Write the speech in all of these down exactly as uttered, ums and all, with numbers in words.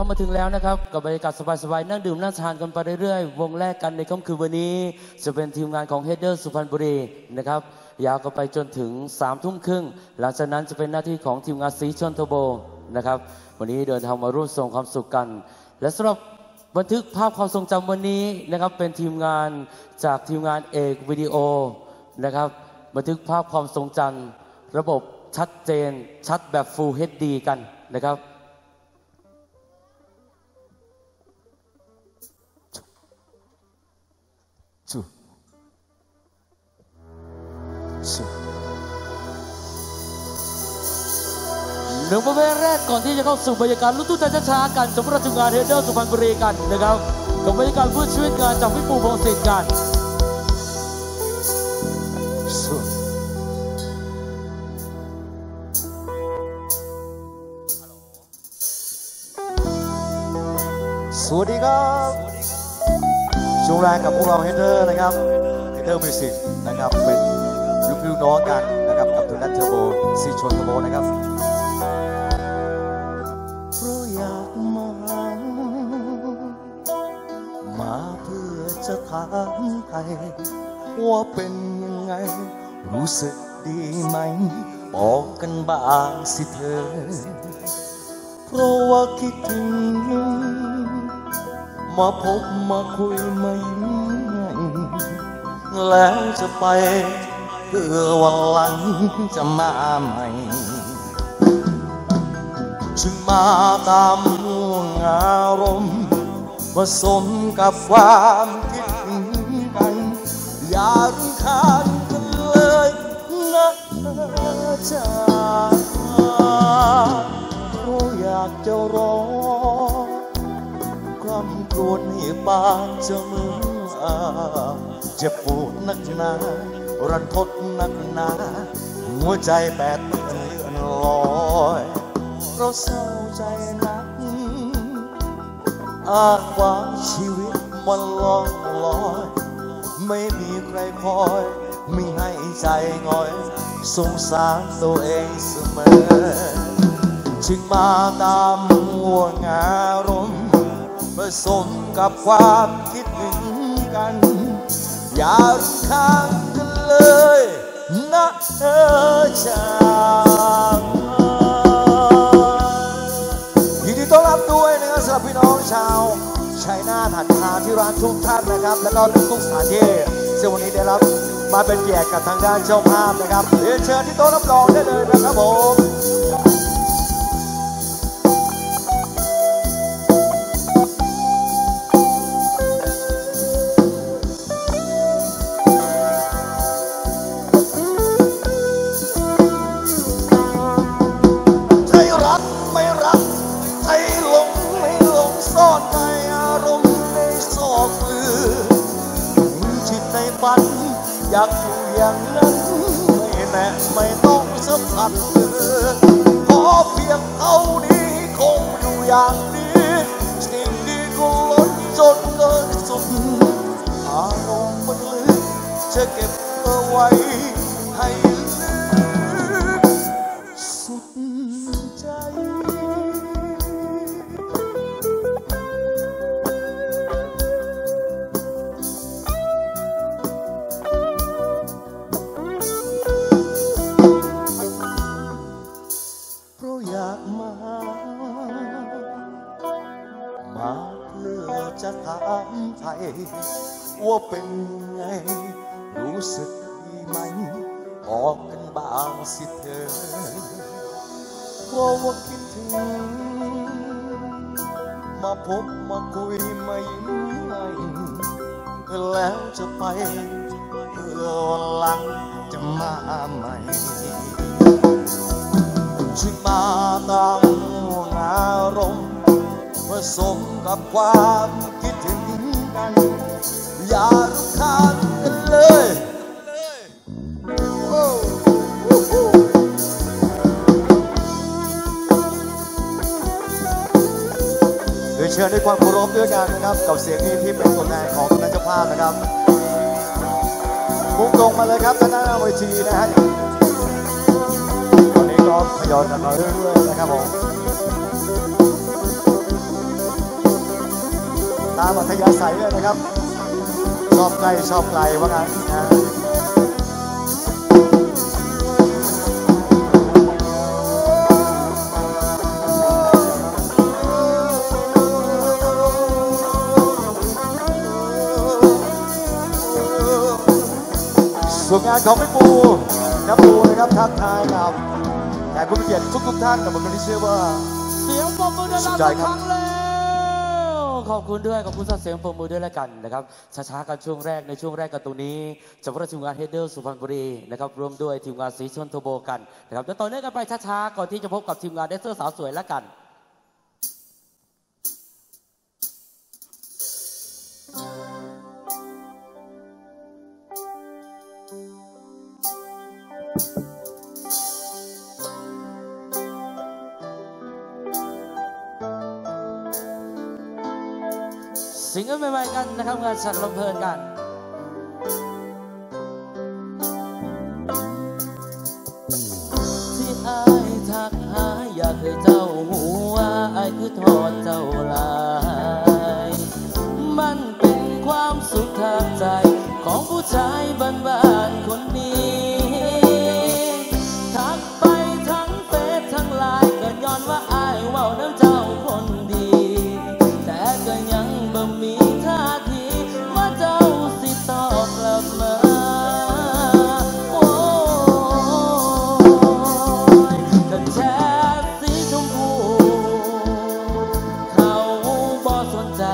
มาถึงแล้วนะครับกับบรรยากาศสบายๆนั่งดื่มนั่งทานกันไปเรื่อยๆวงแรกกันในค่ำคืนวันนี้จะเป็นทีมงานของเฮดเดอร์สุพรรณบุรีนะครับยาวกันไปจนถึงสามทุ่มครึ่งหลังจากนั้นจะเป็นหน้าที่ของทีมงานสีชนโทโบนะครับวันนี้เดินทางมาร่วมส่งความสุขกันและสำหรับบันทึกภาพความทรงจำวันนี้นะครับเป็นทีมงานจากทีมงานเอกวิดีโอนะครับบันทึกภาพความทรงจำระบบชัดเจนชัดแบบ Full เอช ดี กันนะครับหนึ่งประเภทแรกก่อนที่จะเข้าสู่บรรยากาศลุ้นตู้ใจช้าๆกันสำหรับทีมงานเฮดเดอร์สุพรรณบุรีกันนะครับกับบรรยากาศผู้ช่วยงานจากพี่ปูพงศิษฐ์กันสวัสดีครับช่วงแรกกับพวกเราเฮดเดอร์นะครับเฮดเดอร์มิวสิกนะครับเป็นลูกพี่ลูกน้องกันนะครับกับตัวนัทเทอร์โบซีชนเทอร์โบนะครับเพราะอยากมามาเพื่อจะถามไทยว่าเป็นยังไงรู้สึกดีไหมบอกกันบ้างสิเธอเพราะว่าคิดถึงมาพบมาคุยมายิ้มแล้วจะไปเพื่อวันหลังจะมาใหม่จึงมาตามห่วงอารมณ์ผสมกับความคิดถึงกันอย่ารำคาญกันเลยนะจ๊ะเพราะอยากจะรอกล้ำกรวดให้ปานจะมือเจ็บปวดนักหนารันทดนักหนาหัวใจแปดเลื่อนลอยเราเศร้าใจนักอ้างว่าชีวิตมันล่องลอยไม่มีใครคอยไม่ให้ใจง่อยสงสารตัวเองเสมอจึงมาตามห่วงอารมณ์ผสมกับความคิดถึงกันอย่ารำคาญกันเลยนะเธอจ้ายินดีต้อนรับด้วยนะครับสำหรับพี่น้องชาวชัยนาทหันทาที่ร้านทุกท่านนะครับแล้วก็ทุกสถานที่ซึ่งวันนี้ได้รับมาเป็นเกียรติกับทางด้านเจ้าภาพนะครับเรียนเชิญที่โต๊ะรับรองได้เลยนะครับผมอยากอยู่อย่างนั้นไม่แน่ไม่ต้องสัมผัสขอเพียงเท่านี้คงอยู่อย่างนี้สิ่งดีก็ล้นจนเกินสุดอารมณ์มันลึกจะเก็บเอาไว้ให้ลึกสุดใจจะถามไทยว่าเป็นยังไงรู้สึกดีไหมบอกกันบ้างสิเธอเพราะว่าคิดถึงมาพบมาคุยมายิ้มให้แล้วจะไปเพื่อวันหลังจะมาใหม่จึงมาตามห่วงอารมณ์ผสมกับความคิดถึงกันอย่ารำคาญกันเลยโดยเชิญด้วยความเคารพด้วยกันนะครับกับเสียงนี้ที่เป็นตัวแทนของคณะเจ้าภาพนะครับมุ่งตรงมาเลยครับทางด้านเวทีนะฮะตอนนี้ก็ทยอยกันมาเรื่อยๆนะครับผมตามอัธยาศัยเลยนะครับชอบไกลชอบไกลว่างั้นนะส่วนงานของพี่ปูน้ำปูนะครับทักทายกับแขกผู้มีเกียรติทุกๆท่านกับผมที่เชื่อว่าเสียงปรบมือดังๆสักครั้งแล้วขอบคุณด้วยขอบคุณเสียงปรบมือด้วยแล้วกันนะครับช้าๆกันช่วงแรกในช่วงแรกกันตรงนี้จะพบทีมงานเฮดเดอร์สุพรรณบุรีนะครับรวมด้วยทีมงานสีชนโทโบกันนะครับแล้วต่อเนื่องกันไปช้าๆก่อนที่จะพบกับทีมงานเดนเซอร์สาวสวยแล้วกันสิงเกิลใหม่ๆกันนะครับงานฉันลำเพลินกันที่อายทักหาอยากให้เจ้าหูว่าอายคือทอดเจ้าลายมันเป็นความสุขทางใจของผู้ชายบ้านๆคนนี้ทักไปทั้งเฟซทั้งไลน์ก็ย้อนว่าอายเว้าน้ำเจ้าคนดีแต่ก็ยังบ่มีท่าทีว่าเจ้าสิตอบกลับมาโอ้ยกันแชทสีชมพูเขาบ่สนใจ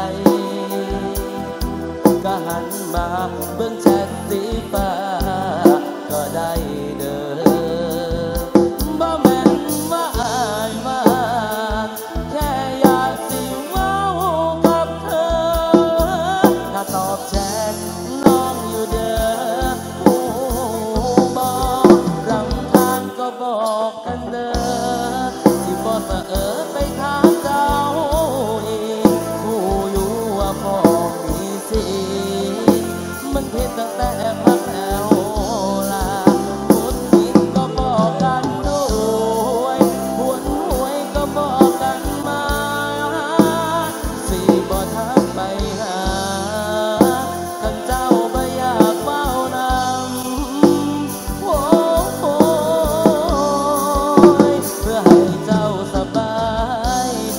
ก็หันมาเบิ่งแชทสีฟ้าก็ได้เด้อบ่แม่นว่าอายมาแค่อยากสิเว้ากับเธอถ้าตอบแชทน้องอยู่เด้อผู้บอกรำคาญก็บอกกันเด้อสิบ่สะเออไปถามเจ้าอีกผู้อยู่ว่าพอมีสิมันผิดตั้งแต่พักแล้วล่ะพูดผิดก็บอกกันด้วยหวนหวยก็บอกกันมาสิบ่ทักไปหาคันเจ้าบ่อยากเฝ้านำโอ้โหเพื่อให้เจ้าสบายใจ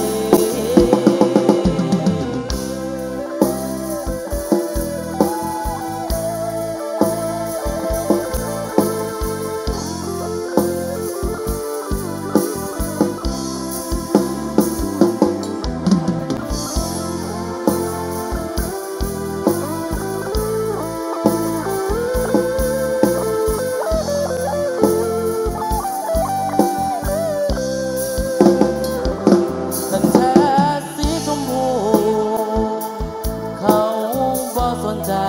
ตั้งแต่สีชมพูเขาบ่สนใจ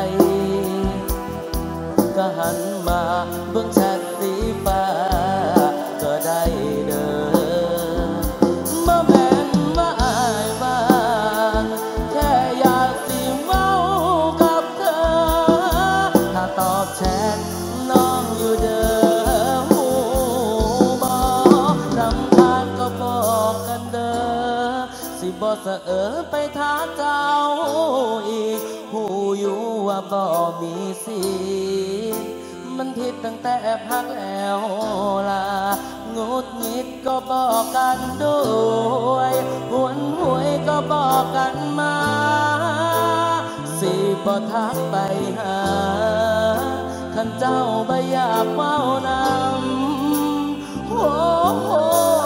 ก็หันมาเบิ่งแชทสีฟ้าก็ได้เด้อบ่แม่นว่าอายบ้างแค่อยากสิเว้ากับเธอถ้าตอบแชทน้องอยู่เด้อหูบอกรำคาญก็บอกกันเด้อสิบ่สะเออไปถามเจ้าอีกผู้อยู่ว่าบ่มีสิทธิ์มันผิดตั้งแต่พักแล้วล่ะงุดหงิดก็บอกกันด้วยหวนหวยก็บอกกันมาสิบ่ทักไปหาคันเจ้าบ่อยากเว้านำโอ้โห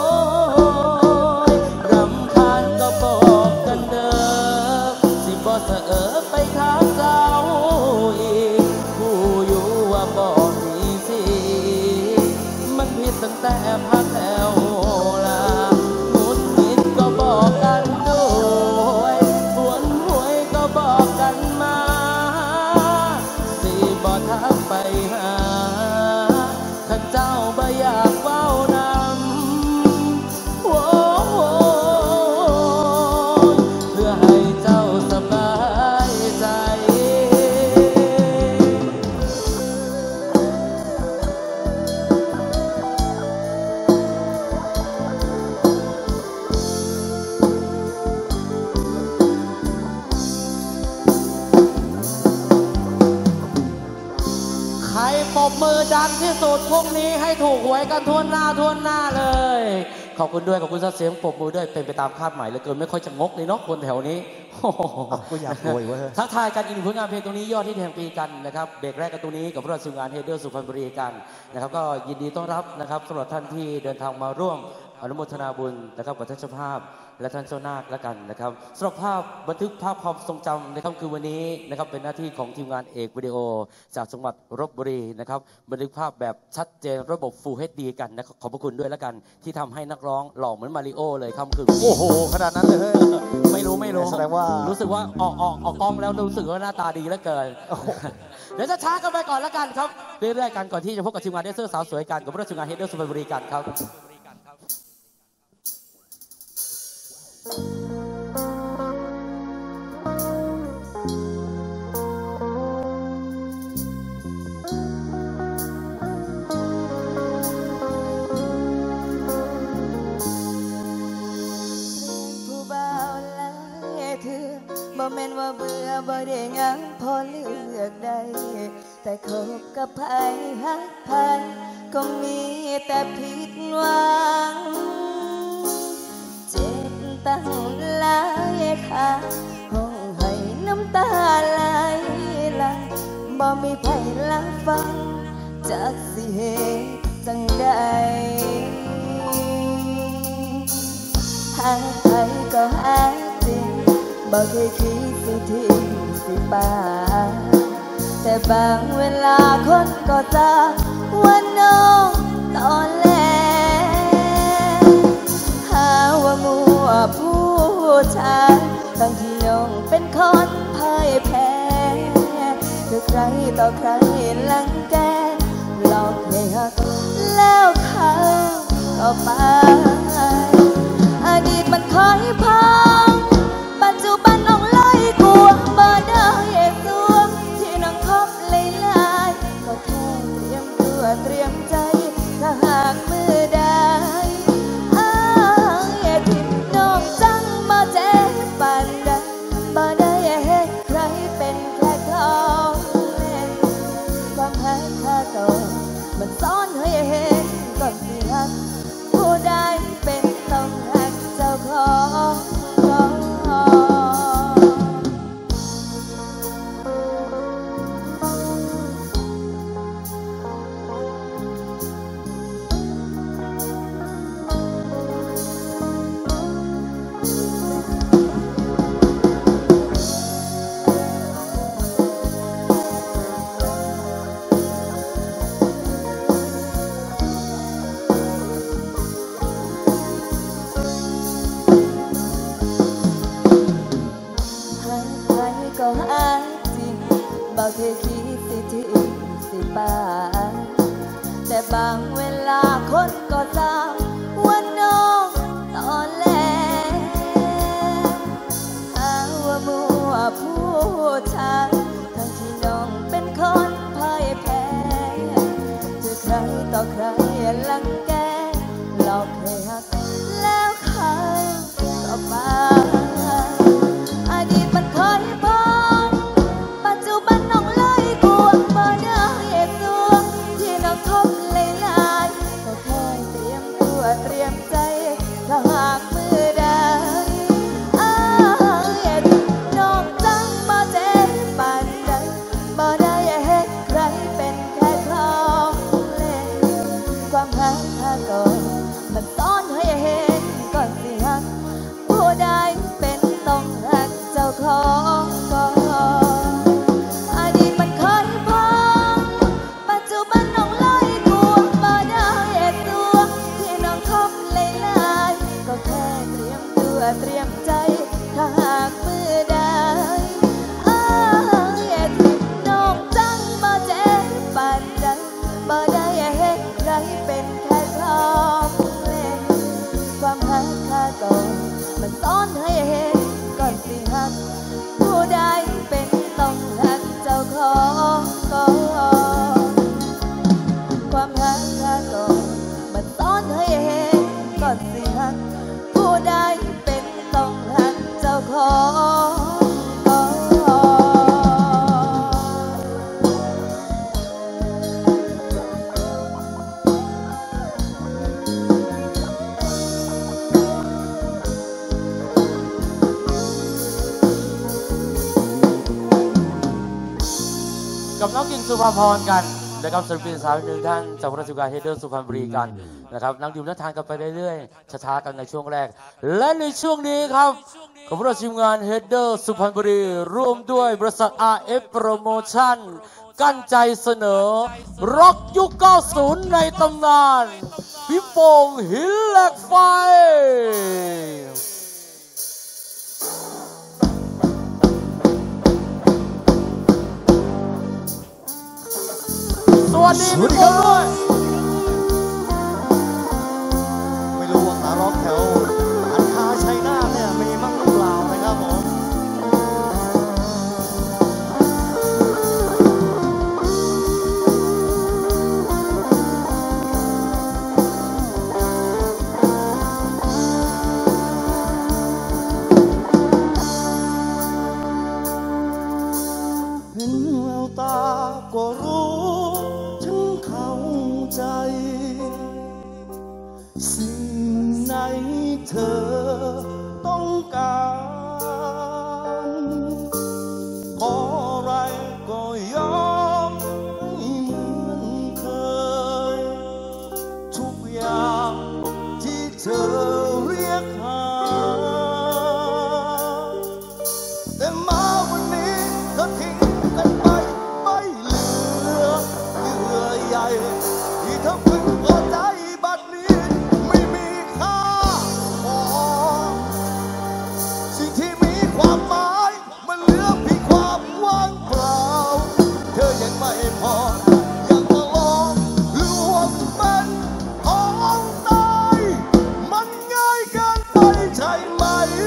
รำคาญก็บอกกันเด้อสิบ่สะเออไปถามเจ้าอีกผู้อยู่ว่าบ่มีสิมันผิดตั้งแต่พักแล้วล่ะหงุดหงิดก็บอกกันด้วยหวนหวยก็บอกกันมาสิบ่ทักไปหาคันเจ้าบ่อยากเว้านำปรบมือดังที่สุดพวกนี้ให้ถูกหวยกันทั่วหน้าทั่วหน้าเลยขอบคุณด้วยขอบคุณเสียงปรบมือด้วยเป็นไปตามคาดหมายเหลือเกินไม่ค่อยจะงกเลยเนาะคนแถวนี้ก็อยากรวยเว้ยทักทายกันอีกหนึ่งผลงานเพลงตรงนี้ยอดที่แห่งปีกันนะครับเบรกแรกกันตรงนี้กับพวกเราทีมงานเฮดเดอร์สุพรรณบุรีกันนะครับก็ยินดีต้อนรับนะครับสำหรับท่านที่เดินทางมาร่วมอนุโมทนาบุญนะครับกับท่านเจ้าภาพและท่านเจ้านาคและกันนะครับสำหรับภาพบันทึกภาพความทรงจำในค่ำคืนวันนี้นะครับเป็นหน้าที่ของทีมงานเอกวิดีโอจากจังหวัดลพบุรีนะครับบันทึกภาพแบบชัดเจนระบบ Full เอช ดี กันนะขอบพระคุณด้วยแล้วกันที่ทำให้นักร้องหล่อเหมือนมาริโอเลยค่ำคืนโอ้โหขนาดนั้นเลยไม่รู้ไม่รู้แสดงว่ารู้สึกว่าออกออกออกกล้องแล้วรู้สึกว่าหน้าตาดีเหลือเกินเดี๋ยวจะช้ากันไปก่อนแล้วกันครับเรื่อยๆกันก่อนที่จะพบกับทีมงานเดซเซอร์สาวสวยกันกับพวกเราทีมงานเฮดเดอร์สุพรรณบุรีกันครับบ่แม่นว่าเบื่อบ่ได้ยังพอเลือกได้แต่คบกับไผฮักไผก็มีแต่ผิดหวังเจ็บตั้งหลายค่ะห้องให้น้ำตาไหลหลังบ่มีไผรับฟังจักสิเหตุจังใดหากไผก็หาจริงบ่เคยคิดสิทิ้งสิป่าแต่บางเวลาคนก็จะว่าน้องตอนแลหาว่ามัวผู้ชายทั้งที่น้องเป็นคนพ่ายแพ้คือใครต่อใครลังแกหลอกให้หักแล้วเขาก็ไปอดีตมันคอยพังปัจจุบันน้องลอยกลัวบ่ได้สัวที่น้องคบเลยลายก็แค่เตรียมตัวเตรียมใจถ้าหากมือได้อ้ายที่น้องจังมาเจ็บปานใดบ่ได้เห็นใครเป็นแค่ของเล่นความหักค่าก่อนมันซ้อนให้เห็นก่อนสิหักผู้ใดเป็นต้องหักเจ้าของก็หาจริงบ่เคยคิดสิทิ้งสิป่าแต่บางเวลาคนก็จำว่าน้องตอนแรกหาว่ามัวผู้ชายทั้งที่น้องเป็นคนพ่ายแพ้จะใครต่อใครลังแกหลอกให้หักแล้วเขาก็ไปอดีตมันคอยพังปัจจุบันน้องเลยกลัวบ่ได้สัวที่น้องคบเลยลายก็แค่เตรียมตัวเตรียมใจถ้าหากมือได้อ้ายน้องจังมาเจ็บปานใดบ่ได้เห็นใครเป็นแค่ของเล่นความหักค่าก่อนมันซ้อนให้เห็นก่อนสิหักผู้ใดเป็นต้องหักเจ้าของก่อนอดีตมันเคยพังปัจจุบันน้องลอยกลัวบ่ได้ตัวที่น้องคบเลยลายก็แค่เตรียมตัวเตรียมใจถ้าหากมือได้อ้ายที่น้องจังมาเจ็บปานใดบ่ได้เห็นใครเป็นแค่ของเล่นความหักค่าก่อนมันซ้อนให้เห็นก่อนสิหักผู้ใดเป็นต้องหักเจ้าของก่อนความหักค่าก่อนมันซ้อนให้เห็นก่อนสิหักผู้ใดเป็นต้องหักเจ้าของก่อนกับน้องกิ่งสุภาพรกันนะครับศิลปินสาวหนึ่งท่านจากราชการเฮดเดอร์สุพรรณบุรีกันนะครับนั่งดื่มนั่งทานกันไปเรื่อยๆช้าๆกันในช่วงแรกและในช่วงนี้ครับกับเราทีมงานเฮดเดอร์สุพรรณบุรีร่วมด้วยบริษัท อาร์ เอฟ Promotion กั้นใจเสนอร็อกยุค เก้าสิบ ในตำนานพี่โป่งหินเหล็กไฟสวัสดีพี่โป่งด้วยไม่รู้ว่าขาร็อกแถวอันคาชัยนาทเนี่ยมีมั่งหรือเปล่านะครับผมเห็นแววตาก็รู้ถึงเข้าใจสิ่งไหนเธอต้องการขออะไรก็ยอมให้เหมือนเคยทุกอย่างที่เธอเรียกหาแต่มาวันนี้เธอทิ้งกันไปไม่เหลือเยื่อใยที่เธอพึงพอใจบัดนี้ไม่มีค่าพอสิ่งที่มีความหมายมันเหลือเพียงความว่างเปล่าเธอยังไม่พอยังมาลองลวงเป็นของตายมันง่ายเกินไปใช่ไหม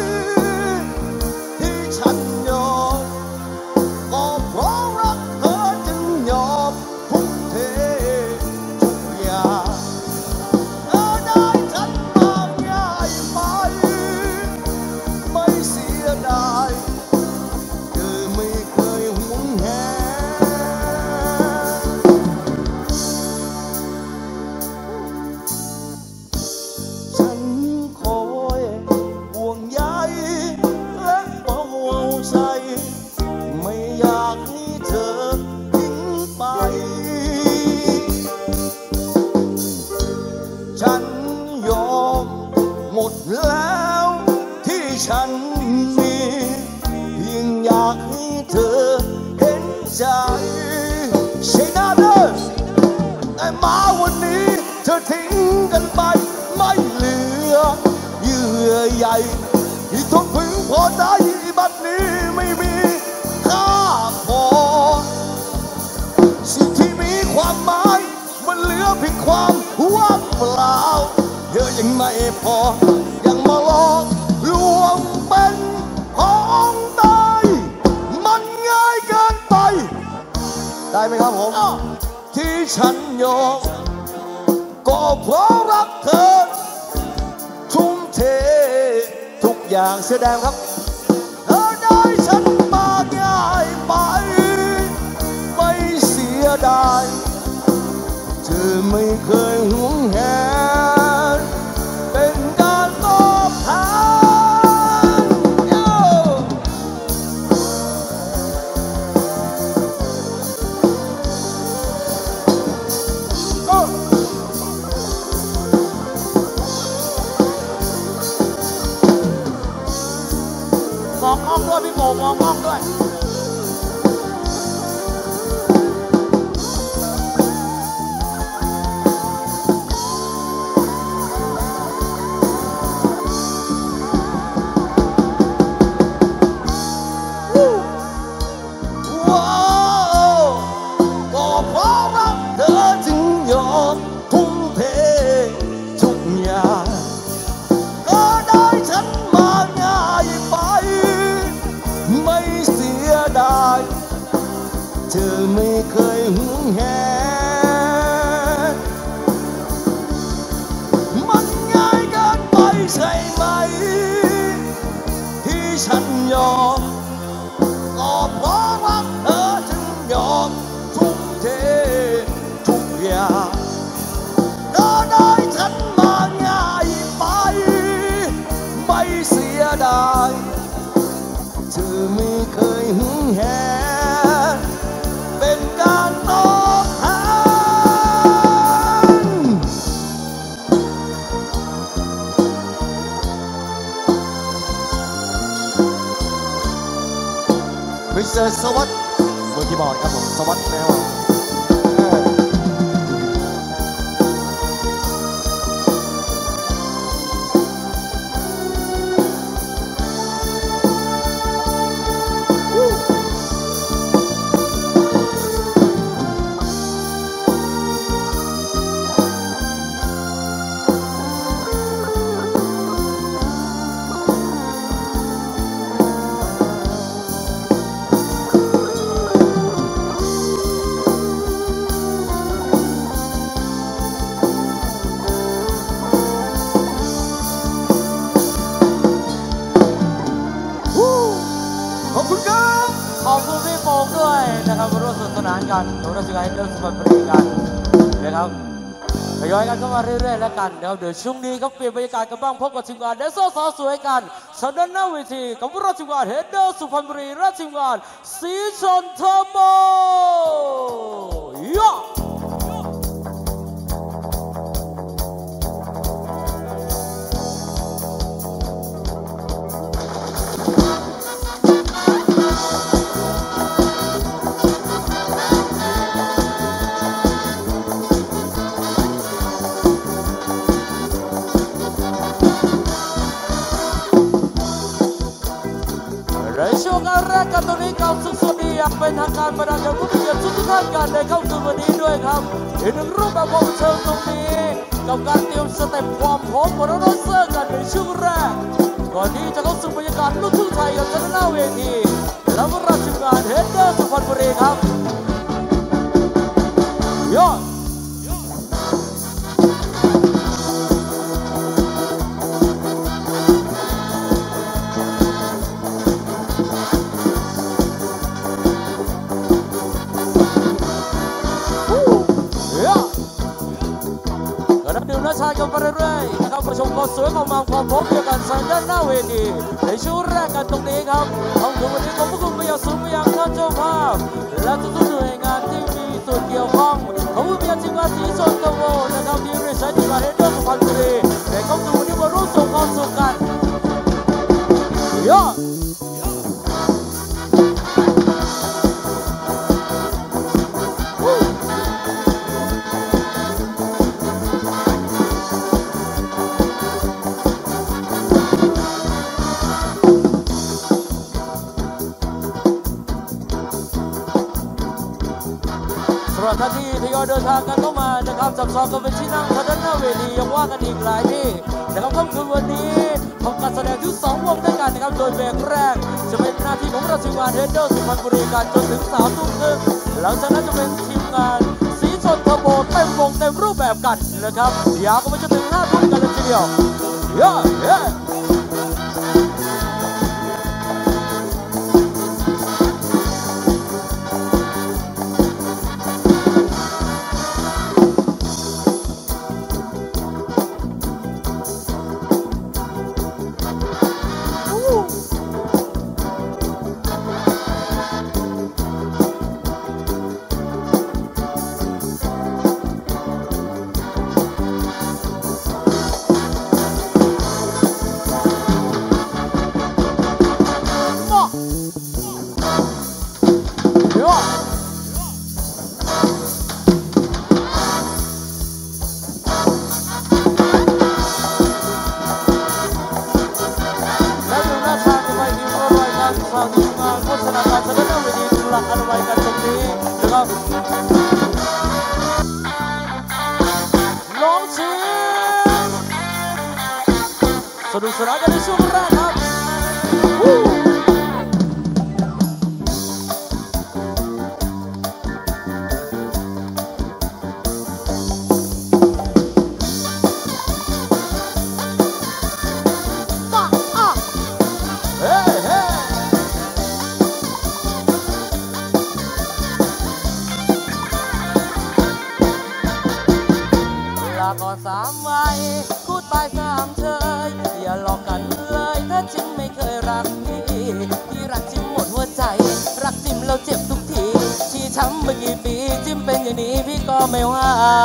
ที่ฉันยอมก็เพราะรักเธอจึงยอมทุ่มเททุกอย่างเธอได้ฉันมาง่ายไปไม่เสียดายเธอไม่เคยหวงแหนฉันคอยห่วงใยและเฝ้าใจไม่อยากให้เธอทิ้งไปฉันยอมหมดแล้วที่ฉันมีเพียงอยากให้เธอเห็นใจใช่นะเด้อแต่มาวันนี้เธอทิ้งกันไปไม่เหลือเยื่อใยที่ทนพึงพอใจบัดนี้ไม่มีค่าพอสิ่งที่มีความหมายมันเหลือเพียงความว่างเปล่าเธอยังไม่พอยังมาลองลวงเป็นของตายมันง่ายเกินไปได้ไหมครับผมที่ฉันยอมก็เพราะรักเธอทุ่มเททุกอย่างเสียแดงครับเธอได้ฉันมาง่ายไปไม่เสียดายเธอไม่เคยหวงแหนเป็นการตอบแทนโย่โอ้มองกล้องด้วยพี่โป่งมองกล้องด้วยว้าวก็เพราะรักเธอจึงยอมทุ่มเททุกอย่างก็ได้ฉันมาง่ายไปไม่เสียดายเธอไม่เคยหวงแหนมันง่ายเกินไปใช่ไหมที่ฉันยอมก็เพราะรักเธอจึงยอมทุ่มเททุกอย่างก็ได้ฉันมาง่ายไปไม่เสียดายเธอไม่เคยหึงแหนเป็นการสวัสดิ์มือคีย์บอร์ดครับผมสวัสดิ์แมวร่วมสนุกสนานกันของราชการเดินสุพรรณบุรีกันนะครับทยอยกันเข้ามาเรื่อยๆแล้วกันเดี๋ยวเดี๋ยวช่วงนี้ครับเปลี่ยนบรรยากาศกันบ้างพบกับทีมงานแดนเซอร์สาวสวยกันสำหรับหน้าเวทีกับราชการเฮดเดอร์สุพรรณบุรีราชการสีชนเทอร์โบยะในช่วงแรกกันตรงนี้กับสุขสวัสดีอย่างเป็นทางการบรรดาแขกผู้มีเกียรติทุกท่านกันได้เข้าสู่วันนี้ด้วยครับอีกหนึ่งรูปแบบความเชิงตรงนี้กับการเตรียมสเต็ปความพร้อมของรถเซอร์กันในช่วงแรกก่อนที่จะเข้าสู่บรรยากาศลูกทุ่งไทยกับชนะหน้าเวทีแล้วก็ราชการเฮดเดอร์สุพรรณบุรีครับยอดชายกันไปเรื่อยๆนะครับผู้ชมความสวยความงามความพร้อมเดียวกันใส่ด้านหน้าเวทีในช่วงแรกกันตรงนี้ครับของถึงวันนี้ขอบคุณไปยังศูนย์ไปยังท่านเจ้าภาพและทุกๆหน่วยงานที่มีส่วนเกี่ยวข้องขอบคุณไปยังทีมงานสีชนกโวนะครับที่บริษัททีมงานเฮดเดอร์สุพรรณบุรีในขอบคุณวันนี้มาร่วมส่งความสุขกันยอดท่านที่ทยอยเดินทางกันเข้ามานะครับจับซองกันเป็นที่นั่งทางด้านหน้าเวทียังว่ากันอีกหลายที่นะครับค่ำคืนวันนี้ทำการแสดงที่สองวงด้วยกันนะครับโดยแบกแรกจะเป็นหน้าที่ของราชการเฮดเดอร์สุพรรณบุรีกันจนถึงสามทุ่มครึ่งหลังจากนั้นจะเป็นทีมงานสีชนเทอร์โบเต็มวงเต็มรูปแบบกันนะครับยาวกันไปจนถึงห้าทุ่มกันเลยทีเดียวเย้เย้สนุกสนานกันในช่วงแรกครับลาก่อนสามวัยพูดไปสามเชยอย่าหลอกกันเลยถ้าจริงไม่เคยรักพี่พี่รักจิ้มหมดหัวใจรักจิ้มเราเจ็บทุกทีที่ช้ำมากี่ปีจิ้มเป็นอย่างนี้พี่ก็ไม่ไหว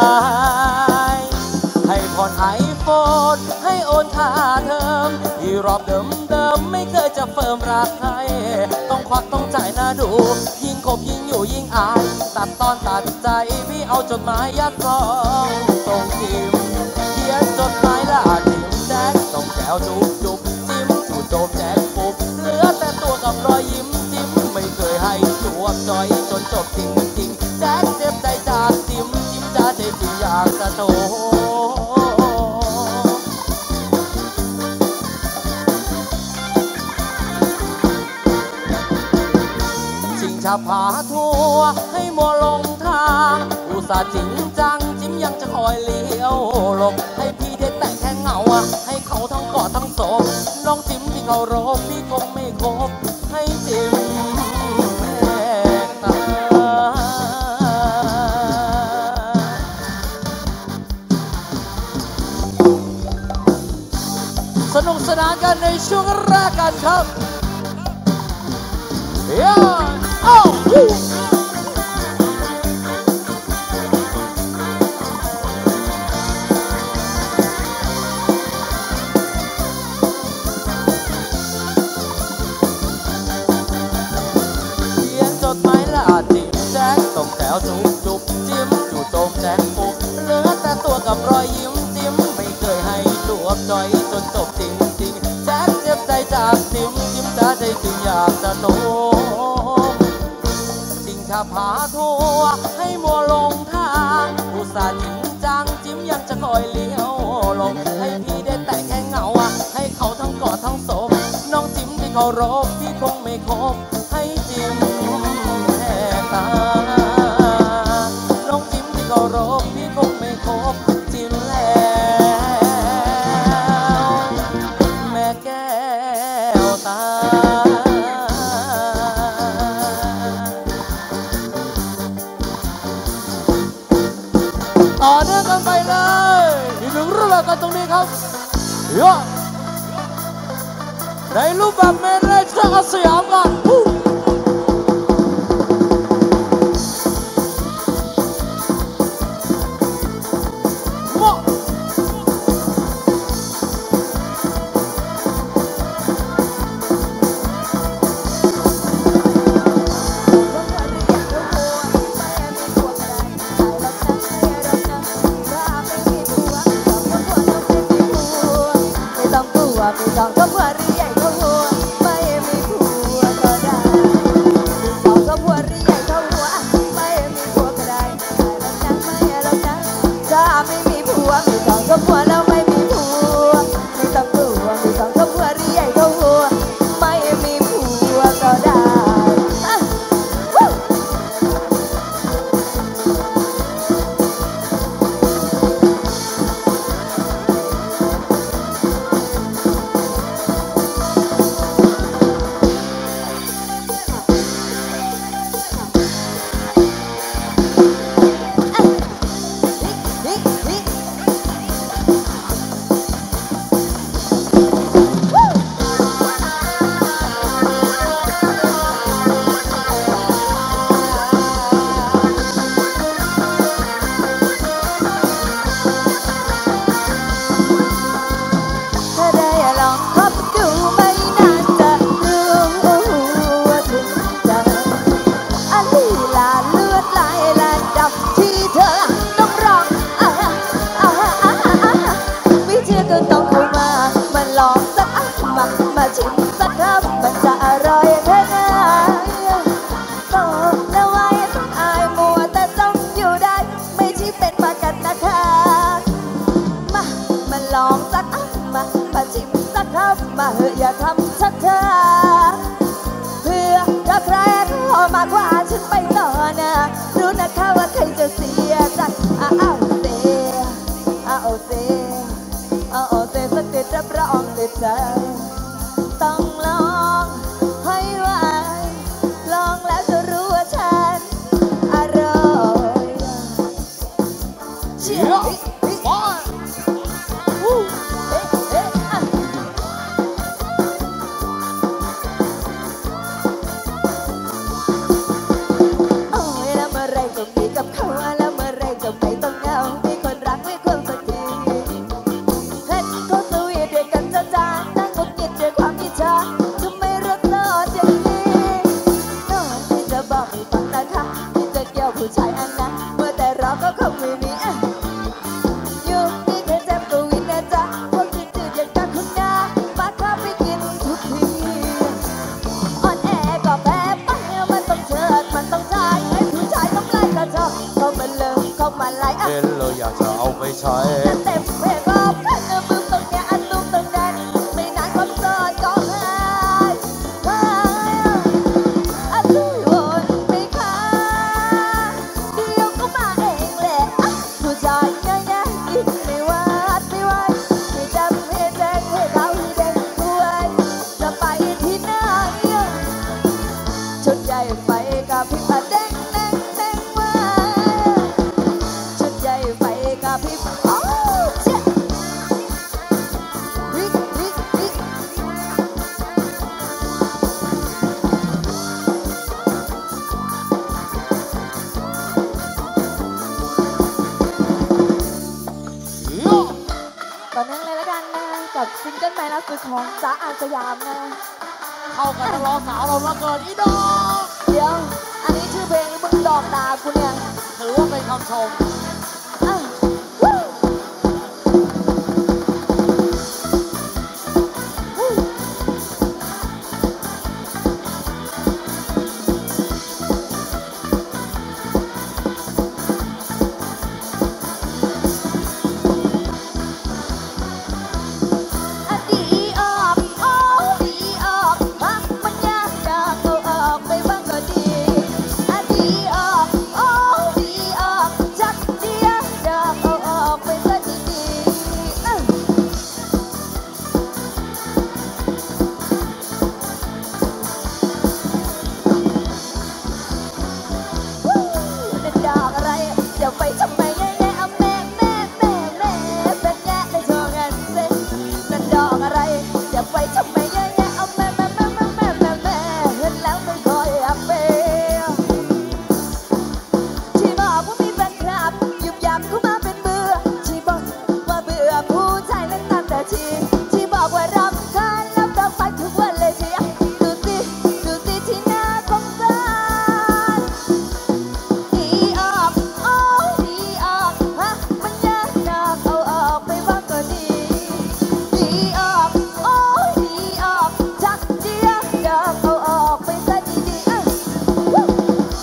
ให้ผ่อนไอโฟนให้โอนค่าเทอมที่รอบเดิมเดิมไม่เคยจะเฟิร์มรักใครต้องควักต้องจ่ายหน้าดูยิ่งคบยิ่งอยู่ยิ่งอายตัดตอนตัดใจพี่เอาจดหมายยัดซองส่งจิมเขียนจดหมายละจิมแจ๊กส่งแก้วจุ๊บจุ๊บจิ้มจู่โจมแจ๊กปุ๊บเหลือแต่ตัวกับรอยยิ้มจิ้มไม่เคยให้จวบจอยจนจบจริงจริงแจ๊กเจ็บใจจากจิ้มจิ้มจ้าใจจริงอยากจะโตชาพาทัวให้มัวลงทางอุตส่าห์จริงจังจิ้มยังจะคอยเลี้ยวหลบให้พี่ได้แต่แค่เงาให้เขาทั้งกอดทั้งศพน้องจิ้มที่เขารบพี่คงไม่คบให้จิ้มแม่ตาสนุกสนานกันในช่วงแรกกันครับย่าโอ้เขียนจดหมายละจิ้มแจ๊กส่งแถวจุ๊บจุ๊บจิ้มจู่โจมแจ๊กปุ๊บเหลือแต่ตัวกับรอยยิ้มจิ้มไม่เคยให้ตัวจอยจนจบจริงจริงแจ๊กเจ็บใจจากจิ้มจิ้มจ้าใจจริงอยากจะโตชาพาทัวให้มัวลงทางอุตส่าห์จริงจังจิ้มยังจะคอยเลี้ยวหลบให้พี่ได้แต่แค่เงาให้เขาทั้งกอดทั้งศพน้องจิ้มที่เขารบพี่คงไม่คบให้จิ้มแค่ตาน้องจิ้มที่เขารบพี่คงไม่คบจิ้มแล้วแม่แก้วตาต่อเนื่องกันไปเลยอีกหนึ่งรูปแบบกันตรงนี้ครับโย่ในรูปแบบเมเรจก็สยามกันไม่ต้องก็ผัวรีใหญ่ก็หัวไม่มีผัวก็ได้ไม่ต้องก็ผัวรีใหญ่ก็หัวไม่มีผัวก็ได้ไม่ต้องไม่หรอกนะถ้าไม่มีผัวไม่ต้องก็ผัวแล้วไม่มีผัวไม่ต้องกลัวไม่ต้องก็ผัวรีใหญ่ก็หัวไม่มีผัวก็ได้มาชิมสักคำมันจะอร่อยแค่ไหนบอกแล้วไว้ต้องอายมัวแต่ต้องอยู่ได้ไม่ใช่เป็นมากันนะคะมามาลองสักมามาชิมสักคำมาเหอะอย่าทำชักช้าเพื่อถ้าใครรอมากกว่าฉันไปต่อนะรู้นะคะว่าใครจะเสียใจอ้าวเสียอ้าวเสียอ้าวเสียสักติดรับรองติดใจต้องลองให้ไวลองแล้วจะรู้ว่าฉันอร่อยเชียร์โอ้ยแล้วเมื่อไรก็มีกับเขาแล้วเมื่อไรก็ไม่ต้องเหงามีคนรักไม่ควรสักทีเห็นเขาสวีทด้วยกันจ้าจ้านั่งก็กินด้วยความอิจฉาทำไมรักเธออย่างนี้อันนั้นเมื่อแต่เราก็คงไม่มีอยู่นี่แค่เจ็บก็วินนะจ๊ะพวกที่จืดอย่างกันคุณนามาข้าไปกินทุกทีอ่อนแอก็แพ้ไปมันต้องเชิดมันต้องใช้ให้ผู้ชายต้องไล่กระชอกเขามาเลยเขามาไล่อ่ะเห็นเลยอยากจะเอาไปใช้เต็มเพลงก็กันเออมือตรงเนี้ยอันตุ้มตรงนั้นไม่นานความเสิร์ชก็หายหายอ่ะลุยวนไม่ค้าเดี๋ยวก็มาเองแหละอ่ะผู้ชายเยอะแยะกินไม่หวาดไม่ไหวไม่จำให้แจ้งให้เราให้เด็กด้วยจะไปที่ไหนชุดใหญ่ไฟกับพริบอ่ะเด้งเด้งเด้งว่าชุดใหญ่ไฟกับพริบโอ้เจ๊ริกริกริกตอนนั้นเลยละกันนะกับซิงเกิลใหม่ล่าสุดของจ๊ะอาสยามนะเข้ากับนักร้องสาวเรามาเกินอีดอกเดี๋ยว อันนี้ชื่อเพลงหรือมึงดอกดากูเนี่ยถือว่าเป็นคำชมอ้าววู้วู้อะดีออกโอ้ดีออกฮะมันยากอยากเอาออกไปบ้างก็ดีอะดีออกโอ้ดีออกจักเดียวอยากเอาออกไปซะดีๆอื้อวู้นั่นดอกอะไรเดี๋ยวไปทำไมแน่ๆเอาแม่แม่แม่แม่เป็นแง่ในโชว์งานเซ็นั่นดอกอะไรเดี๋ยวไปทำไมแน่ๆเอาแม่แม่แม่แม่แม่แม่แม่เห็นแล้วไม่ค่อยอับเปที่บอกว่ามีแฟนคลับยุบยับเข้ามาเป็นเบื่อที่บอกว่าเบื่อผู้ชายเล่นตามแต่ทีที่บอกว่ารำคาญแล้วต้องไปทุกวันเลยทีดูสิดูสิที่หน้าของตาดีออกโอ้ดีออกฮะมันยากหนักเอาออกไปบ้างก็ดีดีออกโอ้ดีออกจักเดียวอยากเอาออกไปซะดีๆอ่ะวู้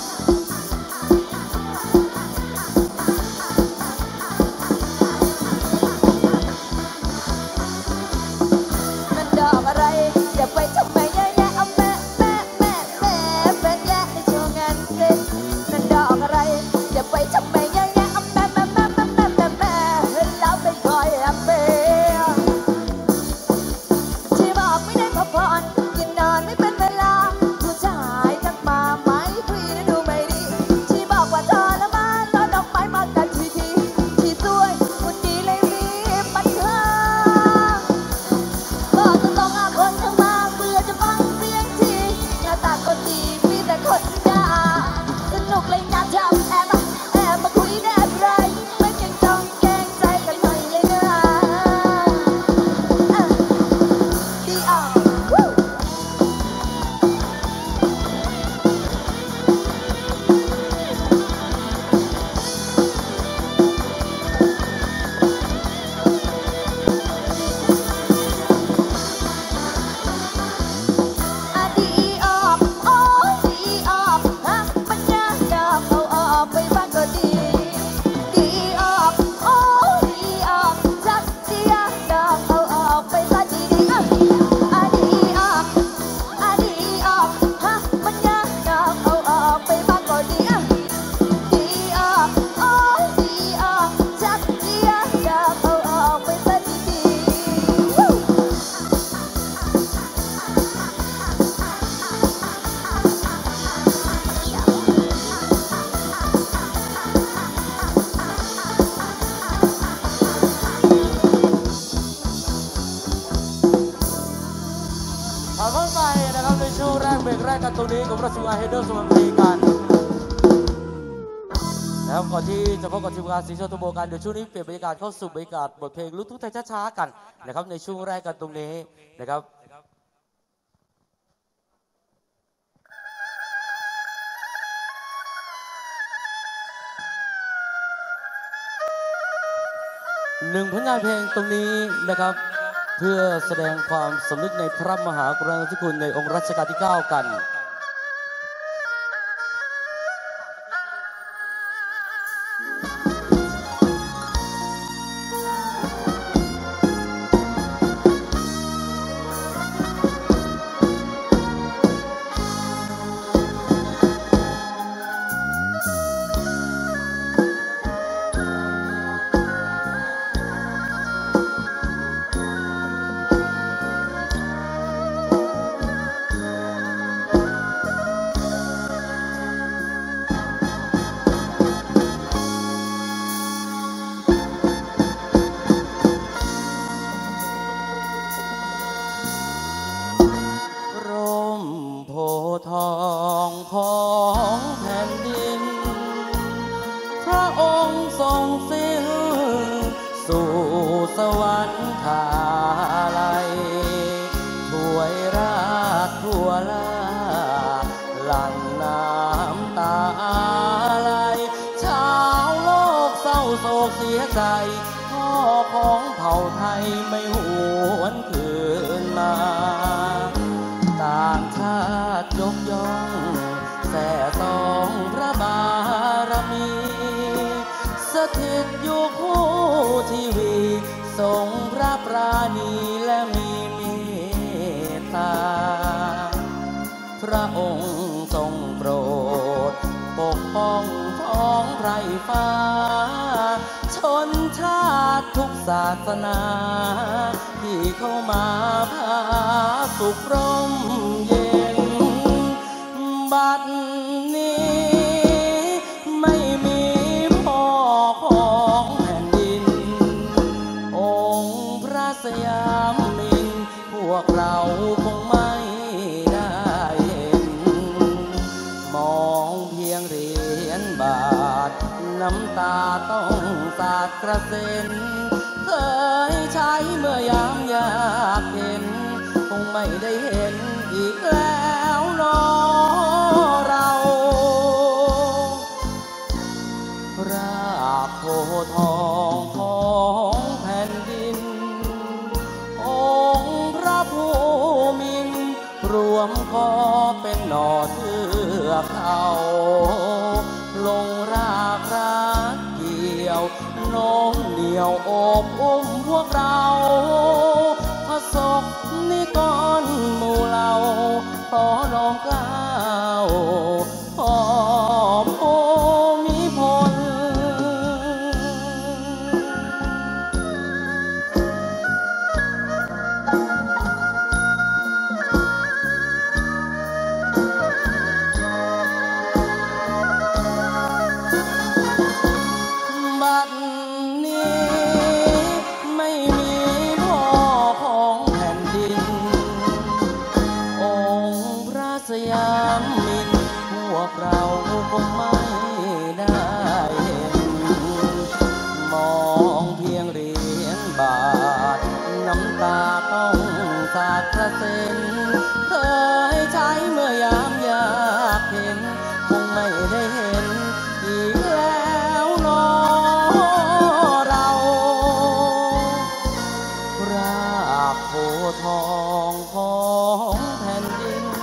นั่นดอกอะไรอย่าไปทำไมแย่ๆเอาแม่แม่แม่แม่เป็นแย่ในโชว์งานเซ็นั่นดอกอะไรอย่าไปทำไมแย่ๆเอาแม่แม่แม่แม่แม่แม่แม่เห็นแล้วไม่ค่อยอับเปที่บอกไม่ได้พักผ่อนกินนอนไม่เป็นเวลาผู้ชายทักมาไหมคุยแล้วดูไม่ดีที่บอกว่าทรมานแล้วดอกไม้มากันทีทีที่สวยคนดีเลยมีปัญหา บอกตรงๆอ่ะคนทั้งมากเบื่อจะฟังเสียงทีหน้าตาก็ดีมีแต่คนด่าสนุกเลยนะจับแอบมาแอบมาคุยได้ไรไม่เก่งจองแกล้งใจกันหน่อยเลยนะอ่ะดีอ่ะวู้ อะดีออกโอ้ดีออกฮะมันยากอยากเอาออกไปบ้างก็ดีดีออกโอ้ดีออกจักเดียวอยากเอาออกไปซะดีๆอ่ะอะดีออกอะดีออกฮะมันยากอยากเอาออกไปบ้างก็ดีอ่ะดีออกโอ้ดีออกจักเดียวอยากเอาออกไปซะดีๆวู้ขอเข้าไปนะครับในช่วงแรกเบรกแรกกันตรงนี้กับรัชวาเฮเดอร์สมันตีกันนะครับก่อนที่จะพบกับทีมงานสีโชตุโบกันเดี๋ยวช่วงนี้เปลี่ยนบรรยากาศเข้าสู่บรรยากาศบทเพลงลูกทุ่งไทยช้าๆกันนะครับในช่วงแรกกันตรงนี้นะครับหนึ่งผลงานเพลงตรงนี้นะครับเพื่อแสดงความสำนึกในพระมหากรุณาธิคุณในองค์รัชกาลที่เก้ากันศาสนาที่เข้ามาพาสุขร่มเย็นบัดนี้ไม่มีพ่อของแผ่นดินองค์พระสยามมินพวกเราคงไม่ได้เห็นมองเพียงเหรียญบาทน้ำตาต้องสาดกระเซ็นเคยใช้เมื่อยามอยากเห็นคงไม่ได้เห็นอีกแล้วนอเรารากโพทองของแผ่นดินองค์พระภูมินทร์รวมขอเป็นหน่อเทือกเขาลงรากรักเกี่ยวโน้มเหนียวโอบอุ้มพวกเราพระศกนิกรหมู่เราขอน้อมเกล้าขอภูมิพลเราคงไม่ได้เห็นมองเพียงเหรียญบาทน้ำตาต้องสาดกระเซ็นเคยใช้เมื่อยามอยากเห็นคงไม่ได้เห็นอีกแล้วนอเรารากโพทองของแผ่นดิน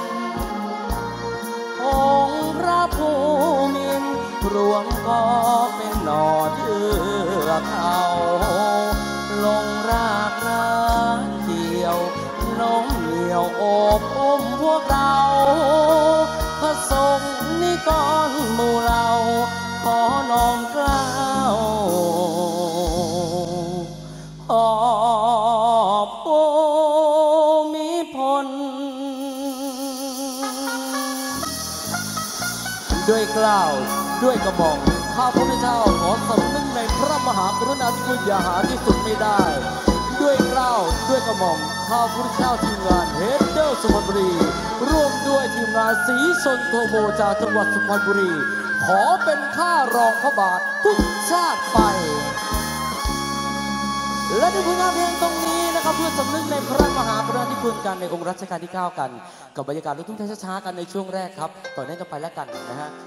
องค์พระภูมินทร์รวมก็เป็นหน่อเทือกเขาลงรากรักเกี่ยวโน้มเหนียวโอบอุ้มพวกเราพระสงฆ์นิกรหมู่เราขอน้อมเกล้าขอภูมิพลด้วยเกล้าด้วยกระหม่อมข้าพระเจ้าขอสำนึกในพระมหากรุณาธิคุณอย่างหาที่สุดไม่ได้ด้วยเกล้าด้วยกระหม่อมข้าพระเจ้าทีมงานเฮดเดอร์สุพรรณบุรีร่วมด้วยทีมงานศรีชนโทโบจากจังหวัดสุพรรณบุรีขอเป็นข้ารองพระบาททุกชาติไปและในผลงานเพลงตรงนี้นะครับเพื่อสำนึกในพระมหากรุณาธิคุณกันในองค์รัชกาลที่เก้ากันกับบรรยากาศลูกทุ่งไทยช้าๆกันในช่วงแรกครับต่อเนื่องกันไปแล้วกันนะฮะ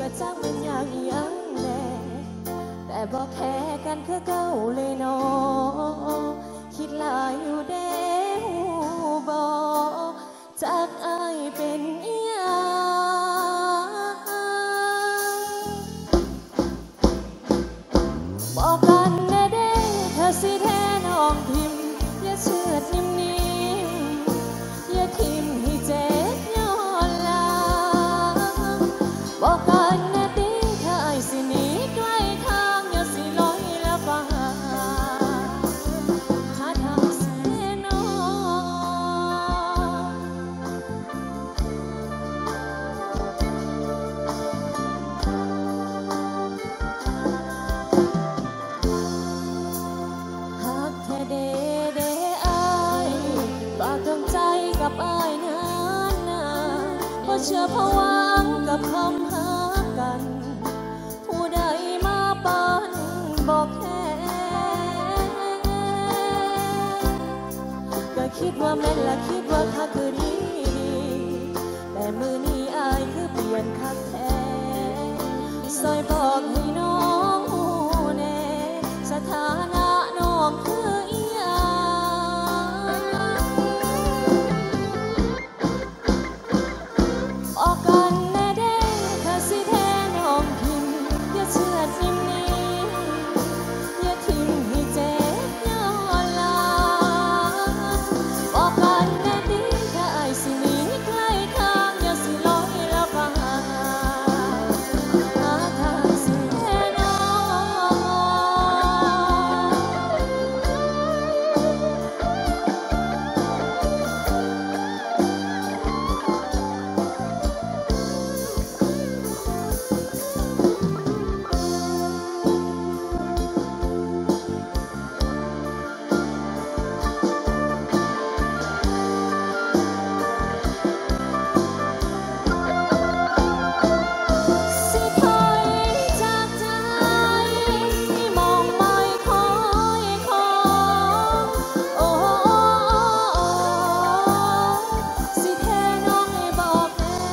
ก็จังเป็นอย่างยังแน่แต่บอกแค่กันคือเก่าเลยเนาะคิดหลายอยู่เด้หูบอกจากอายเป็นอีหยังบอกกันแน่เด้เธอสิแท้น้องพิมพ์อย่าเชื่อนิ่มๆอย่าทิมให้เจ็บย้อนหลังบอกกันแน่ดิเธอไอ้สิหนีใกล้ทางอย่าสิลอยแล้วก็หาหาทางเสียน้องหักแท้เด้เด้อายฝากดวงใจกับอายนานๆเพราะเชื่อเพราะหวังกับคำหากันผู้ใดมาปันบอกแค่ก็คิดว่าแม่นละคิดว่าคักคือดีแต่มือนี้อายคือเปลี่ยนคักแท้ซอยบอกให้น้องหูแน่สถานะน้องคืออีหยังออกกันแน่เด้เธอสิแท้น้องพิมพ์อย่าเชื่อนิ่มๆอย่าทิ้งให้เจ็บย้อนหลังบอกกันแน่ดิถ้าอายสิหนีใกล้ทางอย่าสิลอยแล้วก็หาหาทางเสียน้องสิถอยจากใจที่มองไม่คอยคอยโอ้สิแท้น้องให้บอกแน่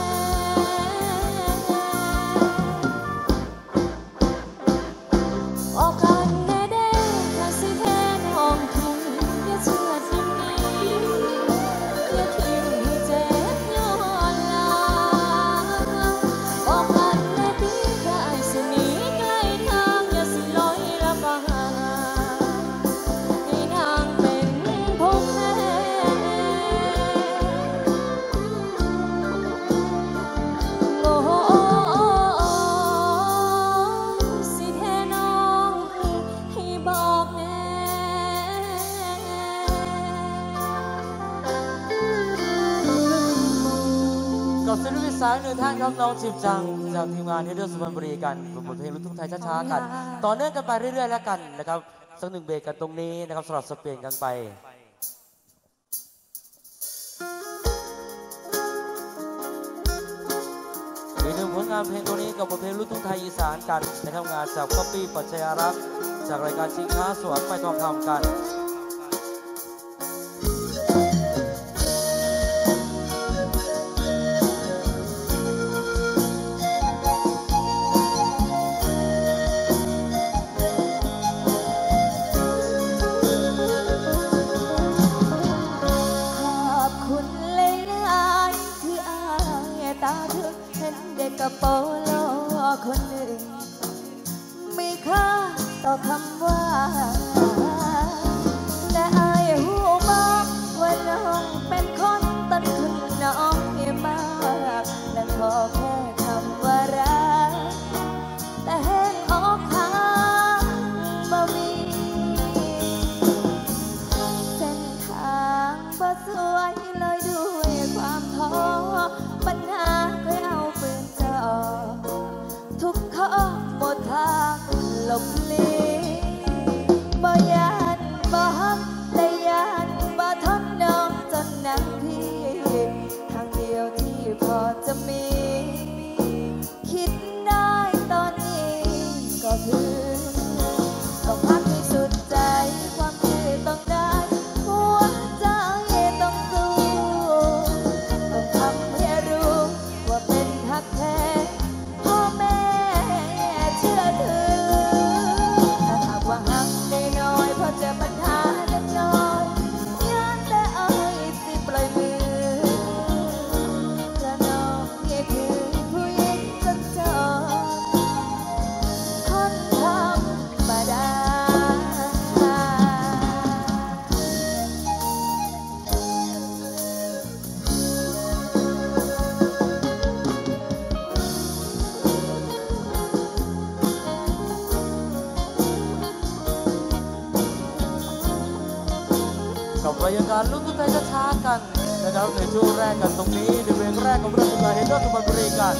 ออกกันแน่เด้ถ้าสิแท้น้องพิมพ์อย่าเชื่อนิ่มๆอย่าทิ้งให้เจ็บย้อนหลังบอกกันแน่ดิถ้าอายสิหนีใกล้ทางอย่าสิลอยแล้วก็หาให้นางเป็นผู้แพ้โอ้สิแท้น้องให้บอกแน่กับศิลปินสายหนึ่งท่านครับน้องชิมจังจากทีมงานเฮดเดอร์สุพรรณบุรีกันบทเพลงลูกทุ่งไทยช้าๆกันต่อเนื่องกันไปเรื่อยๆแล้วกันนะครับสักหนึ่งเบรกกันตรงนี้นะครับสลับสับเปลี่ยนกันไปอีกหนึ่งผลงานเพลงตัวนี้กับบทเพลงลูกทุ่งไทยอีสานกันนะครับงานจากป๊อปปี้ปัจจยรักษ์จากรายการชิงช้าสวนไปทองคำกันขอบคุณหลายๆที่อายตาถึงเห็นเด็กกระโปโลคนหนึ่งมีค่าต่อคำว่าแต่อายหูบอกว่าน้องเป็นคนต้นทุนน้องมากและขอแค่คำว่ารักแต่แห้งออกทางบ่มี เส้นทางบ่สวยเลยด้วยความท้อปัญหาเคยเอาปืนจ่อทุกข้อหมดทางหลบหลีกบ่ยานบ่ฮักแต่ยานบ่ทนน้องจนหนักพี่ทางเดียวที่พอจะมี คิดได้ตอนนี้ก็คือต้องพักให้สุดใจความที่ต้องได้หัวใจต้องสู้ต้องทำให้รู้ว่าเป็นฮักแท้พ่อแม่รยากาศลุ้นทุกไทยช้าๆกันนะครับในช่วงแรกกันตรงนี้ในเวงแรกของเราจะมาเห็นด้วยสุพรรณบุรีกัน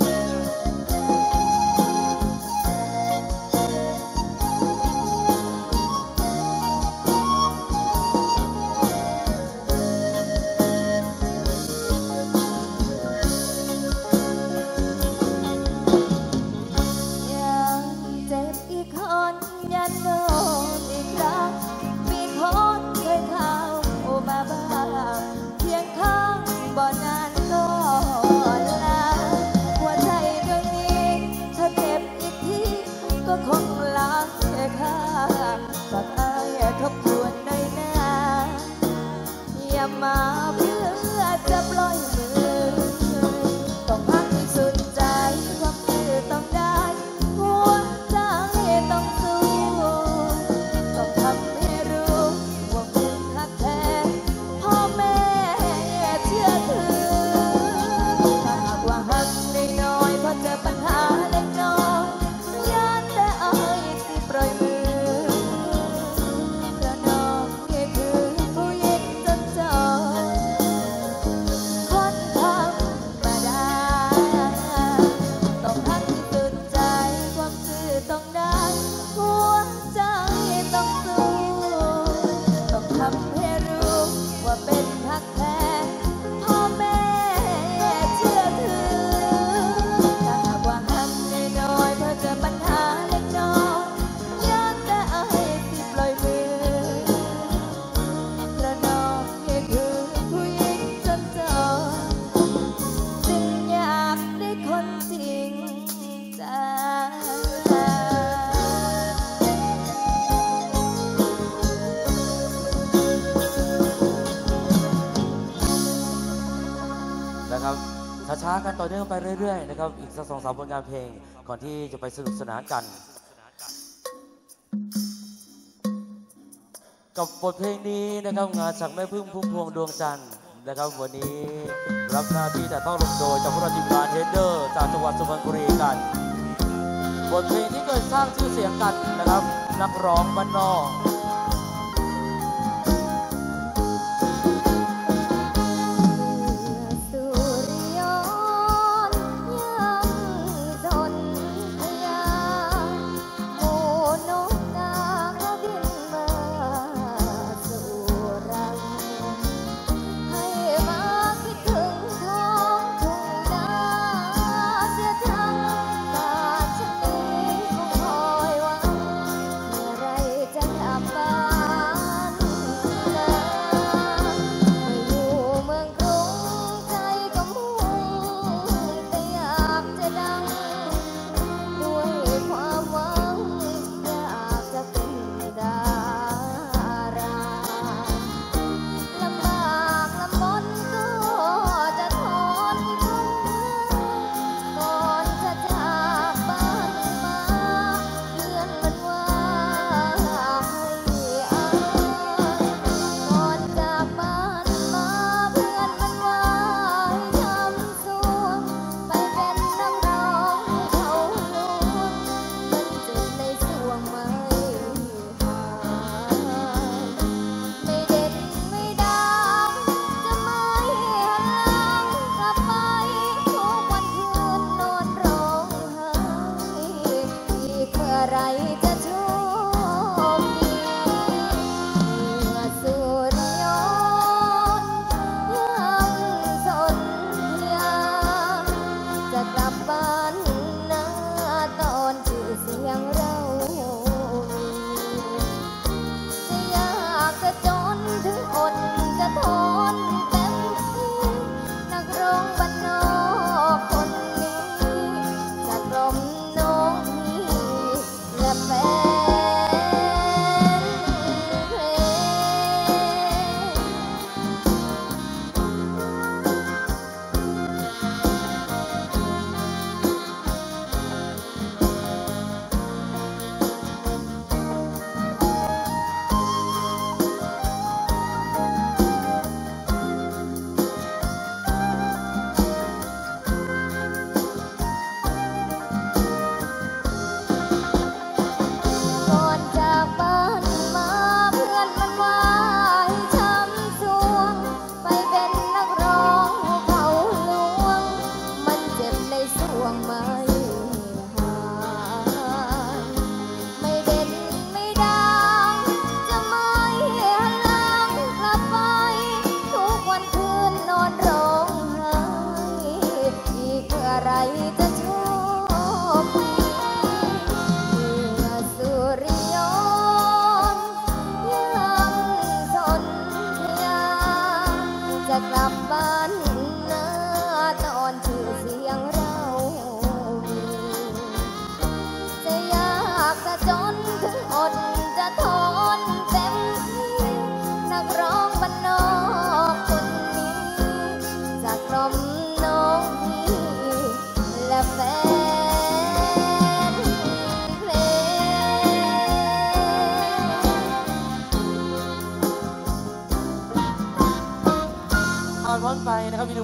มาเพื่อจะปล่อยมือต้องพักให้สุดใจความซื่อต้องได้หัวใจต้องสู้ต้องทำให้รู้ว่าคุณรักแท้พ่อแม่เชื่อถือถ้าหากว่าหักน้อยๆพอเจอปัญหาเล็กน้อยยานแต่อายสิปล่อยมือช้าๆกันต่อเนื่องไปเรื่อยๆนะครับอีกสักสองสามผลงานเพลงก่อนที่จะไปสนุกสนานกันกับบทเพลงนี้นะครับงานจากแม่พึ่งพุ่มพวงดวงจันทร์นะครับวันนี้รับหน้าที่แต่ต้องลงโดยจากผู้ราชการเฮดเดอร์จากจังหวัดสุพรรณบุรีกันบทเพลงที่เคยสร้างชื่อเสียงกันนะครับนักร้องบ้านนอก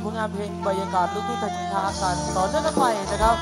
ผลงานเพลงบรรยากาศลูกทุ่งไทยช้ากันต่อเนื่องกันไปนะครับ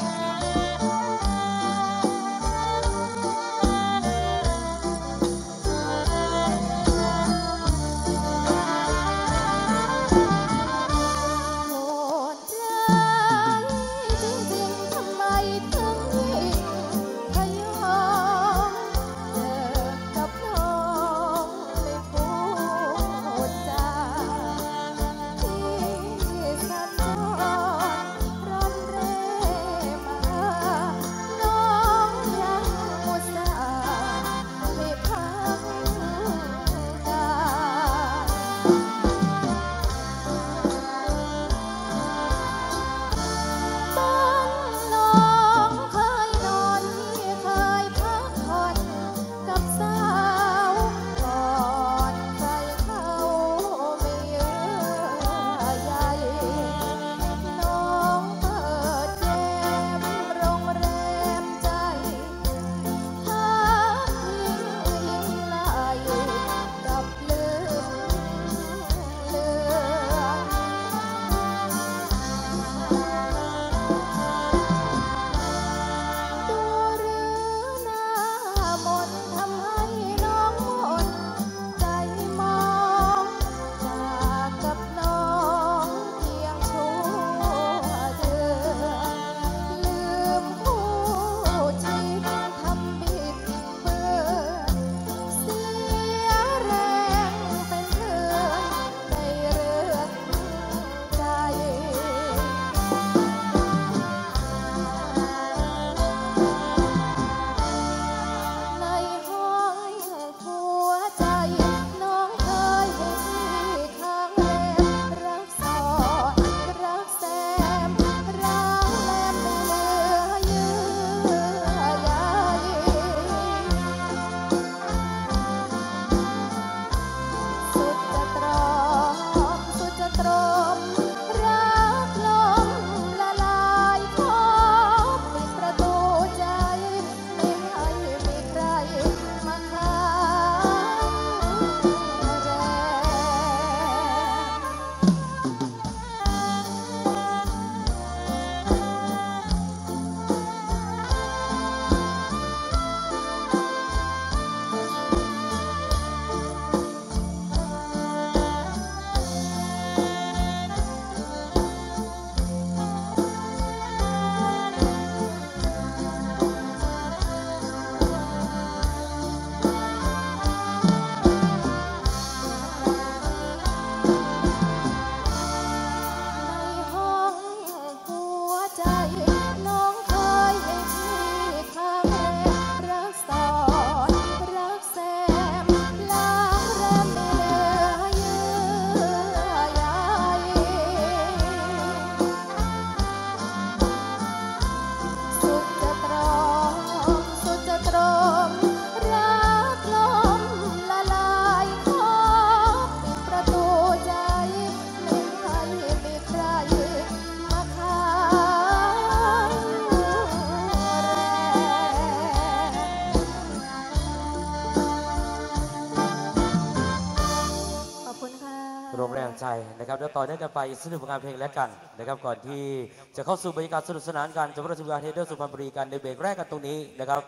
โรงแรงใจนะครับเดี๋ยวต่อเนื่องกันไปสนุกผลงานเพลงแล้วกันนะครับก่อนที่จะเข้าสู่บรรยากาศสนุกสนานกันจะประชุมงานเฮดเดอร์สุพรรณบุรีกันในเบรกแรกกันตรงนี้นะครับ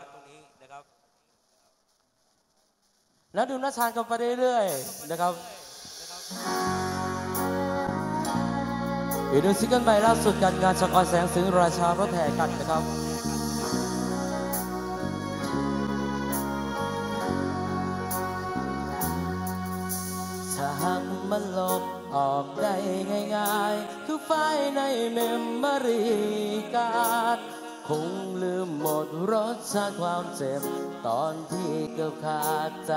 แล้วดูน่าทานกันไปเรื่อยๆนะครับอีกหนึ่งซิงเกิลใหม่ล่าสุดกันงานชักออยแสงสิงห์ราชารถแห่กันนะครับหักมันลบออกได้ง่ายๆคือไฟในเมมโมรีการ์ดคงลืมหมดรสชาติความเจ็บตอนที่เกือบขาดใจ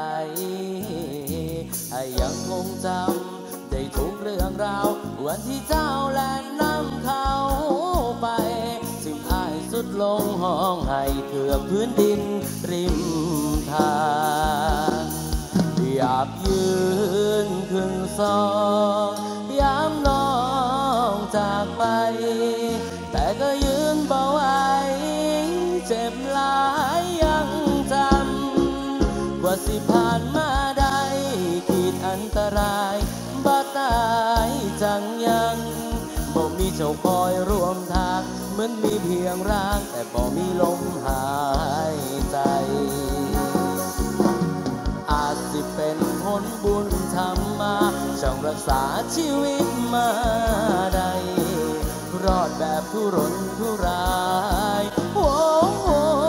ให้ยังคงจำได้ทุกเรื่องราววันที่เจ้าแล่นนำเขาไปสิมอ้ายสุดลงห้องให้เกือบพื้นดินริมทางอยากยืนขึ้นซองยามน้องจากไปแต่ก็ยืนเบาไว้เจ็บหลายยังจำกว่าสิผ่านมาได้ขีดอันตรายบ่ตายจังยังคอยร่วมทางเหมือนมีเพียงร่างแต่บ่มีลมหายใจอาจสิเป็นผลบุญทำมาช่างรักษาชีวิตมาได้รอดแบบทุรนทุรายโอ้โห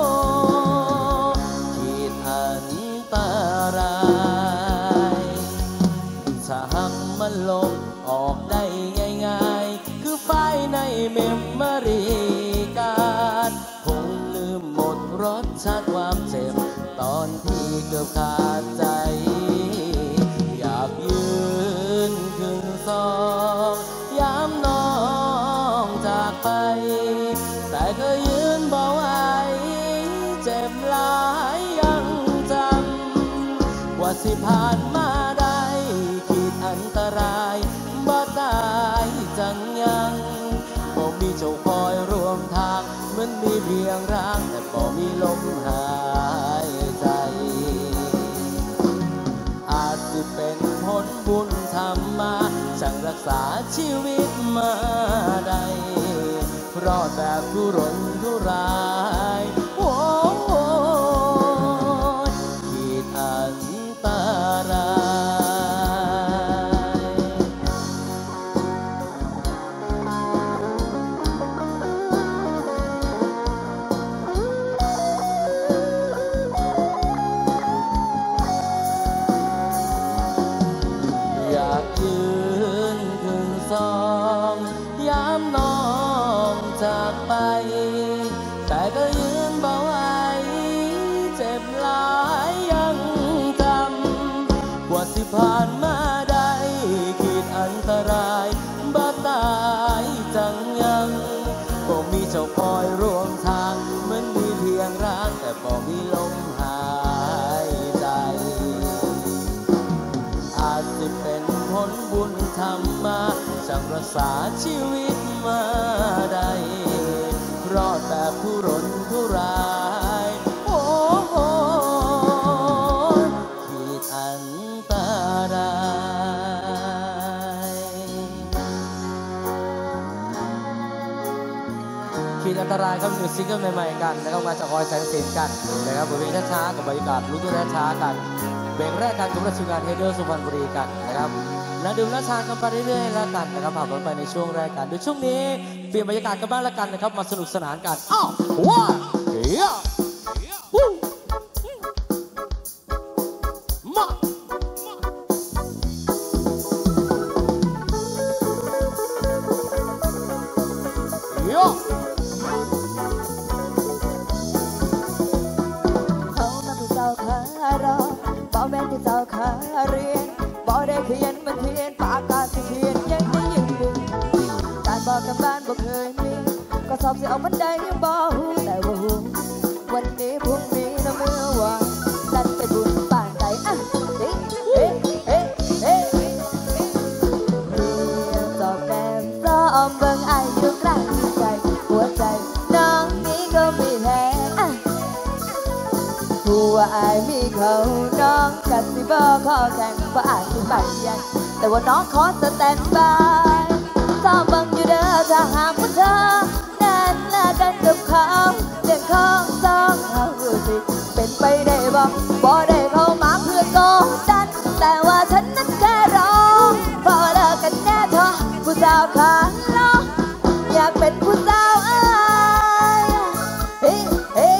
ขีดอันตรายถ้าหักมันลงออกได้ง่ายๆคือไฟในเมมโมรีการคงลืมหมดรสชาติความเจ็บตอนที่เกือบขาดใจอยากยืนขึ้นซองย้ำน้องจากไปแต่ก็ยืนบ่ไหวเจ็บหลายยังจำว่าสิผ่านมาได้ขีดอันตรายบ่ตายจังยังบ่มีเจ้าคอยร่วมทางเหมือนมีเพียงร่างแต่บ่มีลมหายใจอาจจะเป็นผลบุญทำมาช่างรักษาชีวิตมาได้รอดแบบทุรนทุรายโอ้โหขีดอันตรายอยากยืนขึ้นซองย้ำน้องจากไปแต่ก็ยืนบ่ไหวเจ็บหลายยังจำกว่าสิผ่านมาได้ขีดอันตรายบ่ตายจังยังบ่มีเจ้าคอยร่วมทางเหมือนมีเพียงร่างแต่บ่มีลมหายใจอาจจะเป็นผลบุญทำมาช่างรักษาชีวิตมาได้รอดแบบทุรนทุรายโอ้โหขีดอันตรายขีดอันตรายก็เป็นซิงเกิลใหม่ๆกันนะครับมาจากออยแสงสินกันนะครับบทเพลงช้าๆกับบรรยากาศรู้ตัวช้าๆกันเบรกแรกกันกับราชการเฮเดอร์สุพรรณบุรีกันนะครับและดื่มและทานกันไปเรื่อยๆแล้วกันนะครับผ่านไปในช่วงแรกกันโดยช่วงนี้เปลี่ยนบรรยากาศกันบ้างแล้วกันนะครับมาสนุกสนานกันอ้าวว้าเฮียวู้มาเฮียเขามาผู้เจ้าขารอบ่แม่นที่เจ้าขาเรียนบ่ได้เขียนมันเทียนปากกาสิเขียนยังได้ยินดึงการบอกกับบ้านบ่เคยมีก็สอบสิเอาบันไดยังบ่ฮู้แต่ว่าฮู้วันนี้พรุ่งนี้นะเมื่อวานดันไปบุญป่านใดอ่ะเฮ้เฮ้เฮ้เฮ้เรียนสอบแก้มซ้อมเบิ่งอายอยู่กลางใจหัวใจน้องนี้ก็มีแพ้อ่ะหัวอายมีเขาน้องกัดสิบ่ขอแข่งว่าอาจสิไปยังแต่ว่าน้องขอสแตนบายซ้อมเบิ่งอยู่เด้อถ้าหากว่าเธอนั้นละกันกับเขาเรื่องของสองเราสิเป็นไปได้บ่บ่ได้เข้ามาเพื่อกดดันแต่ว่าฉันนั้นแค่รอพอเลิกกันแน่เถอะผู้สาวขาล้ออยากเป็นผู้สาวอายเฮ้เฮ้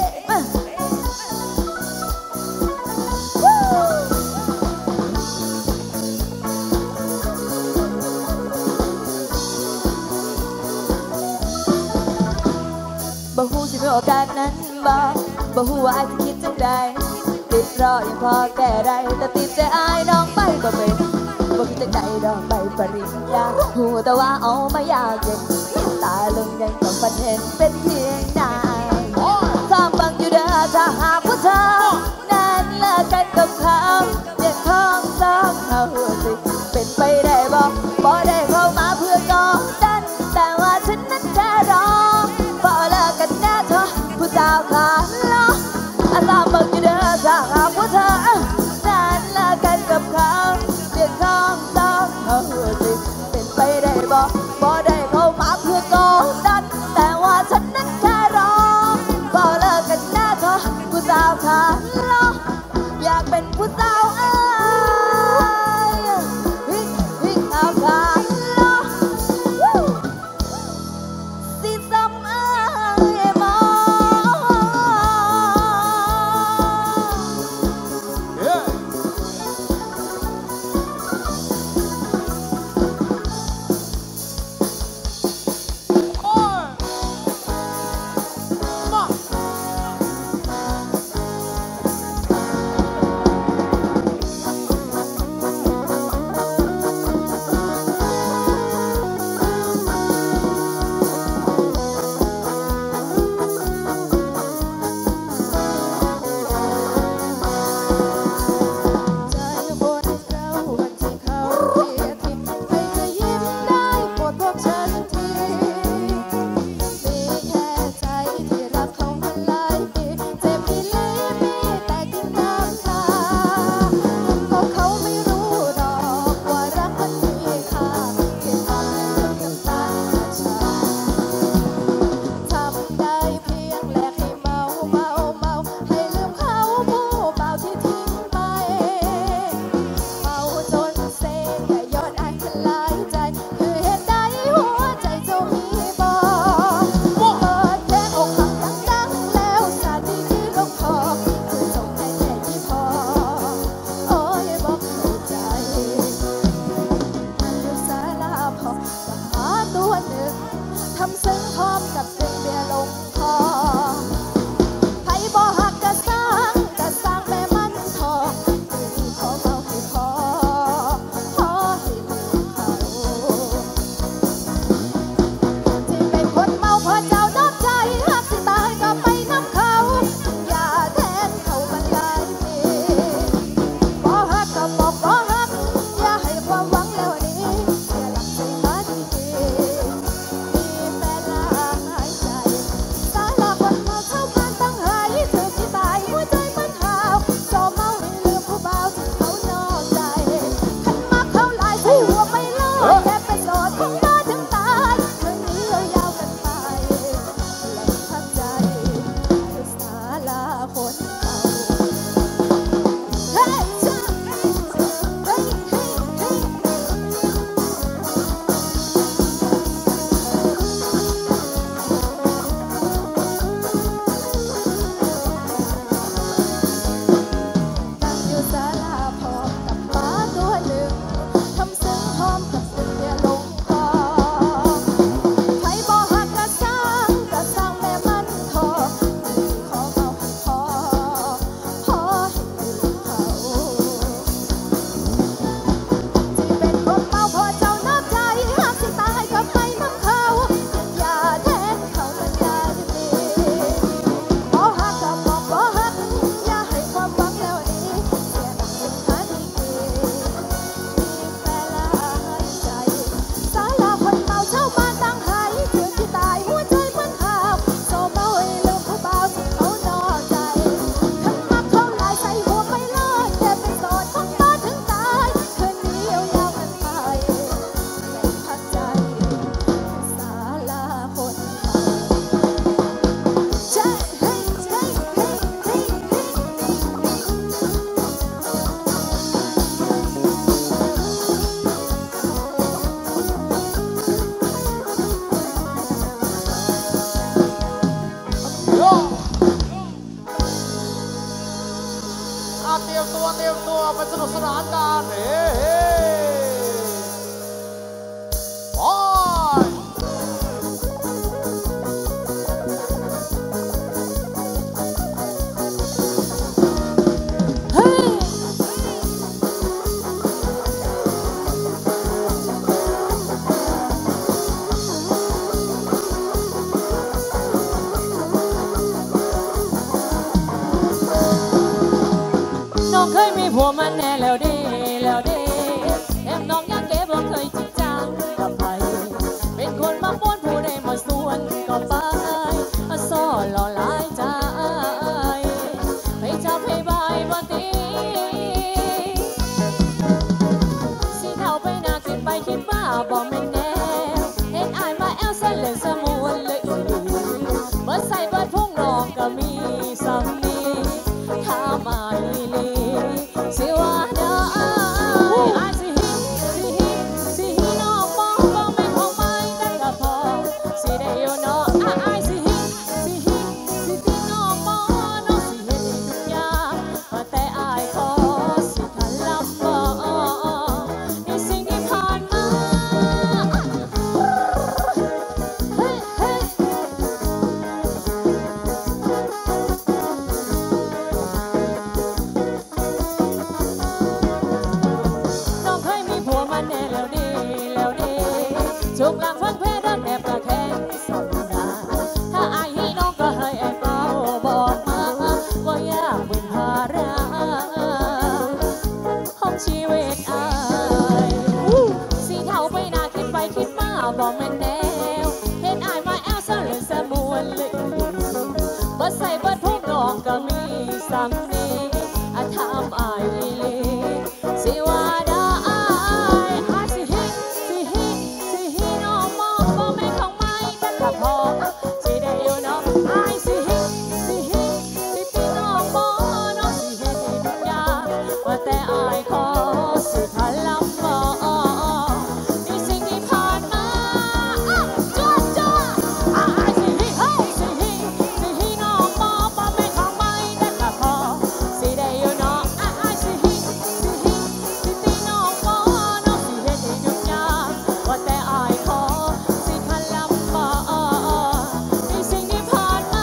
บ่ฮู้สิมีโอกาสนั้นบ่บ่ฮู้ว่าอายสิคิดจังใดติดรอยังพอแก้ได้แต่ติดใจอายน้องไปบ่เป็นบ่คิดจังใดดอกใบปริญญาฮู้แต่ว่าเอามายากเย็นตาลงยังต้องฝันเห็นเป็นเพียงนายซ้อมบังอยู่เด้อถ้าหากว่าเธอนั้นเลิกกันกับเขาเรื่องของสองเราสิเป็นไปได้บ่บ่ได้เข้ามาเพื่อกดดันแต่ว่าฉันนั้นแค่รอพอเลิกกันแน่เถอะผู้สาวขาล้ออาซ้อมบังอยู่เด้อถ้าหากว่าเธอนั้นเลิกกันกับเขาเรื่องของสองเราสิเป็นไปได้บ่บ่ได้เข้ามาเพื่อกทานรออยากเป็นผู้สาวเอ้ยฮิฮิเอาทานรอสิซ้ำเอ้ยมอทำซึ้งพร้อมกับซึ้งเบียร์ลงคอไผบ่หักกะสร้างกะสร้างแม่มันทอขอเมาให้พอขอให้ลืมเขาที่เป็นคนเมาเพราะเจ้านอกใจหักสิตายก็ไปน้ำเขาอย่าแทนเขามันหลายปีบ่หักก็บอกบ่หักอย่าให้ความหวังแล้วนี้อย่าหลับใจมาดีเตรียมตัวเตรียมตัวไปสนุกสนานกันเฮ้โอ้ยเฮ้ยน้องเคยมีผัวมันแน่แล้วเด้แล้วเด้แอมน้องยังเก็บบ่เคยจริงจังกับใครเป็นคนมาป้วนผู้ใดมาส่วนก็ไปซ้อหล่อหลายใจให้จับให้บายบ่ตีสิเท่าไปหน้าขึ้นไปคิดว่าบ่แม่นแน่เห็นอายมาแอลเส้นเลยสมวนเลยอีหลีเบิดใส่เบิดพุ่งนอกก็มีซ้ำนี้อาถามอายอีหลีสิว่าได้อายสิฮิสิฮิสิฮิน้องมองบ่แม่นของไม่แต่ถ้าพอสิได้อยู่เนาะอายสิฮิสิฮิสิติน้องบ่น้องสิเฮ็ดให้ทุกอย่างว่าแต่อายขอสิพลังบ่ในสิ่งที่ผ่านมาจ้าจ้าอายสิฮิเฮ้ยสิฮิสิฮิน้องบ่บ่แม่นของไม่แต่ถ้าพอสิได้อยู่เนาะอายสิฮิสิฮิสิติน้องบ่น้องสิเฮ็ดให้ทุกอย่างว่าแต่อายขอสิพลังบ่ในสิ่งที่ผ่านมา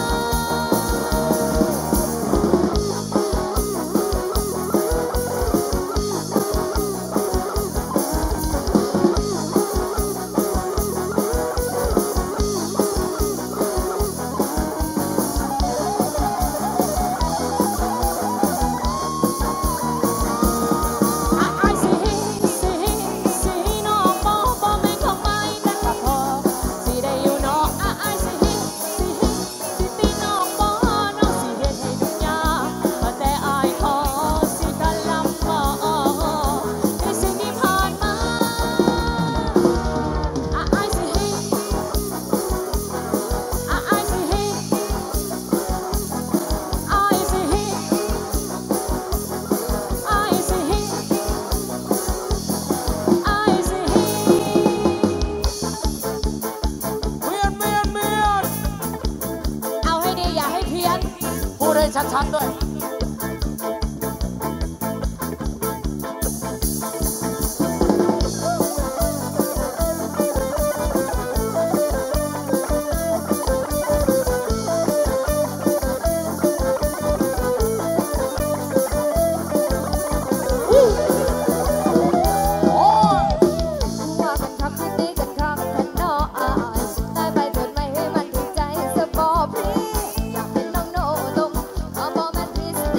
อายสิฮิสิฮิสิฮิน้องบ่บ่แม่นของไม่แต่ถ้าพอสิได้อยู่เนาะอายสิฮิสิฮิสิติน้องบ่น้องสิเฮ็ดให้ทุกอย่างว่าแต่อายขอสิกะลำบ่ในสิ่งที่ผ่านมาอายสิฮิอายสิฮิอายสิฮิอายสิฮิ ไอ้สิฮิเมียนเมียนเมียนเอาให้ดีอย่าให้เพี้ยนพูดให้ชัดๆด้วยว่ากันคักสิตีกันคักกันเนาะอายได้ไปเถิดไม่ให้มันถึงใจสบอพี่อยากเป็นน้องโนตมเอาบ่แม่นพี่สิ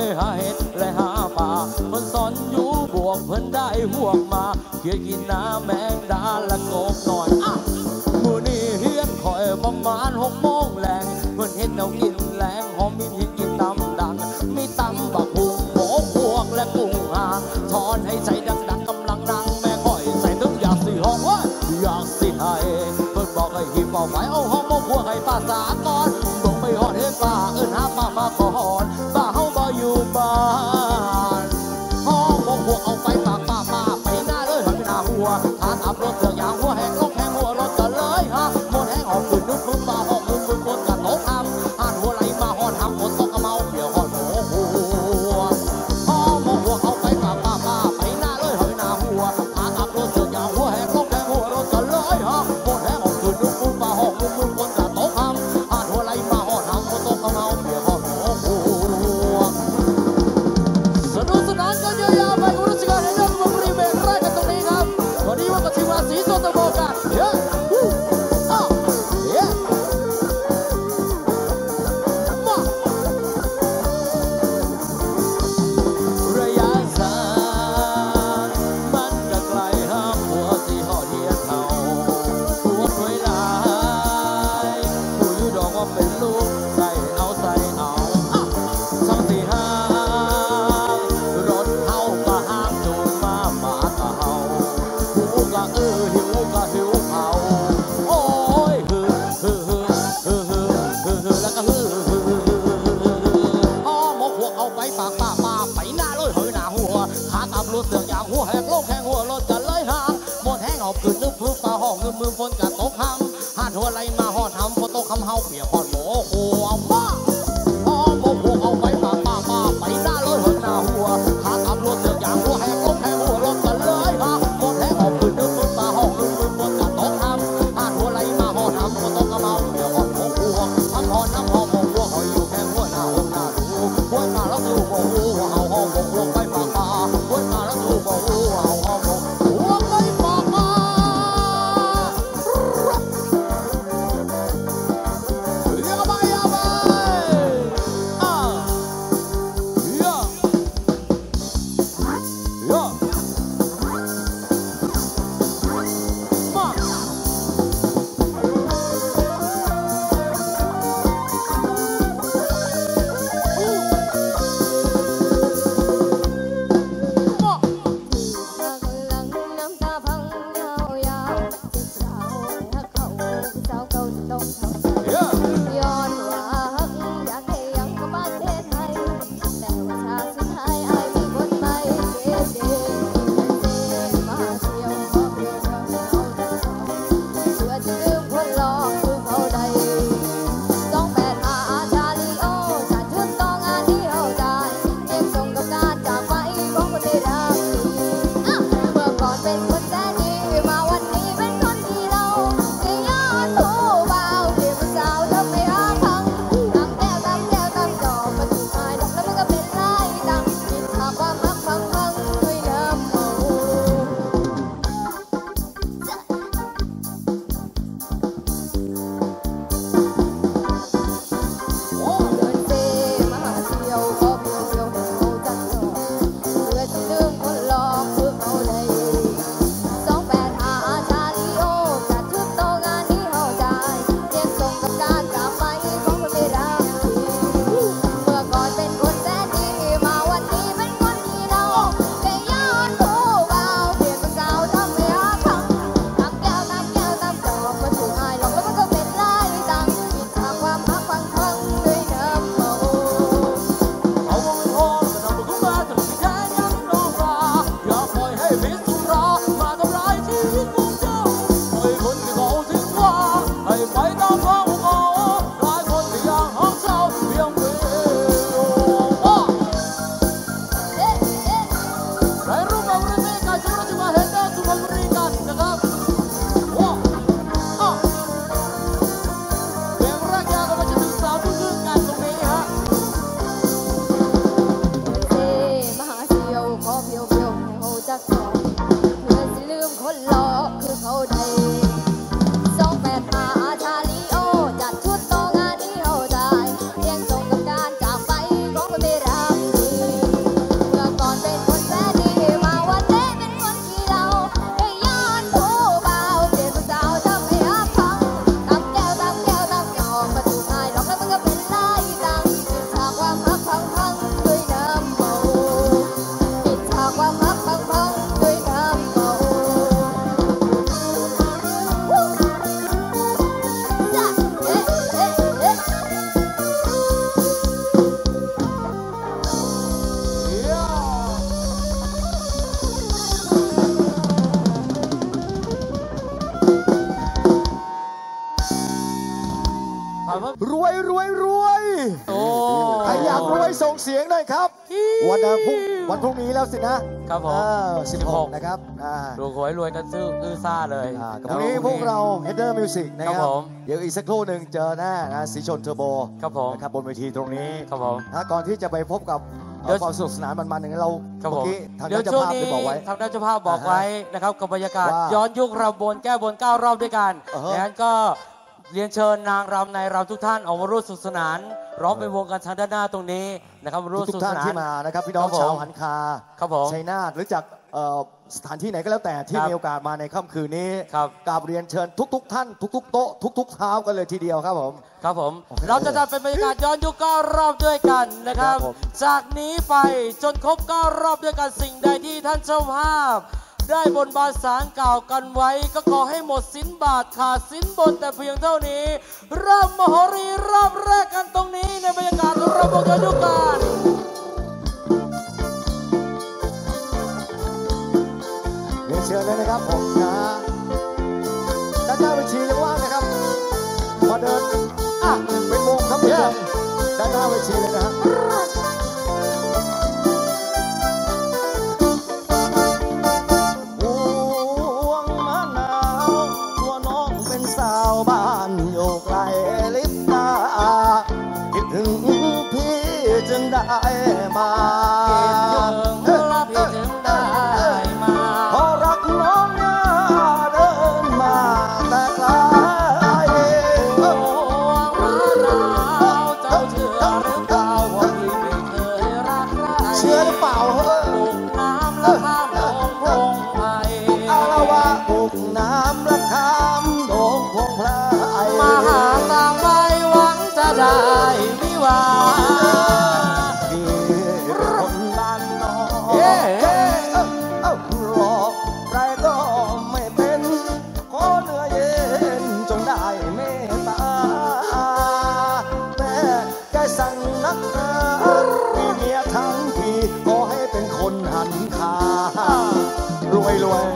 หาเห็ดและหาป่าเพิ่นสอนอยู่บวกเพิ่นได้ห่วงมาเขียกินน้ำแมงดาและกบหน่อยอ่ะมื้อนี้เฮียนคอยประมาณหกโมงแรงเพิ่นเฮ็ดแนวกินแรงหอมมีพริกกินตำดังมีตำบักหุ่งหมูพวกและกุ้งห่างทอนให้ใจดังๆกำลังนั่งแม่คอยใส่นึกอยากสิหอมว่าอยากสิให้เพิ่นบอกให้หิบเอาไว้เอาหอมพวกให้ป้าสาก่อนลงไปหอดเฮ็ดป้าเอิ้นหาป้ามาก่อนป้าเฮาบ่อยู่บ้านหอมพวกเอาไปปากป้าป้าไปหน้าเลยหันไปหน้าหัวทานอับรถเถือกยางหัวแห้งลงแห้งหัวรถก็เลยฮะหมดแห้งออกขึ้นนึกพึ่งป้าหอมมึงมึงบนกระโตกทำอ่านหัวไหลมาหอดทำฝนตกกระเมาเดี่ยวหอดหัวหัวหอมพวกเอาไปปากป้าป้าไปหน้าเลยหันไปหน้าหัวทานอับรถเถือกยางหัวแห้งลงแห้งหัวรถก็เลยฮะหมดแห้งออกขึ้นนึกพึ่งป้าหอมมึงมึงบนกระโตกทำอ่านหัวไหลมาหอดทำฝนตกกระเมาเดี่ยวหอดหัวหัวสนุกสนานกันยาวๆไปคุณผู้ชมให้ได้มาบริเวณแรกกันตรงนี้ครับวันนี้ว่ากับทีมงานสีส้มตะโกกันเฮ้ยอ้าวเฮ้ยมาระยะสายมันก็ไกลห้ามหัวสีหอดเดียเท่าหัวถวยลายผู้อยู่ดอกว่าเป็นลูกใส่เอาใส่เอาช่องสี่ห้ารถเฮาก็ห้ามจูงมาหมาก็เฮาหูก็เออหิวก็หิวเผาโอ้ยฮือฮือฮือฮือฮือฮือฮือแล้วก็ฮือฮือฮืออ้อหมกหัวเอาไปปากป้าป้าไปหน้าเลยเฮ้ยหน้าหัวหากับรถเสือกยางหัวแหกโลกแหงหัวรถกันเลยห่างหมดแห้งออกขึ้นนึกพื้นฟ้าห้องเงินมือฝนกัดตกคำหาดหัวไหลมาหอดทำฝนตกคำเฮาเปียกหอดโหหัวมาอ้อหมกหัวเอาไปปากป้าป้าไปหน้าเลยเฮ้ยหน้าหัวหากับรถเสือกยางหัวแหกโลกแหงหัวรถกันเลยห่างหมดแห้งออกขึ้นนึกพื้นฟ้าห้องเงินมือฝนกัดตกคำหาดหัวไหลมาหอดทำฝนตกคำเฮาเปียกหอดโหหัวทำหอดน้ำหอมหัวหอยอยู่แค่หัวหน้าหัวหน้าดูหัวหน้าแล้วดูหัวเอาหอมหัวไปปากป้าหัวหน้าแล้วดูหัวเอาหอมหัวไปปากป้าเรียกไปเอาไปวยรวยรวยโอ้ใครอยากรวยส่งเสียงหน่อยครับวันพรุ่งวันพรุ่งนี้แล้วสินะครับผมสิบหกนะครับรวยรวยกันซื้ออื้อซ่าเลยกับวันนี้พวกเรา Header Music นะครับเดี๋ยวอีกสักครู่หนึ่งเจอหน้านะสีชนเทอร์โบครับผมนะครับบนเวทีตรงนี้ครับผมก่อนที่จะไปพบกับความสนุกสนานมันๆอย่างเราเมื่อกี้ทางเจ้าภาพได้บอกไว้ทางเจ้าภาพบอกไว้นะครับกับบรรยากาศย้อนยุครำบนแก้บนเก้ารอบด้วยกันดังนั้นก็เรียนเชิญนางรำในรำทุกท่านออกมาร่วมสนุกสนานร้องเป็นวงกันทางด้านหน้าตรงนี้นะครับร่วมสนุกสนานที่มานะครับพี่น้องชาวหันคาชัยนาทหรือจากสถานที่ไหนก็แล้วแต่ที่มีโอกาสมาในค่ำคืนนี้กราบเรียนเชิญทุกๆท่านทุกๆโต๊ะทุกๆเท้ากันเลยทีเดียวครับผมครับผมเราจะจัดเป็นบรรยากาศย้อนยุคเก้ารอบด้วยกันนะครับจากนี้ไปจนครบเก้ารอบด้วยกันสิ่งใดที่ท่านเจ้าภาพได้บนบานสารกล่าวกันไว้ก็ขอให้หมดสินบาทขาดสินบนแต่เพียงเท่านี้เริ่มมโหรีรอบแรกกันตรงนี้ในบรรยากาศระบบย้อนยุคกันเรียนเชิญเลยนะครับผมนะด้านหน้าเวทียังว่างนะครับมาเดินอ่ะเป็นวงครับผู้ชมด้านหน้าเวทีเลยนะบ้านอยู่ไกลลิบตาคิดถึงพี่จึงได้มาคิดถึงพี่จึงได้มาพอรักน้องย่าเดินมาแต่ไกลโอ้เราเจ้าเชื่อหรือเปล่าว่าพี่ไม่เคยรักใครเชื่อหรือเปล่าเฮ้ยปลูกน้ำและข้ามโดงพงไผ่อาละว่าปลูกน้ำและข้ามโดงพงไผ่มาหาตามไปหวังจะได้วิวาพี่คนบ้านนอกรอใครก็ไม่เป็นขอเนื้อเย็นจงได้เมตตาแม่ใจสั่งนักหนามีเมียทั้งทีขอให้เป็นคนหันขารวยรวย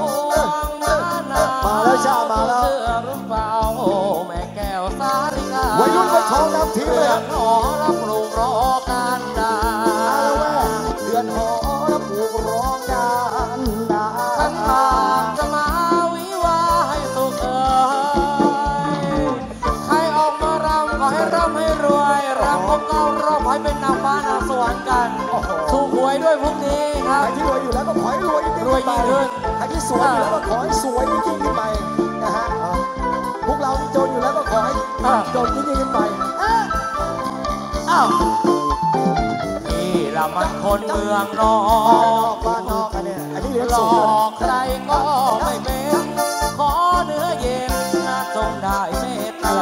มาแล้วจ้ามาแล้ววัยรุ่นวัยทองนำทีมเลยครับหอรับปลูกรอการดาเดือนหอรับปลูกรอการดาขันหากจะมาวิวาให้สุขเอ่ยใครออกมารำขอให้ร่ำให้รวยรำครบเก้ารอบให้เป็นนางฟ้านางสวรรค์กันถูกหวยด้วยพรุ่งนี้ครับใครที่รวยอยู่แล้วก็ขอให้รวยยิ่งขึ้นไปใครที่สวยอยู่แล้วก็ขอให้สวยยิ่งขึ้นไปนะฮะพวกเราที่จนอยู่แล้วก็ขอให้จนยิ่งขึ้นไปอ้าวนี่ละมันคนเมืองนอกบ้านนอกกันเนี่ยอันนี้เรียนหลสูงอกใครก็ไม่เป็นขอเนื้อเย็นจงได้เมตตา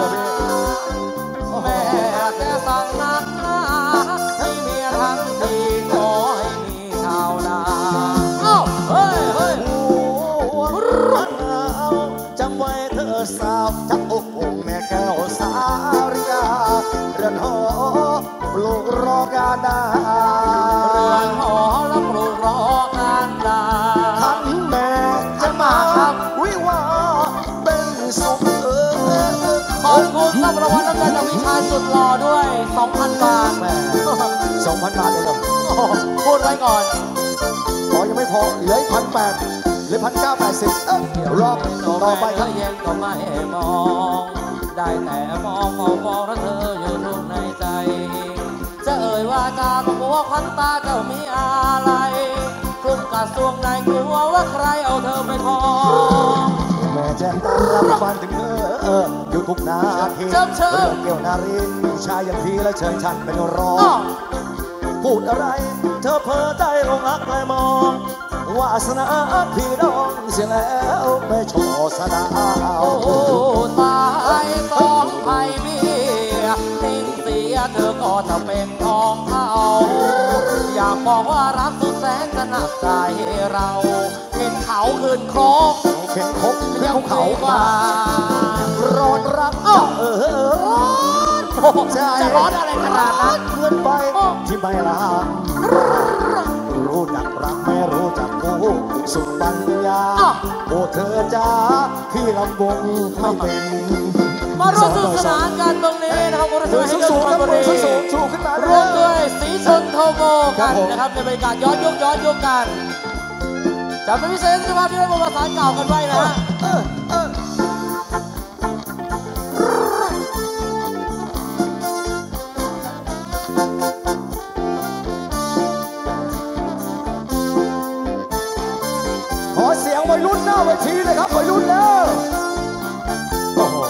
แม่แต่สั่งนักหนาให้เมียทั้งทีขอให้มีชาวนาอ้าวเฮ้ยเฮ้ยรักจำไว้เธอสาวจับอกองแม่แก้วสาริกาเรือนหอปลูกรอการดาเรือนหอแล้วปลูกรอการดาขันแม่จะมาวิวาเป็นสุขเออขอบคุณรับรางวัลน้ำใจจากพี่ชายสุดหล่อด้วย สองพัน บาทสองพัน บาทเลยเหรอพูดไว้ก่อนขอยังไม่พอเหลืออีกพันแปดหรือพันเก้าแปดสิบรอบต่อไปครับเย็นก็ไม่มองได้แต่มองมองมองแล้วเธออยู่ตรงในใจจะเอ่ยว่าจากหัวควันตาเจ้ามีอะไรกลุ่มกระทรวงไหนกลัวว่าใครเอาเธอไปครองแม่แจ้งตามรับฟันถึงเธออยู่ทุกนาทีเรื่องเกี่ยวนารีชายอย่างพี่แล้วเชิญฉันเป็นรองพูดอะไรเธอเพ้อใจลงรักเลยมองวาสนาพี่น้องเสียแล้วไม่โชว์สดาโอ้ตายต้องไผ่เบี้ยทิ้งเสียเธอก็จะเป็นทองเขาอยากบอกว่ารักสุดแสนจะหนักใจเราเห็นเขาขึ้นโครกเห็นคบขึ้นเขากว่าร้อนรักเออร้อนใจจะร้อนอะไรขนาดนั้นเพื่อนไปที่ไม่รักรู้จักรักไม่รู้จักกูสุดปัญญาโอ้เธอจ้าพี่ลำวงไม่เป็นมาร่วมสนุกสนานกันตรงนี้นะครับคุณผู้ชมที่สุพรรณบุรีร่วมด้วยสีชนโทโมกันนะครับในบรรยากาศย้อนยุคย้อนยุคกันจะเป็นพิเศษที่ว่าพี่ได้ประสานเก่ากันไว้นะขอเสียงวัยรุ่นหน้าเวทีเลยครับวัยรุ่นแล้วโอ้โห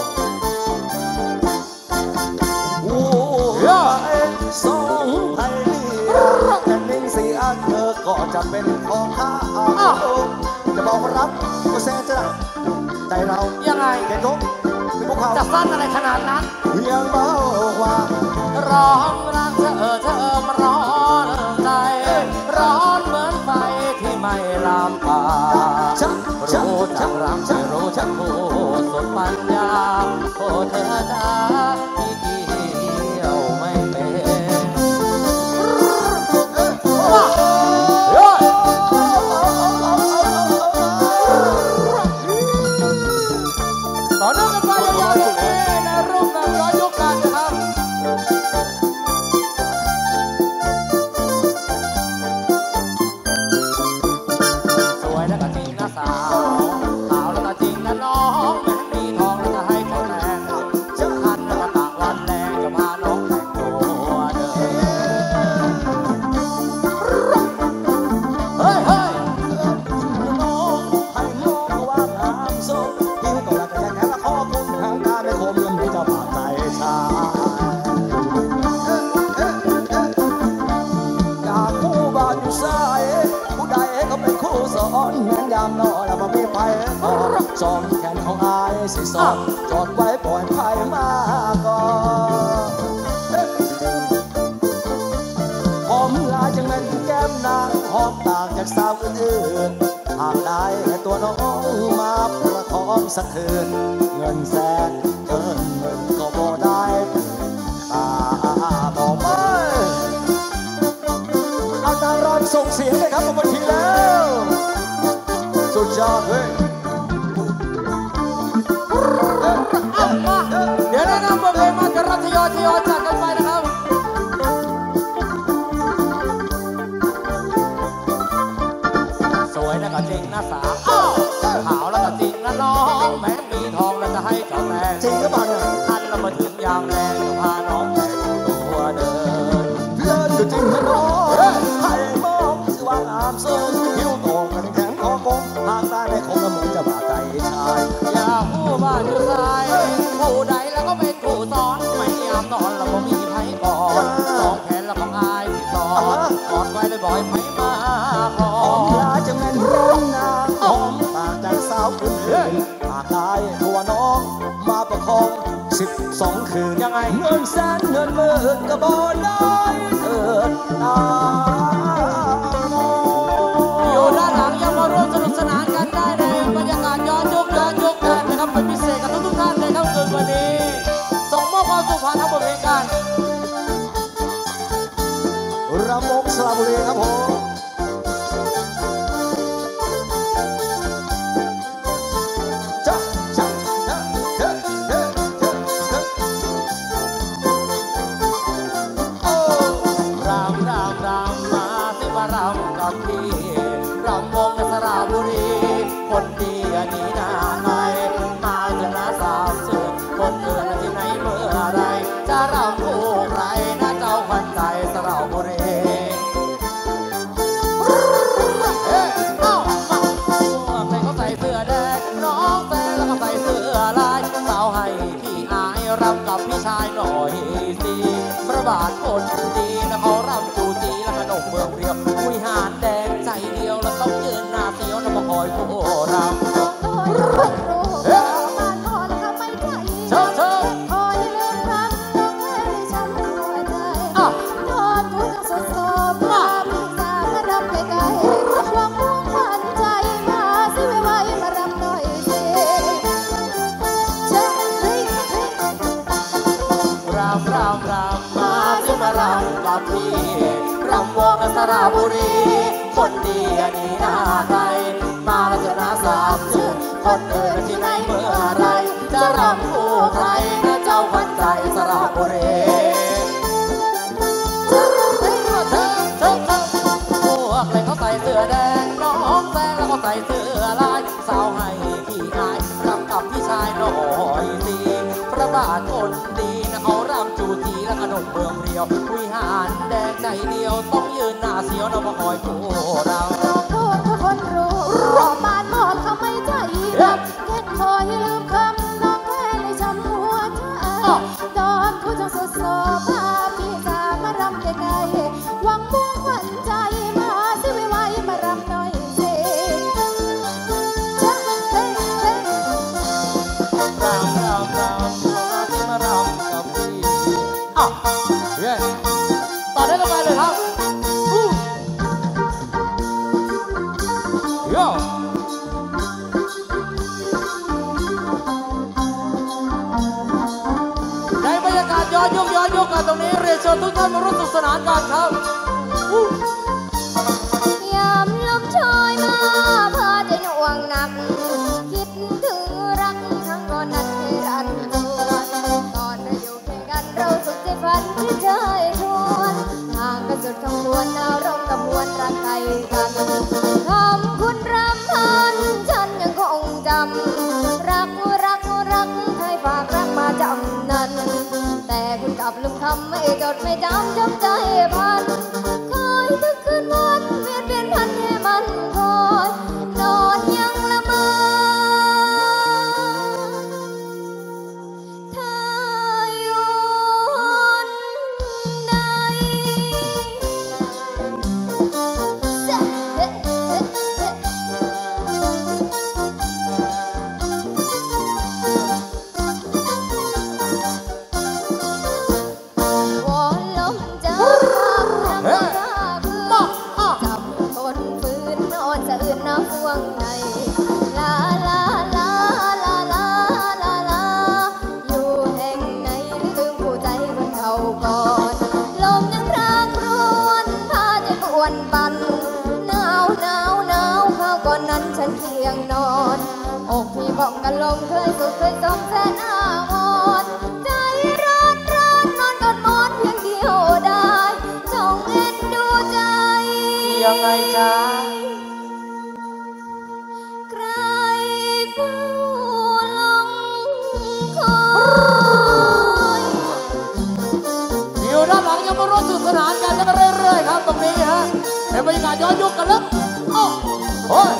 โอ้โหสองไทยนี่แต่นิ่งสีอันเธอก็จะเป็นของข้าจะบอกรักก็แซ่จะใจเรายังไงเด็กทุกเป็นพวกเขาจะสั้นอะไรขนาดนั้นยังเบากว่าร้องรักเธอเธอมาร้อนใจร้อนเหมือนไฟที่ไม่ลามปารู้จักรักไม่รู้จักผู้สุดปัญญาโอ้เธอจ้าที่เกี่ยวไม่เป็นต่อเนื่องกันไปยาวๆอย่างนี้ในรูปแบบย้อนยุคกันนะครับสวยแล้วก็จริงนะสาวสาวแล้วก็จริงนะน้องแม้มีทองแล้วก็ให้เจ้าแรงจะคันแล้วก็ตะวันแรงจะพาน้องแต่งตัวเดินเฮ้ยเฮ้ยน้องให้น้องว่างามสมยิ่งก็รักแต่แค่ละข้อคุณทางการไม่คมยังไม่จะผ่านใจชาอยากคู่บ้านอยู่สายผู้ใดก็เป็นคู่สอนแม้นยามนอนแล้วมาไม่ไปก่อนจอมแขนของอายสิสอนจอดไว้ปล่อยภัยมาก่อนหอมลายจังแม่นแก้มนางหอมต่างจากสาวอื่นหากได้ตัวน้องมาประคองสักคืนเงินแสนเกินเงินก็บ่ได้ตาบอกไปเอาตารอนส่งเสียงเลยครับบนทีแล้วสุดยอดเลยเดี๋ยวแนะนำบทเพลงมาจะรัทยอยทยอยจัดกันไปนะครับสวยแล้วก็จริงนะสาวขาวแล้วก็จริงนะน้องแม้มีทองแล้วจะให้เจ้าแรงจริงหรือเปล่าเนี่ยทันแล้วมาถึงยามแรงจะพาน้องแต่งตัวเดินเลิศก็จริงนะน้องให้มองสิว่างามสูงหิวโต่งกันแข็งคอโกงหากได้ไม่คงละเหมือนจะบาดใจชายอย่าผู้บ้านอยู่สายผู้ใดแล้วก็เป็นผู้สอนไม่ยามนอนแล้วก็มีไผ่ก่อนสองแขนแล้วก็อายที่สอนกอดไว้บ่อยๆไผ่มาคอหอมลาจะแม่นร้อนนางหอมปากจากสาวคนอื่นหากได้ตัวน้องมาประคองสิบสองคืนยังไงเงินแสนเงินหมื่นก็บ่ได้เถิดตาอยู่ด้านหลังยังมาร่วมสนุกสนานกันได้ในบรรยากาศย้อนยุคย้อนยุคกันนะครับเป็นพิเศษกับทุกๆท่านในค่ำคืนวันนี้ส่งมอบความสุขผ่านทั้งบทเพลงกันรำวงสระบุรีครับผมจ้าจ้าจ้าเฮ้เฮ้เฮ้เฮ้โอ้รำรำรำมาสิมารำกับพี่รำวงสระบุรีคนดีอันนี้นาไงมาจะน่าสาบซึ้งคนอื่นที่ไหนเมื่อไรจะรำคู่ใครนะเจ้าขวัญใจสระบุรีรำกับพี่ชายหน่อยสิพระบาทคนดีนะเขารำจูจีและขนมเมืองเรียบวิหารแดงใจเดียวแล้วต้องยืนหน้าเสียวแล้วมาคอยผู้รำเฮ้ยเชิญเชิญคอยลืมรักต้องให้ฉันหัวใจทอดทุกข์สดๆมาพี่สาวมารับไกลๆหวังมุ่งมั่นใจมาสิไว้มารำหน่อยสิรำรำรำมาสิมารำกับพี่รำวงสระบุรีคนดีอันนี้น่าใครมาแล้วจะน่าสาบซึ้งคนอื่นที่ไหนเมื่อไรจะรำคู่ใครเรเธอเธอเธอเธอพวกเลยเขาใส่เสื้อแดงน้องแฟนแล้วก็ใส่เสื้อลายสาวให้พี่นายรำกับพี่ชายหน่อยสิพระบาทคนดีนะเขารำจูจีและกระดกเบืองเรียววิหารแดงใจเดียวต้องยืนหน้าเสียวนะมาคอยพวกเราน้องโดนทุกคนรู้รอบบ้านหมดเขาไม่ใจรับแค่คอยลืมคำน้องแค่เลยช้ำหัวใจตอนผู้จงสุดโซภาพี่จะมารำไกลๆหวังมุ่งขวัญใจมาสิไว้มารำหน่อยสิรำรำรำมารำกับพี่อ่ะเย้ต่อได้กันไปเลยครับโย่ในบรรยากาศย้อนยุคย้อนยุคกันตรงนี้เรียนเชิญทุกท่านมาร่วมสนุกสนานกันครับยามลมโชยมาพาใจหน่วงหนักคิดถึงรักทั้งก่อนนั้นให้รันจวนตอนเราอยู่เคียงกันเราสุขใจฝันที่ใจชวนห่างกันสุดขบวนดาวร่มกับมวลรักไกลกันคำคุณรำพันฉันยังคงจำรักรักรักให้ฝากรักมาจำนั้นแต่คุณกลับลืมคำไม่จดไม่จำจำใจพันคอยทุกคืนวันเวียนเวียนพันให้มันคอยนอนยังละเมอถ้าอยู่ไหนวอนลมจะพักน้ำตาคืนจับทนฝืนนอนจะอื่นน้ำห่วงในลาลาลาลาลาลาลาอยู่แห่งไหนลืมผู้ใจคนเก่าก่อนลมยังรางรวนพาใจปวนปั่นหนาวหนาวหนาวข้าวก่อนนั้นฉันเคียงนอนอกพี่บอกกันลมเคยสุขเคยสมแสนอาวรใจร้อนร้อนนอนกอดหมอนเพียงเดียวได้จงเอ็นดูใจยังไงจ๊ะใครเฝ้าลงคอยอยู่ด้านหลังยังมาร่วมสนุกสนานกันกันเรื่อยๆครับตรงนี้ฮะในบรรยากาศย้อนยุคกันแล้วโอ้โอ้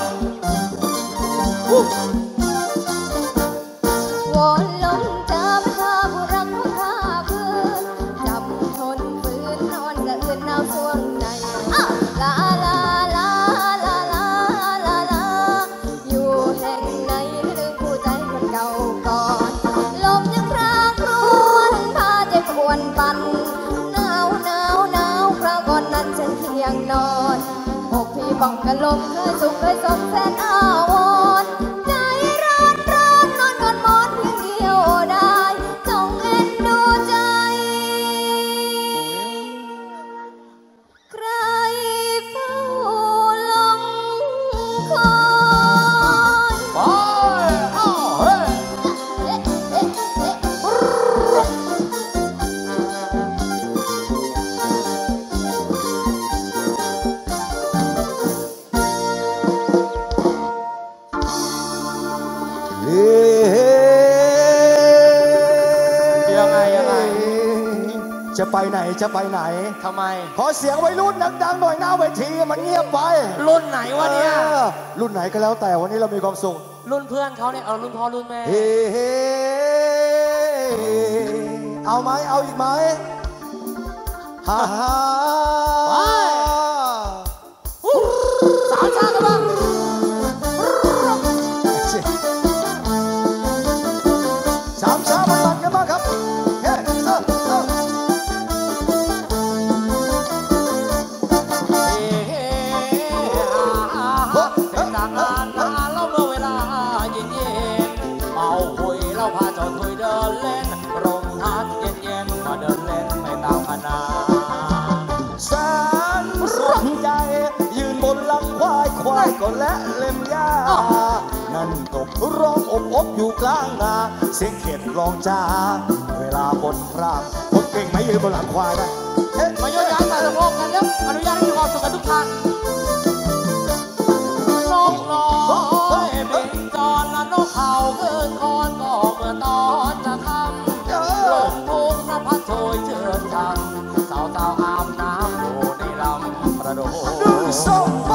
ยวอนลมจะพาผู้รักผู้ข้าคืนจับทนฝืนนอนจะอื่นหนาวช่วงในลาลาลาลาลาลาลาอยู่แห่งไหนลืมผู้ใจคนเก่าก่อนลมยังพรางรวนพาใจปวนปั่นหนาวหนาวหนาวคราวก่อนนั้นฉันเคียงนอนอกพี่บอกกันลมเคยสุขเคยสมแสนอาวรใจร้อนร้อนนอนกอดหมอนเพียงเดียวได้จงเอ็นดูใจใครเฝ้าลงคอยไปอ้าวเฮ้ยเอ๊ะเอ๊ะเอ๊ะยังไงยังไงจะไปไหนจะไปไหนทำไมขอเสียงวัยรุ่นดังๆหน่อยหน้าเวทีมันเงียบไปรุ่นไหนวะเนี่ยเออรุ่นไหนก็แล้วแต่วันนี้เรามีความสุขรุ่นเพื่อนเขาเนี่ยเอารุ่นพ่อรุ่นแม่เฮ้เฮ้เอาไหมเอาอีกไหมฮ่าฮ่าสามชาติกันบ้างสามชาติมันกันบ้างครับเฮ้เออเออเป็นต่างงานนานแล้วเมื่อเวลาเย็นเย็นเมาคุยเราพาเจ้าถุยเดินเล่นลมพัดเย็นเย็นมาเดินเล่นไปตามคณะแสนสุขใจยืนบนลำควายควายก็และเล็มหญ้านั่นก็ร้องอบอบอยู่กลางนาเสียงเข็ดร้องจ้าเวลาบนพรางคนเก่งไหมยืนบนหลังควายได้เอ๊ะมาโยนย้ายสายสะโพกกันแล้วอนุญาตให้มีความสุขกันทุกท่านนกน้อยบินจรและนกเขาขึ้นคอนก็เมื่อตอนจะค่ำลงทุ่งนภาโชยเชิญชันสาวสาวอาบน้ำอยู่ในลำประโดดหนึ่งสองไป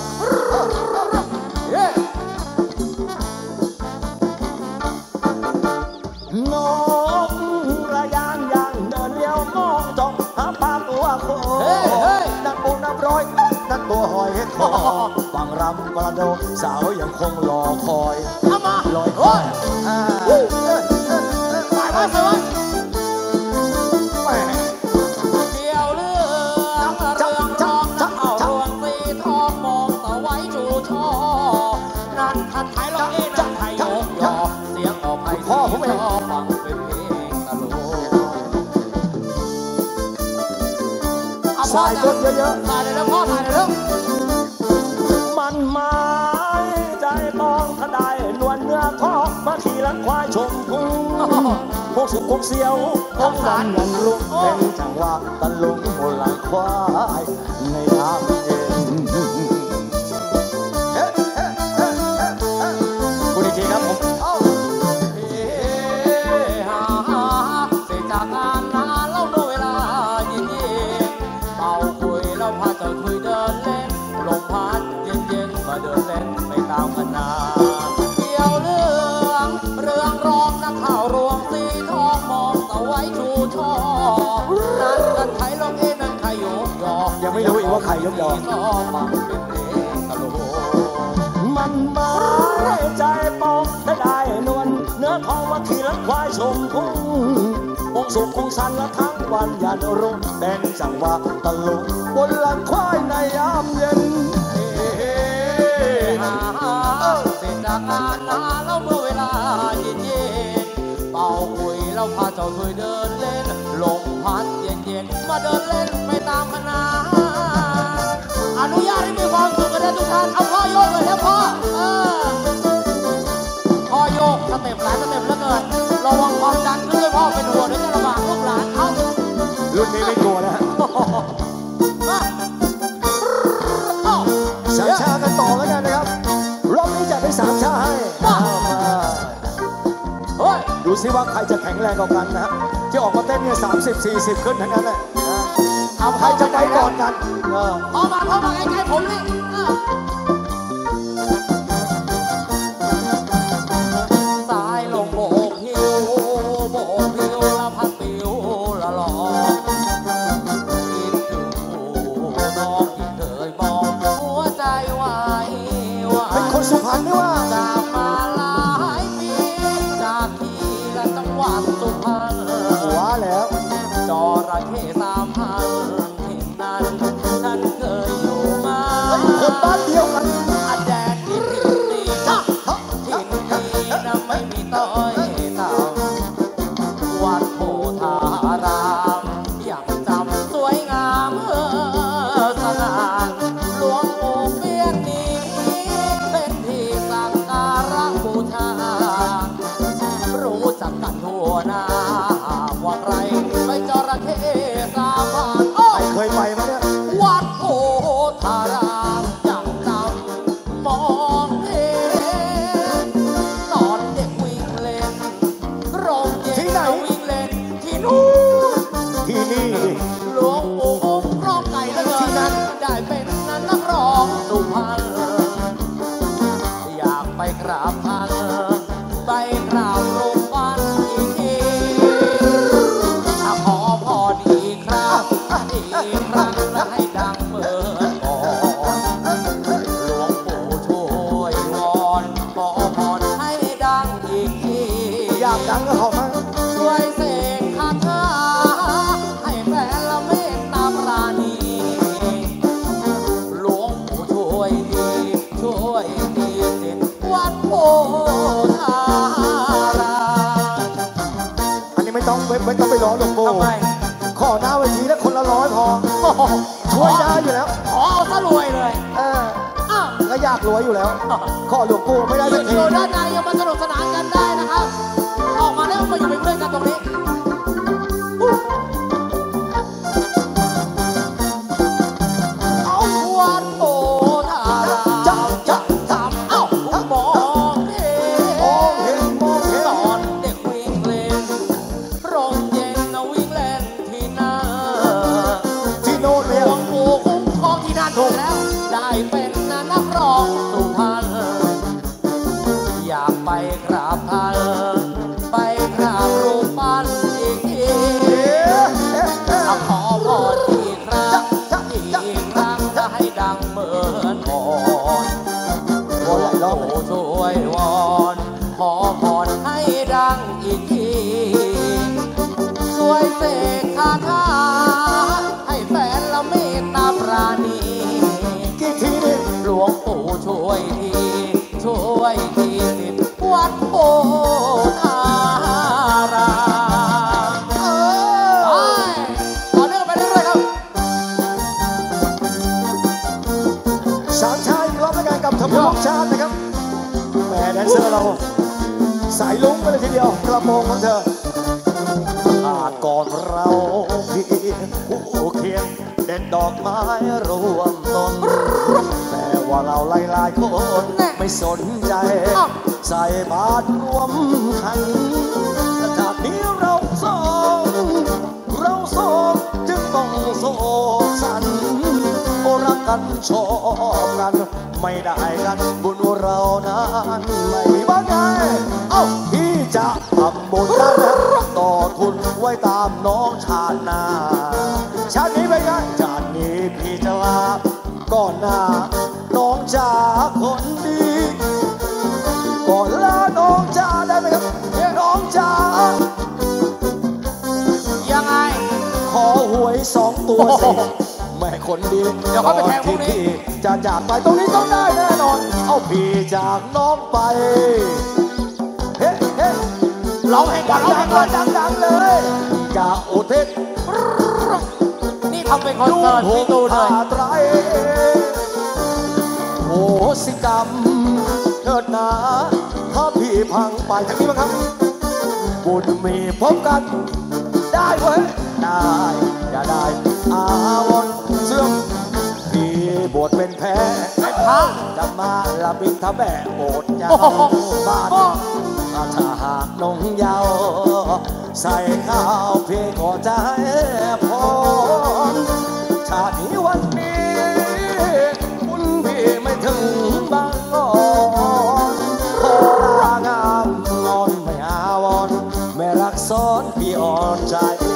นกระยางยางเดินเลี้ยวมองจ้องหาปลาตัวโคนักปูนับร้อยนักตัวหอยเห็ดคอฟังรำกระโดดสาวยังคงรอคอยลอยคอยไปไปไปเดี่ยวเรื่องเรื่องจองนักเอารวงสีทองมองตะไว้จูช่อนั่นคันไทยร้องเอ็นไทยโยกยอเสียงออกไปพ่อผมเองฟังเป็นเพลงตลกสายคนเยอะๆถ่ายเลยแล้วพ่อถ่ายเลยแล้วมันหมายใจมองถ้าได้นวลเนื้อทองมาขี่หลังควายชมพูพวกสุกพวกเสียวพวกสารยังลุกเป็นจังหวะตะลุงบนหลังควายในทางเย็นคุณดีครับผมเสร็จจากงานนานแล้วเมื่อเวลาเย็นๆเป่าคุยแล้วพาเจ้าคุยเดินเล่นลมพัดเย็นๆมาเดินเล่นไม่ตามกันนาเกี่ยวเรื่องเรื่องร้องนักข่าวรวงสีทองมองตะไว้ชูช่อนั่นกันไทยร้องเอ็นนั่นใครโยกยอยังไม่รู้อีกว่าใครยกยอฟังเป็นเพลงตลกมันมาใจปองได้ได้นวลเนื้อทองมาขี่หลังควายชมทุ่งวงสุขคงสันละทั้งวันยันรุ่งเป็นจังหวะตะลุงบนหลังควายในยามเย็นเสร็จจากงานนานแล้วเมื่อเวลาเย็นเย็นเป่าคุยแล้วพาเจ้าคุยเดินเล่นลมพัดเย็นเย็นมาเดินเล่นไปตามคณะอนุญาตให้มีความสุขกันได้ทุกท่านเอาพ่อโยกเลยแล้วพ่อเออพ่อโยกสเต็ปหลายสเต็ปแล้วเกินระวังความดันขึ้นด้วยพ่อเป็นห่วงด้วยจะระบาดลูกหลานเขารุ่นนี้ไม่กลัวนะสามชากันต่อแล้วกันนะครับรอบนี้จะเป็นสามชาให้ดูซิว่าใครจะแข็งแรงกว่ากันนะที่ออกมาเต้นเนี่ยสามสิบสี่สิบขึ้นทั้งนั้นแหละเอาใครจะไปก่อนกันพอมาพอมาใกล้ๆผมนี่สายลงโบกหิวโบกหิวละพัดปิวละหลอกคิดถึงน้องที่เคยบอกหัวใจไหวเป็นคนสุพรรณนี่ว่าจากมาหลายปีจากที่ละจังหวัดสุพรรณว้าแล้วจระเข้สามพันที่นั่นฉันเคยอยู่มาคนบ้านเดียวกันอาแดดที่ถิ่นนี้จ้ะถิ่นนี้นะไม่มีต้อยต่ำวัดโพธารามยังจำสวยงามเออสง่าหลวงปู่เปี้ยนนี้เป็นที่สักการะบูชารู้จักกันทั่วหน้าว่าใครไปจระเข้สามพันไม่เคยไปมาเนี่ยวัดโพธารามยังจำมองเห็นตอนเด็กวิ่งเล่นโรงเย็นวิ่งเล่นที่นู่นที่นี่หลวงปู่อุ้มร้องไก่แล้วที่นั้นได้เป็นนักร้องสุพรรณอยากไปกราบท่านไปกราบรูปปั้นอีกทีขอพรอีกครั้งอีกครั้งและให้ดังเหมือนก่อนหลวงปู่ช่วยวอนขอพรให้ดังอีกทีอยากดังก็ขอมาช่วยเสกคาถาให้แฟนละเมตตาปราณีหลวงปู่ช่วยดีช่วยดีสิวัดโพธารามอันนี้ไม่ต้องไม่ต้องไปรอหลวงปู่ทำไมขอหน้าเวทีแล้วคนละร้อยพอช่วยได้อยู่แล้วขอเอาซะรวยเลยเออก็อยากรวยอยู่แล้วขอหลวงปู่ไม่ได้สักทีอยู่ด้านในยังมาสนุกสนานกันได้นะครับออกมาแล้วมาอยู่เป็นเพื่อนกันตรงนี้ชาตินะครับแหมแดนเซอร์เราสายลุ้งไปเลยทีเดียวกระโปรงของเธออาจก่อนเราเพียงคู่เคียงเด็ดดอกไม้รวมต้นแต่ว่าเราหลายๆคนไม่สนใจใส่บาตรรวมขันจากนี้เราสองเราสองจึงต้องโศกสันโอรักกันชอบกันไม่ได้กันบุญเรานั้นไม่มีบ้างไงเอ้าพี่จะทำบุญกันต่อทุนไว้ตามน้องชาติหน้าชาตินี้ไปไงชาตินี้พี่จะลาก่อนหน้าน้องจ๋าคนดีก่อนลาน้องจ๋าได้ไหมครับน้องจ๋ายังไงขอหวยสองตัวสิแม่คนดีเดี๋ยวเขาไปแทงพรุ่งนี้จะจากไปตรงนี้ต้องได้แน่นอนเอาพี่จากน้องไปเฮ้เฮ้ร้องเพลงก่อนร้องเพลงก่อนดังๆเลยจากอุทิศนี่ทำเป็นคอนเสิร์ตพี่ตูนเลยโหสิกรรมเถิดหนาถ้าพี่พังไปทางนี้มั้งครับบุญมีพบกันได้เว้ยได้อย่าได้อาวรเสื่อมพี่บวชเป็นแพ้จะมาละบินทะแบกโบสถ์ยาวบ้านถ้าหากนงยาวใส่ข้าวพี่ก็จะให้พรชาตินี้วันนี้บุญพี่ไม่ถึงบางอ่อนขอลางามงอนไม่อาวรไม่รักซ้อนพี่อ่อนใจ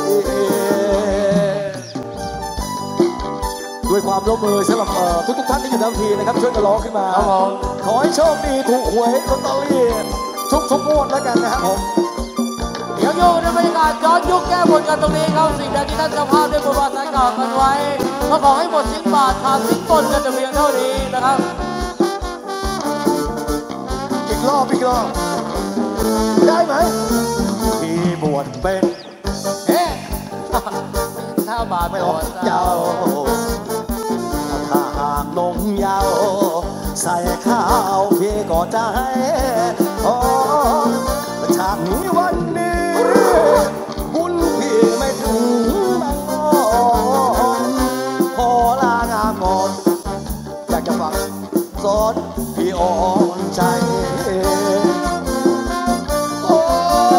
ด้วยความร่วมมือสำหรับทุกทุกท่านที่อยู่ในทีนะครับช่วยกันร้องขึ้นมาขอให้โชคดีถูกหวยลอตเตอรี่ทุกทุกงวดแล้วกันนะครับผมเดี๋ยวอยู่ในบรรยากาศย้อนยุคแก้บนกันตรงนี้ครับสิ่งใดที่ท่านเจ้าภาพได้บนบานสายกล่าวกันไว้ก็ขอให้หมดสิ้นบาทขาดสิ้นตนกันแต่เพียงเท่านี้นะครับอีกรอบอีกรอบได้ไหมพี่บวชเป็นเฮ้ถ้าบาทไม่ออกเจ้าถ้าหากลงยาวใส่ข้าวพี่ก็จะให้โอ้ชาตินี้วันนี้บุญพี่ไม่ถึงบางอ่อนพอลางามอ่อนอยากจะฟังสอนพี่อ่อนใจโอ้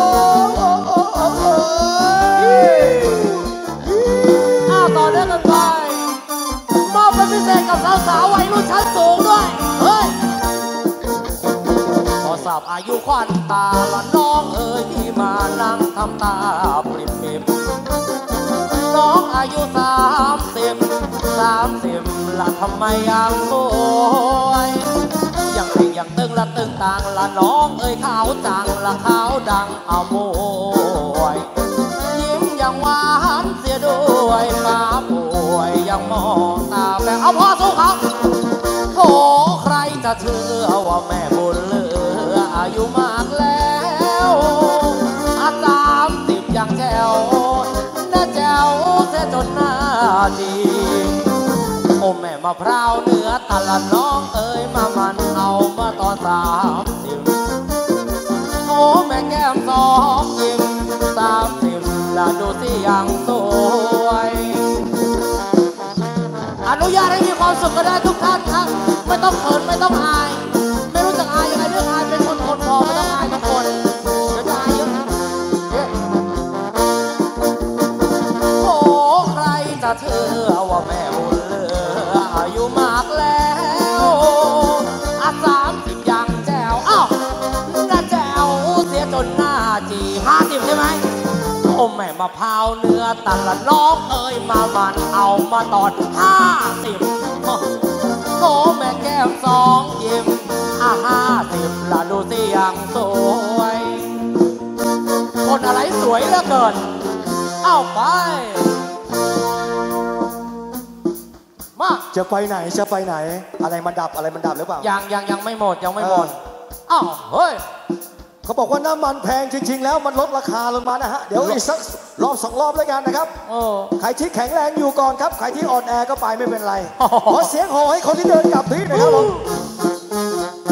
อ้าวต่อเนื่องกันไปมอบเป็นพิเศษกับสาวๆวัยรุ่นชั้นสูงด้วยเฮ้ยพอทราบอายุขวัญตาละน้องเอ๋ยที่มานั่งทำตาปริบปิบน้องอายุสามสิบสามสิบละทำไมยังสวยยังเด็กยังตึงละตึงต่างละน้องเอ๋ยขาวจังละขาวดังเอามวยยิ้มยังหวานเสียด้วยมาป่วยยังมองตาแบบเอาพ่อสู้เขาโอ้ใครจะเชื่อว่าแม่บุญเหลืออายุมากแล้วอาสามสิบยังแจ๋วน่าแจ๋วเสียจนหน้าดีโอ้แม่มะพร้าวเนื้อตะละน้องเอ๋ยมามันเอามาตอนสามสิบโอ้แม่แก้มสองยิ้มสามสิบละดูสิยังสวยอนุญาตให้มีความสุขก็ได้ทุกท่านครับไม่ต้องเขินไม่ต้องอายไม่รู้จักอายยังไงเรื่องอายเป็นคนคนพอไม่ต้องอายทุกคนเดี๋ยวจะอายเยอะโอ้ใครจะเชื่อว่าแม่บุญเหลืออายุมากแล้วอาสามสิบยังแจ๋วอ้าวน่าแจ๋วเสียจนหน้าจีห้าสิบใช่ไหมโอ้แม่มะพร้าวเนื้อตัดละน้องเอ้ยมามันเอามาตอนห้าสิบโอ้แม่แก้มสองยิ้มอ่ะห้าสิบละดูสิยังสวยคนอะไรสวยเหลือเกินเอาไปมาจะไปไหนจะไปไหนอะไรมันดับอะไรมันดับหรือเปล่ายังยังยังไม่หมดยังไม่หมดอ้าวเฮ้ยเขาบอกว่าน้ำมันแพงจริงๆแล้วมันลดราคาลงมานะฮะเดี๋ยวอีกสักรอบสองรอบแล้วกันนะครับใครที่แข็งแรงอยู่ก่อนครับใครที่อ่อนแอก็ไปไม่เป็นไรขอเสียงโห่ให้คนที่เดินกลับที่นะครับผม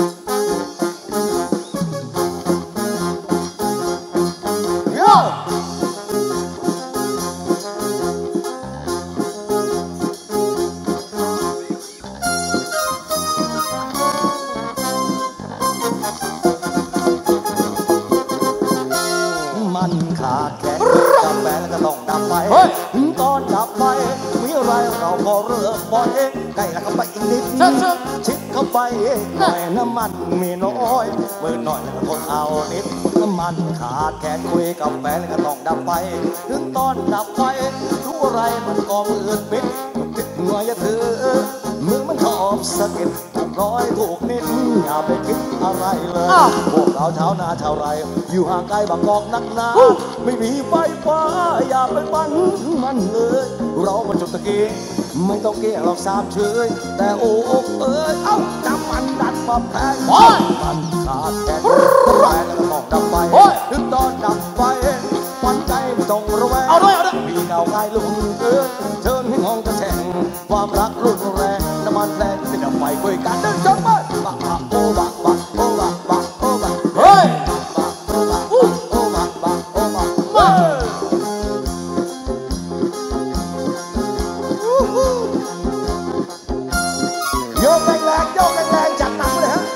ถึงตอนดับไฟมีอะไรเราก็เริ่มบอลเองใกล้แล้วก็ไปอีกนิดชิดเข้าไปหน่อยน้ำมันมีน้อยเมื่อหน่อยแล้วก็ทนเอานิดน้ำมันขาดแค่คุยกับแฟนแล้วก็ต้องดับไฟถึงตอนดับไฟรู้อะไรมันก็มืดมิดปิดหัวอย่าถือมือมันชอบสะกิดถูกร้อยถูกนิดอย่าไปคิดอะไรเลยพวกเราชาวนาชาวไรอยู่ห่างไกลบางกอกนักหนาไม่มีไฟฟ้าอย่าไปปั่นมันเลยเรามาจุดตะกี้ไม่ต้องเกี่ยเราสามเชยแต่โอ้เอ้ยเอ้าน้ำมันดันมาแพงมันขาดแค่ตายแล้วก็ต้องดับไฟถึงตอนดับไฟวันใจไม่ต้องระแวงเอาด้วยเอาด้วยมีเงาคายลุงเกินเชิญให้ห้องจะแข่งความรักรุนแรงน้ำมันแรงจะดับไฟคุยกันเดินจนมาบักบักโอ้บักบักโอ้บักบักโอ้บักเฮ้ยบักโอ้บักโอ้บักบักโอ้บักเฮ้ยโยกแรงๆโยกแรงๆจัดหนักเลยฮะ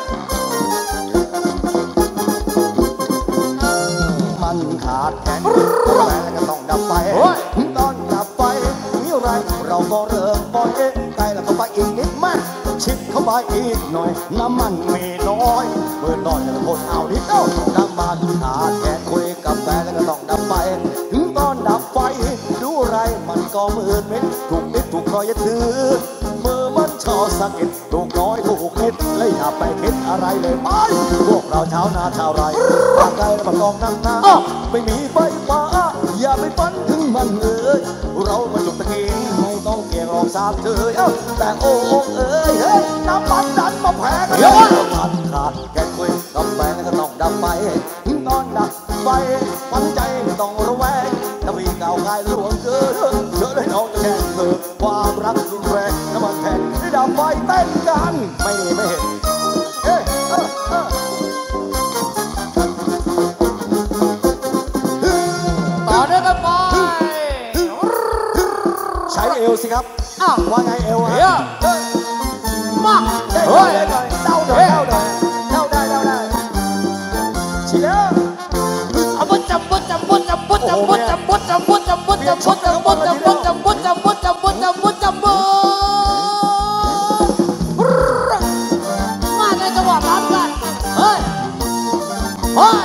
มันขาดแข็งแรงแล้วก็ต้องดับไฟตอนดับไฟมีอะไรเราก็เริ่มปล่อยใกล้แล้วก็ไปอีกนิดมากชิดเข้าไปอีกหน่อยน้ำมันมีน้อยเมื่อน้อยจะทนเอานิดเดียวน้ำมันขาดแค่คุยกับแฟนแล้วก็ต้องดับไฟถึงตอนดับไฟดูไรมันก็มืดมิดถูกนิดถูกคอยถือมือมันชอสะกิดถูกน้อยถูกนิดเลยอย่าไปคิดอะไรเลยไปพวกเราชาวนาชาวไรห่างไกลแล้วมากองน้ำน้ำไม่มีไฟฟ้าอย่าไปฝันถึงมันเลยเรามาจุดตะกี้ไม่ต้องเกี่ยงรองสามเธอแต่โอ้เอ้ยเฮ้ยน้ำมันดันมาแพงน้ำมันขาดแค่คุยกับแฟนก็ต้องดับไฟถึงตอนดับไฟฝันใจไม่ต้องระแวงถ้ามีเก่าคายหลวงเกินเธอได้น้องจะแข่งเกิดความรักรุนแรงน้ำมันแพงได้ดับไฟเต้นกันไม่ดีไม่เห็นเอ๊ะเออเออต่อเนื่องกันไปใช้เอวสิครับอ้าวว่าไงเอวฮะมาเฮ้ยเดาหน่อยเดาหน่อยเดาได้เดาได้เชียร์เอาบุจับบุจับบุจับบุจับบุจับบุจับบุจับบุจับบุจับบุจับบุจับบุจับบุจับบุจับบุจับบุมาในจังหวะพร้อมกันเฮ้ยเฮ้ย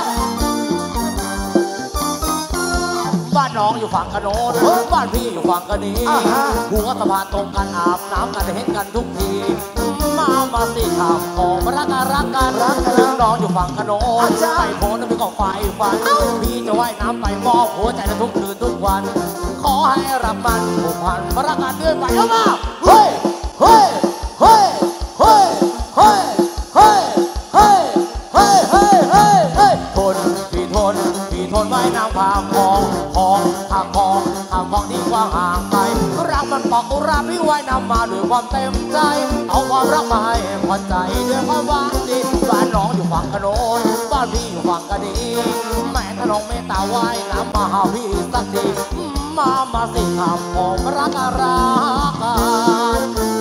บ้านน้องอยู่ฝั่งกระโน้นบ้านพี่อยู่ฝั่งกระนี้หัวสะพานตรงกันอาบน้ำกันเห็นกันทุกทีมามาสิทำของรักกันรักกันรักกันน้องอยู่ฝั่งกระโน้นไปโพสแล้วพี่ก็ไฟฟันพี่จะว่ายน้ำไปมอบหัวใจทุกคืนทุกวันขอให้รับมันผูกพันรักกันด้วยไปเอามาเฮ้ยเฮ้ยเฮ้ยเฮ้ยเฮ้ยเฮ้ยเฮ้ยเฮ้ยเฮ้ยเฮ้ยเฮ้ยทนพี่ทนพี่ทนไว้น้ำข้ามคลองคลองข้ามคลองข้ามคลองที่กว้างห่างไกลรักมันปอกอุราพี่ไว้นำมาด้วยความเต็มใจเอาความรักมาให้พอใจด้วยความหวานดีบ้านน้องอยู่ฝั่งกระโน้นบ้านพี่อยู่ฝั่งกระดีแม่ถ้าน้องเมตตาไว้น้ำมาหาพี่สักทีมามาสิทำของรักรักกัน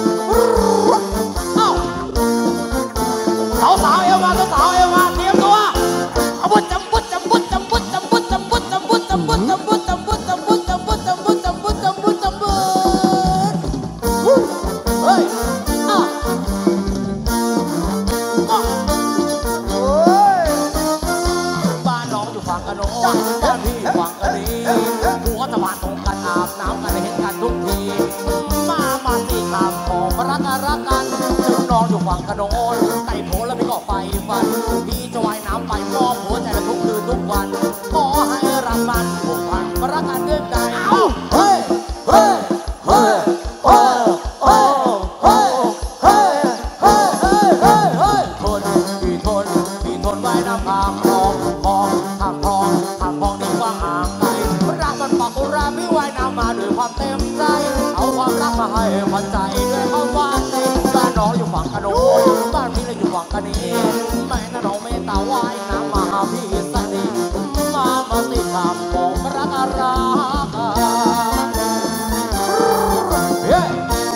สาวสาวเอวมาสาวเอวมาเตรียมตัวเอาบุจับบุจับบุจับบุจับบุจับบุจับบุจับบุจับบุจับบุจับบุจับบุจับบุจับบุจับบุจับบุเฮ้ยอ่ะบ้านน้องอยู่ฝั่งกระโน้นบ้านพี่อยู่ฝั่งกระดีหัวสะพานตรงกันอาบน้ำกันเห็นกันทุกทีมามาสิทำของรักกันรักกันน้องอยู่ฝั่งกระโน้นไต่โผล่แล้วพี่ก็ไฟฟันพี่จะว่ายน้ำไปมอบหัวใจทุกคืนทุกวันขอให้รักมันผูกพันรักกันด้วยใจเฮ้ยเฮ้ยเฮ้ยเฮ้ยเฮ้ยเฮ้ยเฮ้ยเฮ้ยเฮ้ยเฮ้ยเฮ้ยทนพี่ทนพี่ทนไว้น้ำข้ามคลองคลองข้ามคลองข้ามคลองที่กว้างห่างไกลรักมันปากอุราพี่ไว้น้ำมาด้วยความเต็มใจเอาความรักมาให้พอใจด้วยความหวานดีบ้านน้องอยู่ฝั่งกระโน้นบ้านพี่เลยอยู่ฝั่งกระนี้แม่น้องเมตตาไว้น้ำมาหาพี่สักทีมามาสิทำของรักรักเฮ้ย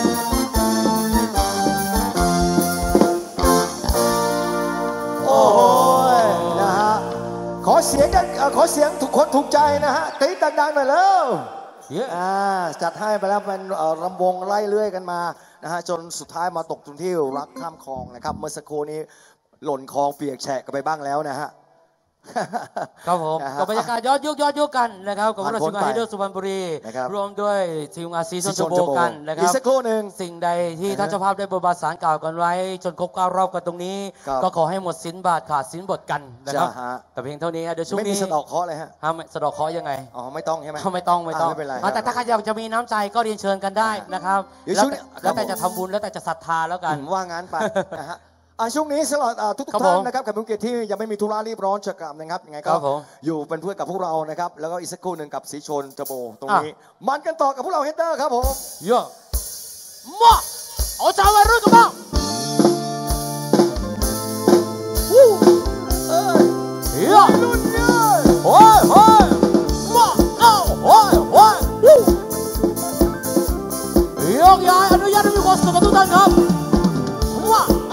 โอ้ยนะฮะขอเสียงกันขอเสียงทุกคนถูกใจนะฮะตีดังๆหน่อยแล้วอ่าจัดให้ไปแล้วเป็นเอ่อรำวงไล่เลื่อยกันมานะฮะจนสุดท้ายมาตกตรงที่รักข้ามคลองนะครับเมื่อสักครู่นี้หล่นคลองเปียกแฉะกันไปบ้างแล้วนะฮะครับผมนะฮะกับบรรยากาศย้อนยุคย้อนยุคกันนะครับกับผ่านราพ้ชนการไปไฮเดอร์สุพรรณบุรีนะครับรวมด้วยทีมงานซีซันซีโจซันโบโจโบกันนะคอีรับกสักครู่หนึ่งสิ่งใดที่อ่าฮะท่านเจ้าภาพได้บนบานสารกล่าวกันไว้ จนครบเก้ารอบกันตรงนี้ครับก็ขอให้หมดสินบาทขาดสินบทกันนะครับจ้ะฮะแต่เพียงเท่านี้เดี๋ยวช่วงไม่มีนี้สะเดอกเคราะห์เลยฮะห้ามสะเดอกเคราะห์ยังไงอ๋อไม่ต้องใช่ไหมไม่ต้องไม่ต้องอ่าไม่เป็นไรอ่าแต่ถ้าใครอยากจะมีน้ำใจก็เรียนเชิญกันได้นะครับเดี๋ยวแล้วช่วงนี้แต่แล้วแต่ครับผมจะทำบุญแล้วแต่จะศรัทธาแล้วกันอืมว่างั้นไป นะฮะอ่ะช่วงนี้สำหรับอ่าทุกครับๆท่านผมนะครับกับผู้เกียรติที่ยังไม่มีธุระรีบร้อนจะกลับนะครับยังไงคก็รับผมอยู่เป็นเพื่อนกับพวกเรานะครับแล้วก็อีกสักครู่หนึ่งกับสีชนจโบตรงอ่ะนี้มันกันต่อกับพวกเราเฮดเดอร์ครับผมเยอะมาเอาใจวัยรุ่นกันบ้างวู้เอ้ยเยอะรุ่นเนี่ยโอ้ยโอ้ยมาเอาโอ้ยโอ้ยวู้ยกย้ายอนุญาตให้มีความสุขกับทุกท่านครับมาเอา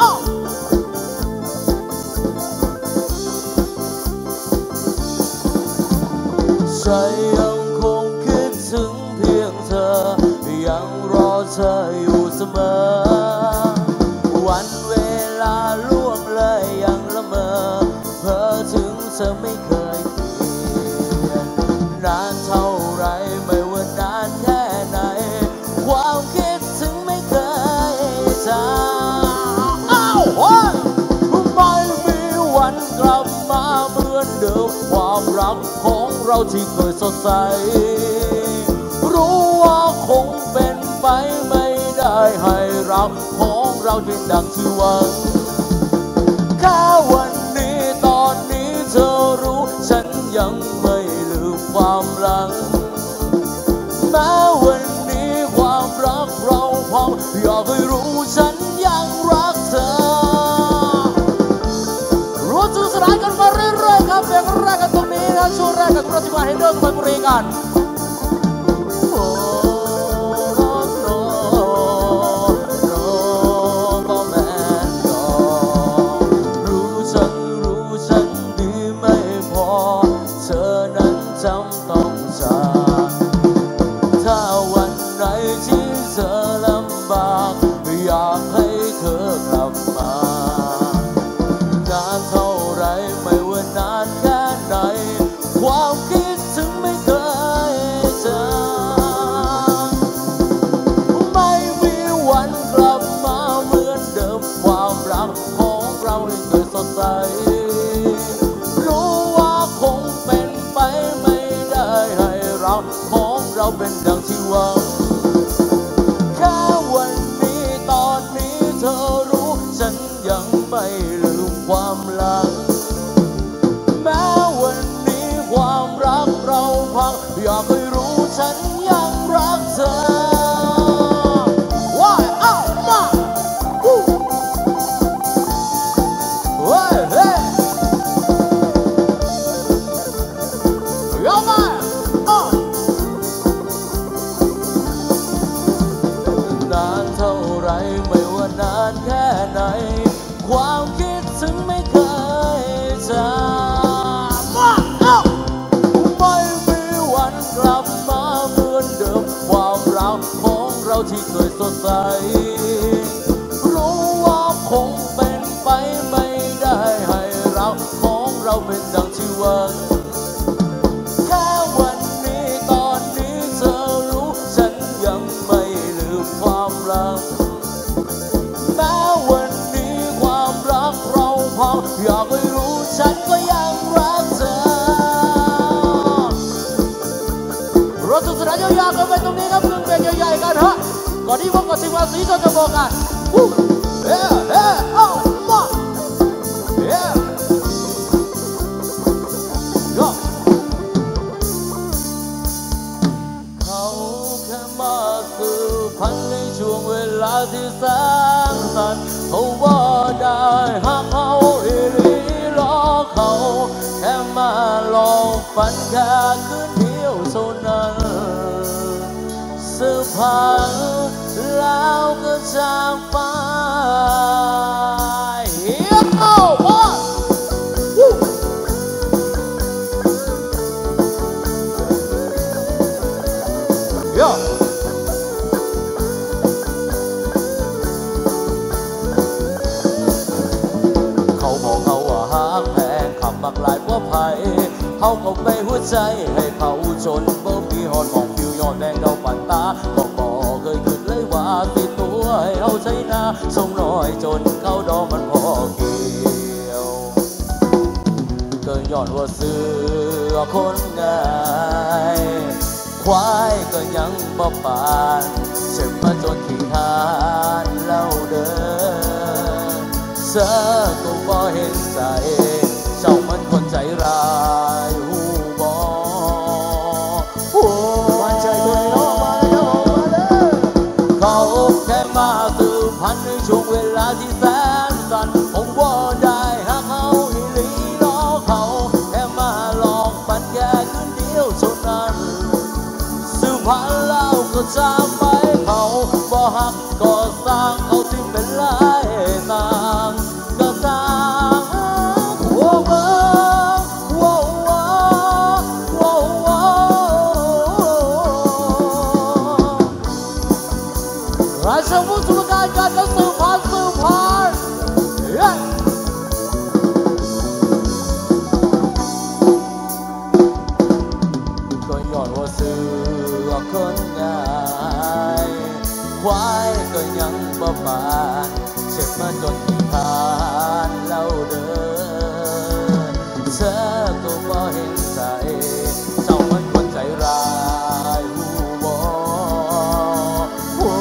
ใจยังคงคิดถึงเพียงเธอยังรอเธออยู่เสมอวันเวลาล่วงเลยยังละเมอเพ้อถึงเธอไม่เคยเปลี่ยนนานเท่าไรไม่ว่านานแค่ไหนความคิดถึงไม่เคยจางอ้าวโอ้ยไม่มีวันกลับมาเหมือนเดิมความรักของเราที่เคยสดใสรู้ว่าคงเป็นไปไม่ได้ให้รักของเราเป็นดังที่หวังแค่วันนี้ตอนนี้เธอรู้ฉันยังไม่ลืมความหลังแม้วันนี้ความรักเราพังอยากให้รู้ฉันยังรักเธอรู้สึกสลายกันมาเรื่อยๆครับเพียงแรกกันตรงนี้นะช่วงแรกกับราชการเฮดเดอร์สุพรรณบุรีกันโอ้โน้โน้โน้ก็แม่นดอกรู้ฉันรู้ฉันดีไม่พอเธอนั้นจำต้องจากถ้าวันไหนที่เธอลำบากอยากให้เธอกลับมานานเท่าไรไม่ว่านานแค่ไหนความคิดถึงไม่เคยจางไม่มีวันกลับมาเหมือนเดิมความรักของเรายังเคยสดใสรู้ว่าคงเป็นไปไม่ได้ให้รักของเราเป็นดังที่หวังแค่วันนี้ตอนนี้เธอรู้ฉันยังไม่ลืมความหลังแม้วันนี้ความรักเราพังอยากให้รู้ฉันยังรักเธอว้ายอ้าวมาฮู้เฮ้ยเฮ้ยยอมมาอ้าวนานเท่าไรไม่ว่านานแค่ไหนความคิดถึงไม่เคยจางมาเอ้าไม่มีวันกลับมาเหมือนเดิมความรักของเราที่เคยสดใสรู้ว่าคงเป็นไปไม่ได้ให้รักของเราเป็นดังที่หวังแค่วันนี้ตอนนี้เธอรู้ฉันยังไม่ลืมความหลังแม้วันนี้ความรักเราพังอยากให้รู้ฉันก็ยังรักเธอรถสุดสนานยาวๆกันไปตรงนี้ครับเครื่องเบรกใหญ่ๆกันฮะก่อนที่พวกกับทีมงานสีชนจะบอกกันวู้เฮ้เฮ้เอ้ามาเฮ้ยกเขาแค่มาสื่อพันในช่วงเวลาที่แสนสั้นเขาว่าได้หากเขาอีหลีรอเขาแค่มาลองฝันแค่คืนเดียวเท่านั้นสืบพันแล้วก็จากไปเฮียเข้าบ้านวู้หลายว่าไผ่เขาก็ไปหัวใจให้เขาชนบ่มีหอนของผิวย้อนแดงเขาปันตาก็บอกเคยคิดเลยว่าสิตัวให้เอาใจนาส่งน้อยจนเขาดอกมันพอเกี่ยวเกินย้อนว่าเสือคนง่ายควายก็ยังบ่ปานเจ็บมาจนขี้ทานเล่าเดินเสือก็บ่เห็นใจเจ้ามันคนใจร้ายหูบอวันใจตัวน้องมาแล้วมาเลยเขาแค่มาสืบพันธุ์ในช่วงเวลาที่แสนสั้นผมว่าได้หากเขาอีหลีล้อเขาแค่มาลองปันแค่คืนเดียวเท่านั้นสืบพันธุ์แล้วก็จะไปเขาบ่หักก็สร้างเขาที่เป็นลายต่างก็สร้างโอ้เบอโว้โว้โว้โว้ราชบุตรสุรการการสืบพันธุ์สืบพันธุ์ก็ย้อนว่าเสือคนง่ายควายก็ยังบ่ปานเจ็บมาจนขี้ทานเล่าเดินเธอก็บ่เห็นใจเจ้ามันคนใจร้ายหูบ่โอ้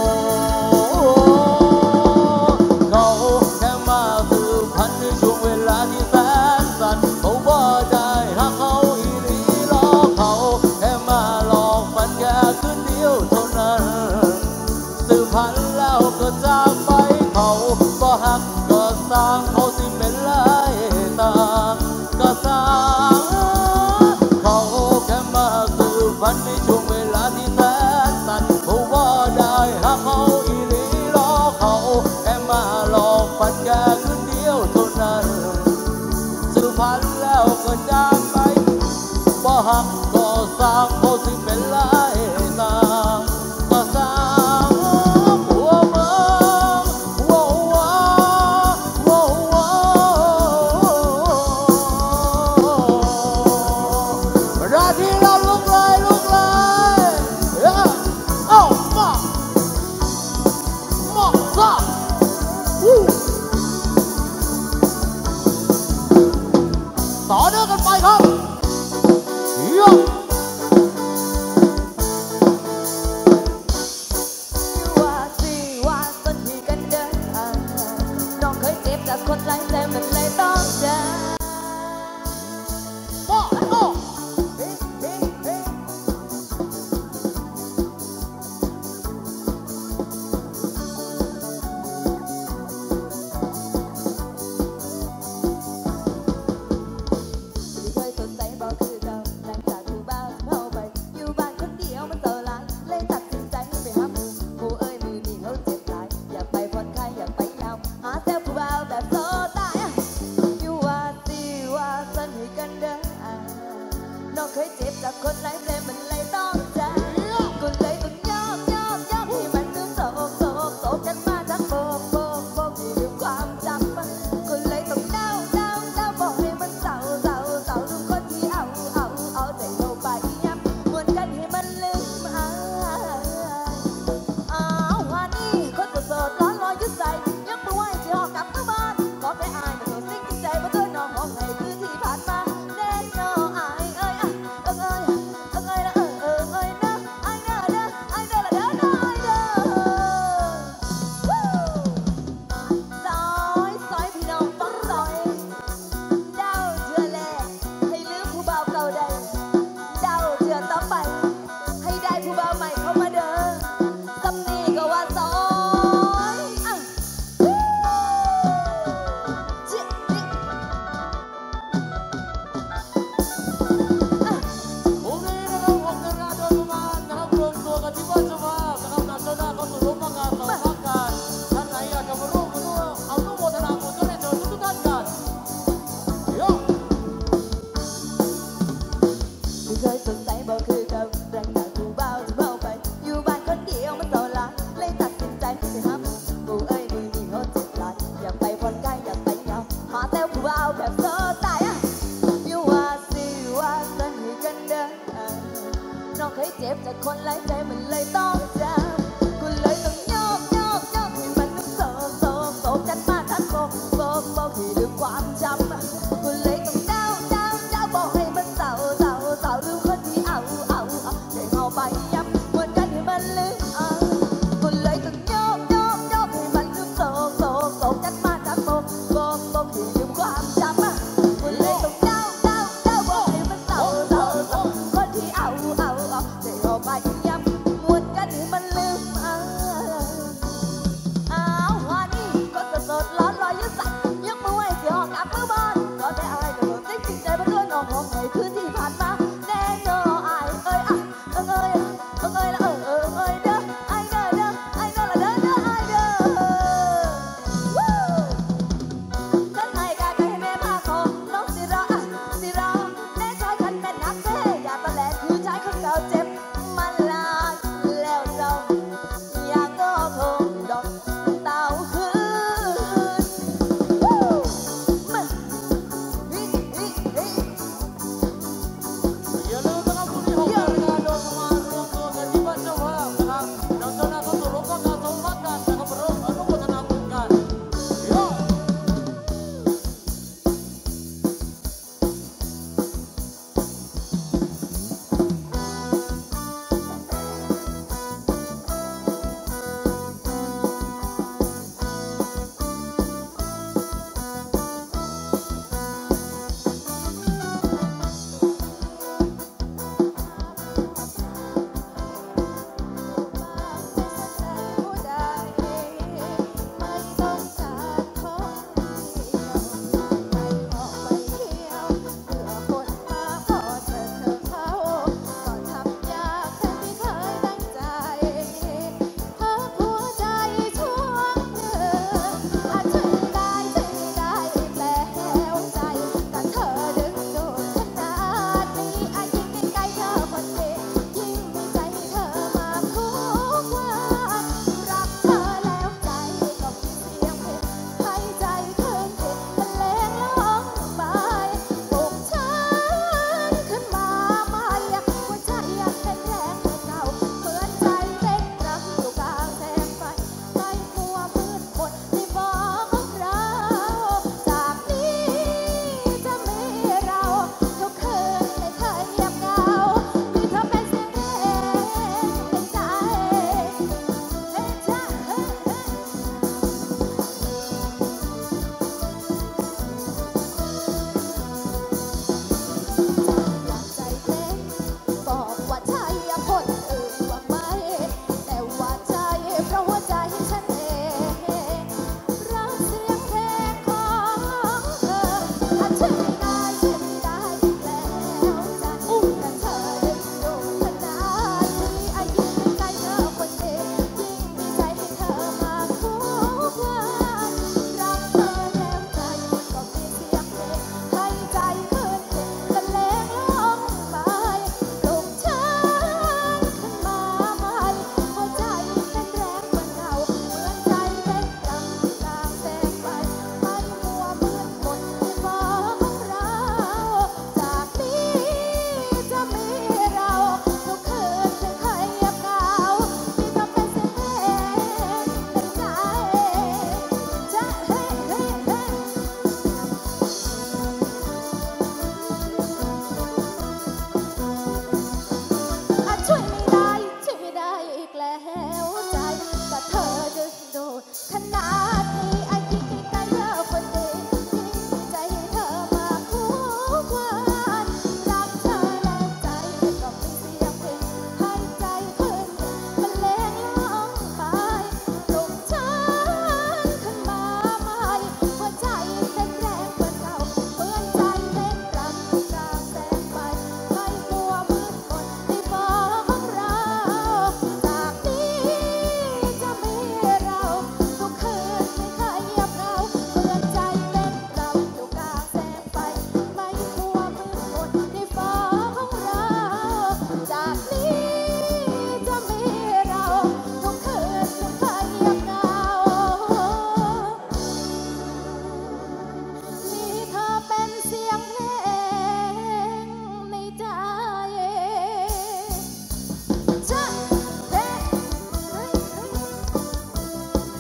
เขาแค่มาสืบพันธุ์ในช่วงเวลาที่แสนสั้นเขาบ่ได้หากเขาอีหลีล้อเขาแค่มาหลอกมันแค่คืนเดียวเท่านั้นสืบพันธุ์แล้วก็จากไปเขาก็หักก็สร้างเขาสิเป็นลายต่างก็สร้างเขาแค่มาสืบพันธุ์ในช่วงเวลาที่แสนสั้นเขาว่าได้หากเขาอีหลีล้อเขาแค่มาหลอกปันแค่คืนเดียวเท่านั้นสืบพันธุ์แล้วก็จากไปบ่หักก็สร้างเขาสิเป็นลายต่างก็สร้างหัวเมืองโว้โว้โว้โว้ราที่เราลุกเลยลุกเลยเอ้ามามาซะต่อเนื่องกันไปครับโยว่าสิว่าสันทีกันเดินน้องเคยเจ็บจากคนไรแต่มันเลยต้องเจอโอ้โอ้เฮ้เฮ้เฮ้ ที่เคยสดใสบอกคือเก่าหลังจากผู้บ่าวเข้าไปอยู่บ้านคนเดียวมันเศร้าหลายเลยตัดสินใจไปหาหมู่หมู่เอ้ยมือนี่เขาเจ็บหลายอยากไปผ่อนคลายอยากไปยาวหาแซวผู้บ่าวแบบโซตายอยู่ว่าสิว่าสันให้กันเด้อน้องเคยเจ็บจากคนไรแต่มันเลยต้องใจก็เลยต้องยอมยอมยอมให้มันลืมโศกโศกโศกกันมาทั้งโบกโบกโบกที่ลืมความจำก็เลยต้องเดาเดาเดาบอกให้มันเศร้าเศร้าเศร้าลืมคนที่เอาเอาเอาใจเข้าไปย้ำเหมือนกันให้มันลืมอายอ้าววันนี้คนก็โสดร้อนรอยุ่ใจยังไม่ไหวที่หอกกลับมาบ้านขอแค่อายแต่ตัวสิ่งที่ใจมาด้วยน้องห้องให้คือที่ผ่านมาเด่นน้ออายเอ้ยอ่ะเอ้ยเอ้ยเอ้ยเอ้ยเอ้ยนะอายเด้อเด้ออายเด้อละเด้อน้ออายเด้อซอยซอยพี่น้องฟังซอยเดาเชื่อแลให้ลืมผู้บ่าวเก่าได้เดาเชื่อต่อไปให้ได้ผู้บ่าวใหม่เข้ามาเด้อสำนีก็ว่าซอยอ่ะจิจิอ่ะผมนี้นะครับผมจะการโดยประมาณนะครับรวมตัวกันที่บ้านเจ้าภาพนะครับนำเจ้าหน้าเข้าสู่ร่วมการต่อภาคการท่านไหนอยากจะมาร่วมมาร่วมเอาทุกโมทนาบุญก็ได้เชิญทุกท่านกันโยที่เคยสนใจบอกคือเก่าแรงจากผู้บ่าวที่เข้าไปอยู่บ้านคนเดียวมันเศร้าหลายเลยตัดสินใจไปหาหมู่หมู่เอ้ยมือนี่เขาเจ็บหลายอยากไปผ่อนคลายอยากไปยาวหาแซวผู้บ่าวแบบโซตายอ่ะแล้วใจแต่เธอดึงดูดขนาดนี้ไอ้ที่คิดได้เยอะคนดีที่ใจให้เธอมาคู่วันรักเธอแล้วใจก็มีเสียงเพลงให้ใจขึ้นบรรเลงร้องไปปลุกฉันขึ้นมาใหม่หัวใจเต้นแรงเหมือนเก่าเปื้อนใจเต้นรำอยู่กลางแสงไฟไม่กลัวมืดมนในฟ้าของเราจากนี้จะมีเราทุกคืนไม่เคยเงียบเหงาเปื้อนใจเต้นรำอยู่กลางแสงไฟไม่กลัวมืดมนในฟ้าของเราจากนี้จะมีเราทุกคืนไม่เคยเงียบเหงามีเธอเป็นเสียงเพลงในใจชะเฮ้เฮ้เฮ้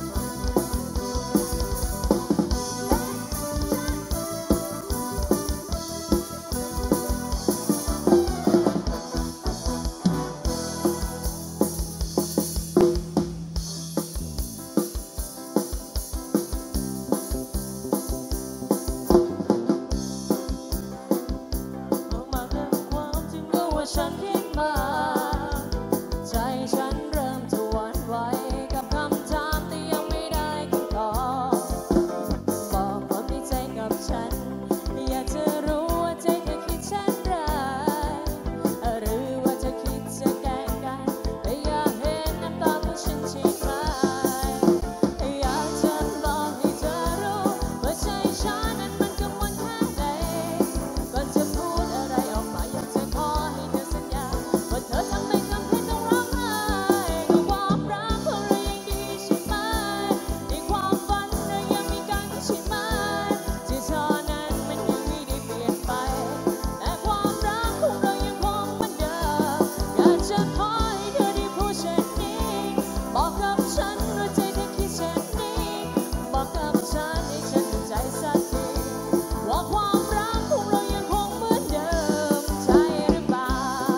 ออกมาเป็นความจริงก็ว่าฉันคิดมาใจฉันเริ่มจะหวั่นไหวกับคำถามที่ยังไม่ได้คำตอบบอกความในใจกับฉันอยากจะรู้ว่าใจเธอคิดเช่นไรหรือว่าเธอคิดจะแกล้งกันแต่อยากเห็นน้ำตาของฉันใช่ไหมอยากจะบอกให้เธอรู้ว่าใจฉันนั้นมันกังวลแค่ไหนก่อนจะพูดอะไรออกมาอยากจะขอให้เธอสัญญาว่าเธอจะไม่จำเป็นต้องร้องไห้ก็ความรักของเรายังดีใช่ไหมในความฝันเรายังมีกันใช่ไหมที่เธอนั้นมันยังไม่ได้เปลี่ยนไปแต่ความรักของเรายังคงเหมือนเดิมอยากจะขอให้เธอได้พูดเช่นนี้บอกกับฉันว่าใจเธอคิดเช่นนี้บอกกับฉันให้ฉันเข้าใจสักทีว่าความรักของเรายังคงเหมือนเดิมใช่หรือเปล่า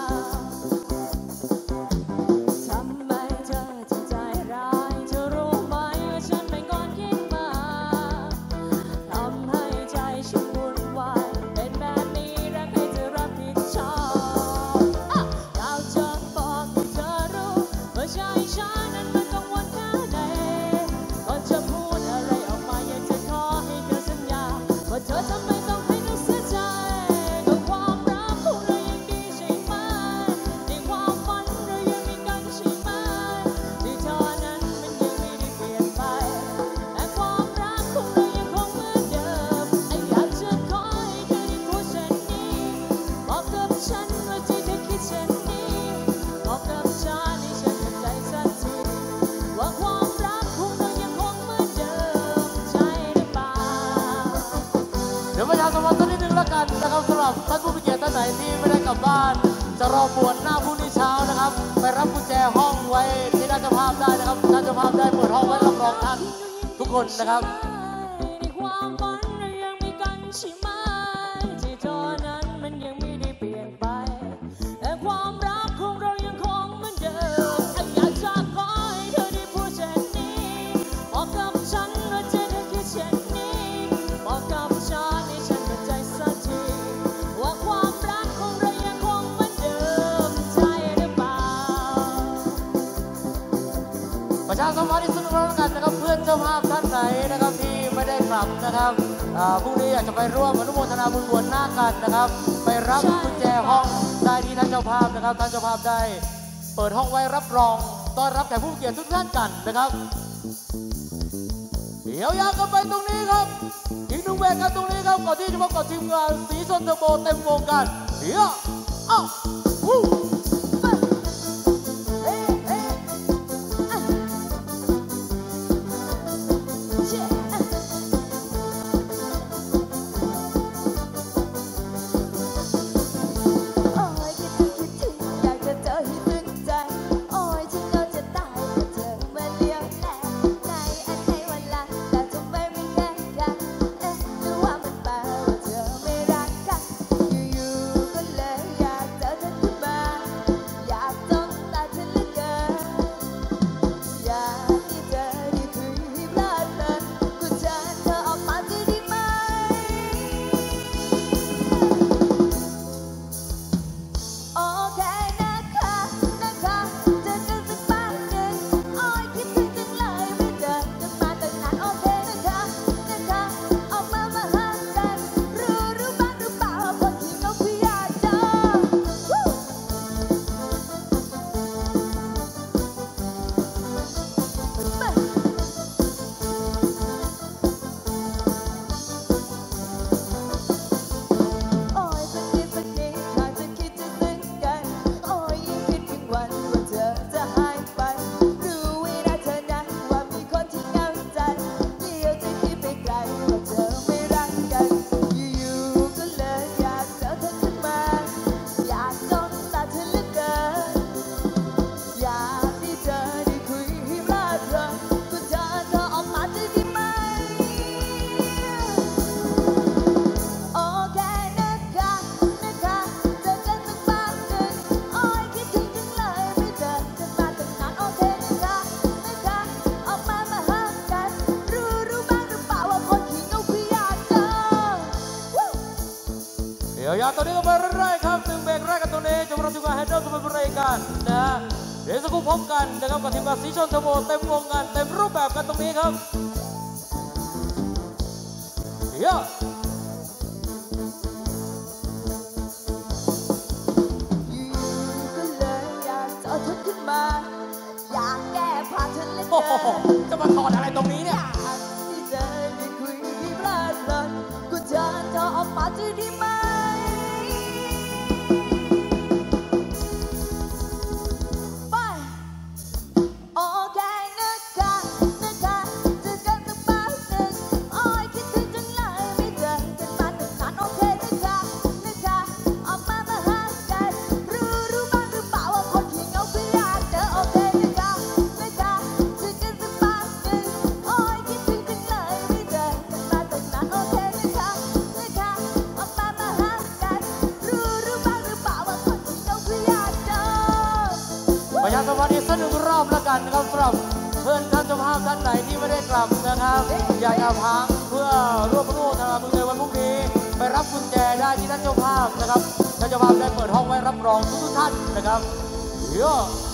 ทำไมเธอถึงใจร้ายเธอรู้ไหมว่าฉันเป็นคนคิดมากทำให้ใจฉันวุ่นวายเป็นแบบนี้รักให้เธอรับผิดชอบอ่ะอยากจะบอกให้เธอรู้ว่าใจฉันนั้นมันกังวลแค่ไหนก่อนจะพูดอะไรออกมาอยากจะขอให้เธอสัญญาว่าเธอจะไม่ต้องให้หนูเสียใจก็ความรักของเรายังดีใช่ไหมในความฝันเรายังมีกันใช่ไหมที่เธอนั้นมันยังไม่ได้เปลี่ยนไปแต่ความรักของเรายังคงเหมือนเดิมไอ้อยากจะขอให้เธอได้พูดเช่นนี้บอกกับฉันว่าใจเธอคิดเช่นนี้บอกกับฉันให้ฉันเข้าใจสักทีว่าความรักของเรายังคงเหมือนเดิมใช่หรือเปล่าเดี๋ยวประชาสัมพันธ์สักนิดนึงแล้วกันนะครับสำหรับท่านผู้มีเกียรติท่านไหนที่ไม่ได้กลับบ้าน จะรอบวชหน้าพรุ่งนี้เช้านะครับ ไปรับกุญแจห้องไว้ที่ด้านเจ้าภาพได้นะครับด้านเจ้าภาพได้เปิดห้องไว้รับรองท่านทุกคนนะครับในความฝันเรายังมีกันใช่ไหมที่เธอนั้นมันยังไม่ได้เปลี่ยนไปแต่ความรักของเรายังคงเหมือนเดิมไอ้อยากจะขอให้เธอได้พูดเช่นนี้บอกกับฉันว่าใจเธอคิดเช่นนี้บอกกับฉันให้ฉันเข้าใจสักทีว่าความรักของเรายังคงเหมือนเดิมใช่หรือเปล่าประชาสัมพันธ์ที่สุดแล้วกันนะครับเพื่อนเจ้าภาพท่านไหนนะครับที่ไม่ได้กลับนะครับอ่าพรุ่งนี้อยากจะไปร่วมอนุโมทนาบุญบวชหน้ากันนะครับ ไปรับกุญแจห้องได้ที่ท่านเจ้าภาพนะครับท่านเจ้าภาพได้ เปิดห้องไว้รับรองต้อนรับแขกผู้มีเกียรติทุกท่านกันนะครับ เดี๋ยวยาวกันไปตรงนี้ครับอีกหนึ่งเวรกันตรงนี้ครับก่อนที่จะพบกับทีมงานสีส้นเทอร์โบเต็มวงกันเดี๋ยวเอ้าวู้โอ้ยคิดถึงคิดถึงอยากจะเจอให้ซึ้งใจโอ้ยฉันก็จะตายถ้าเธอมาเลี้ยงแลในอันให้วันละแต่ทำไมไม่แค่กันเอ๊ะหรือว่ามันแปลว่าเธอไม่รักกันอยู่ๆก็เลยอยากเจอเธอยาวๆตอนนี้ก็ไปเรื่อยๆครับหนึ่งเบรกแรกกันตรงนี้จะมาทีมงาน Header สุพรรณบุรีกันนะเดี๋ยวสักครู่พบกันนะครับกับทีมงานสีชนเทอร์โบเต็มวงกันเต็มรูปแบบกันตรงนี้ครับเยอะก็เลยอยากจะเอาเธอขึ้นมาอยากแก้ผ้าเธอเล่นโอ้โหจะมาถอดอะไรตรงนี้เนี่ยที่เธอได้คุยที่เพลิดเพลินกูเชิญเธอออกมาจะได้ไหมไปโอเคนะคะนะคะเจอกันสักแป๊บหนึ่งโอ้ยคิดถึงจังเลยไม่เจอกันมาตั้งนานโอเคนะคะนะคะออกมามาหากันรู้รู้บ้างหรือเปล่าว่าคนที่เหงาก็อยากเจอโอเคนะคะนะคะเจอกันสักแป๊บหนึ่งโอ้ยคิดถึงจังเลยไม่เจอกันมาตั้งนานโอเคนะคะนะคะออกมามาหากันรู้รู้บ้างหรือเปล่าว่าคนที่เหงาก็อยากเจอประชาสัมพันธ์อีกสักหนึ่งรอบแล้วกันนะครับสำหรับเพื่อนท่านเจ้าภาพท่านไหนที่ไม่ได้กลับนะครับอยากจะพังเพื่อร่วมร่วมทางมือในวันพรุ่งนี้ไปรับกุญแจได้ที่ท่านเจ้าภาพนะครับท่านเจ้าภาพได้เปิดห้องไว้รับรองทุกท่านนะครับเยอะ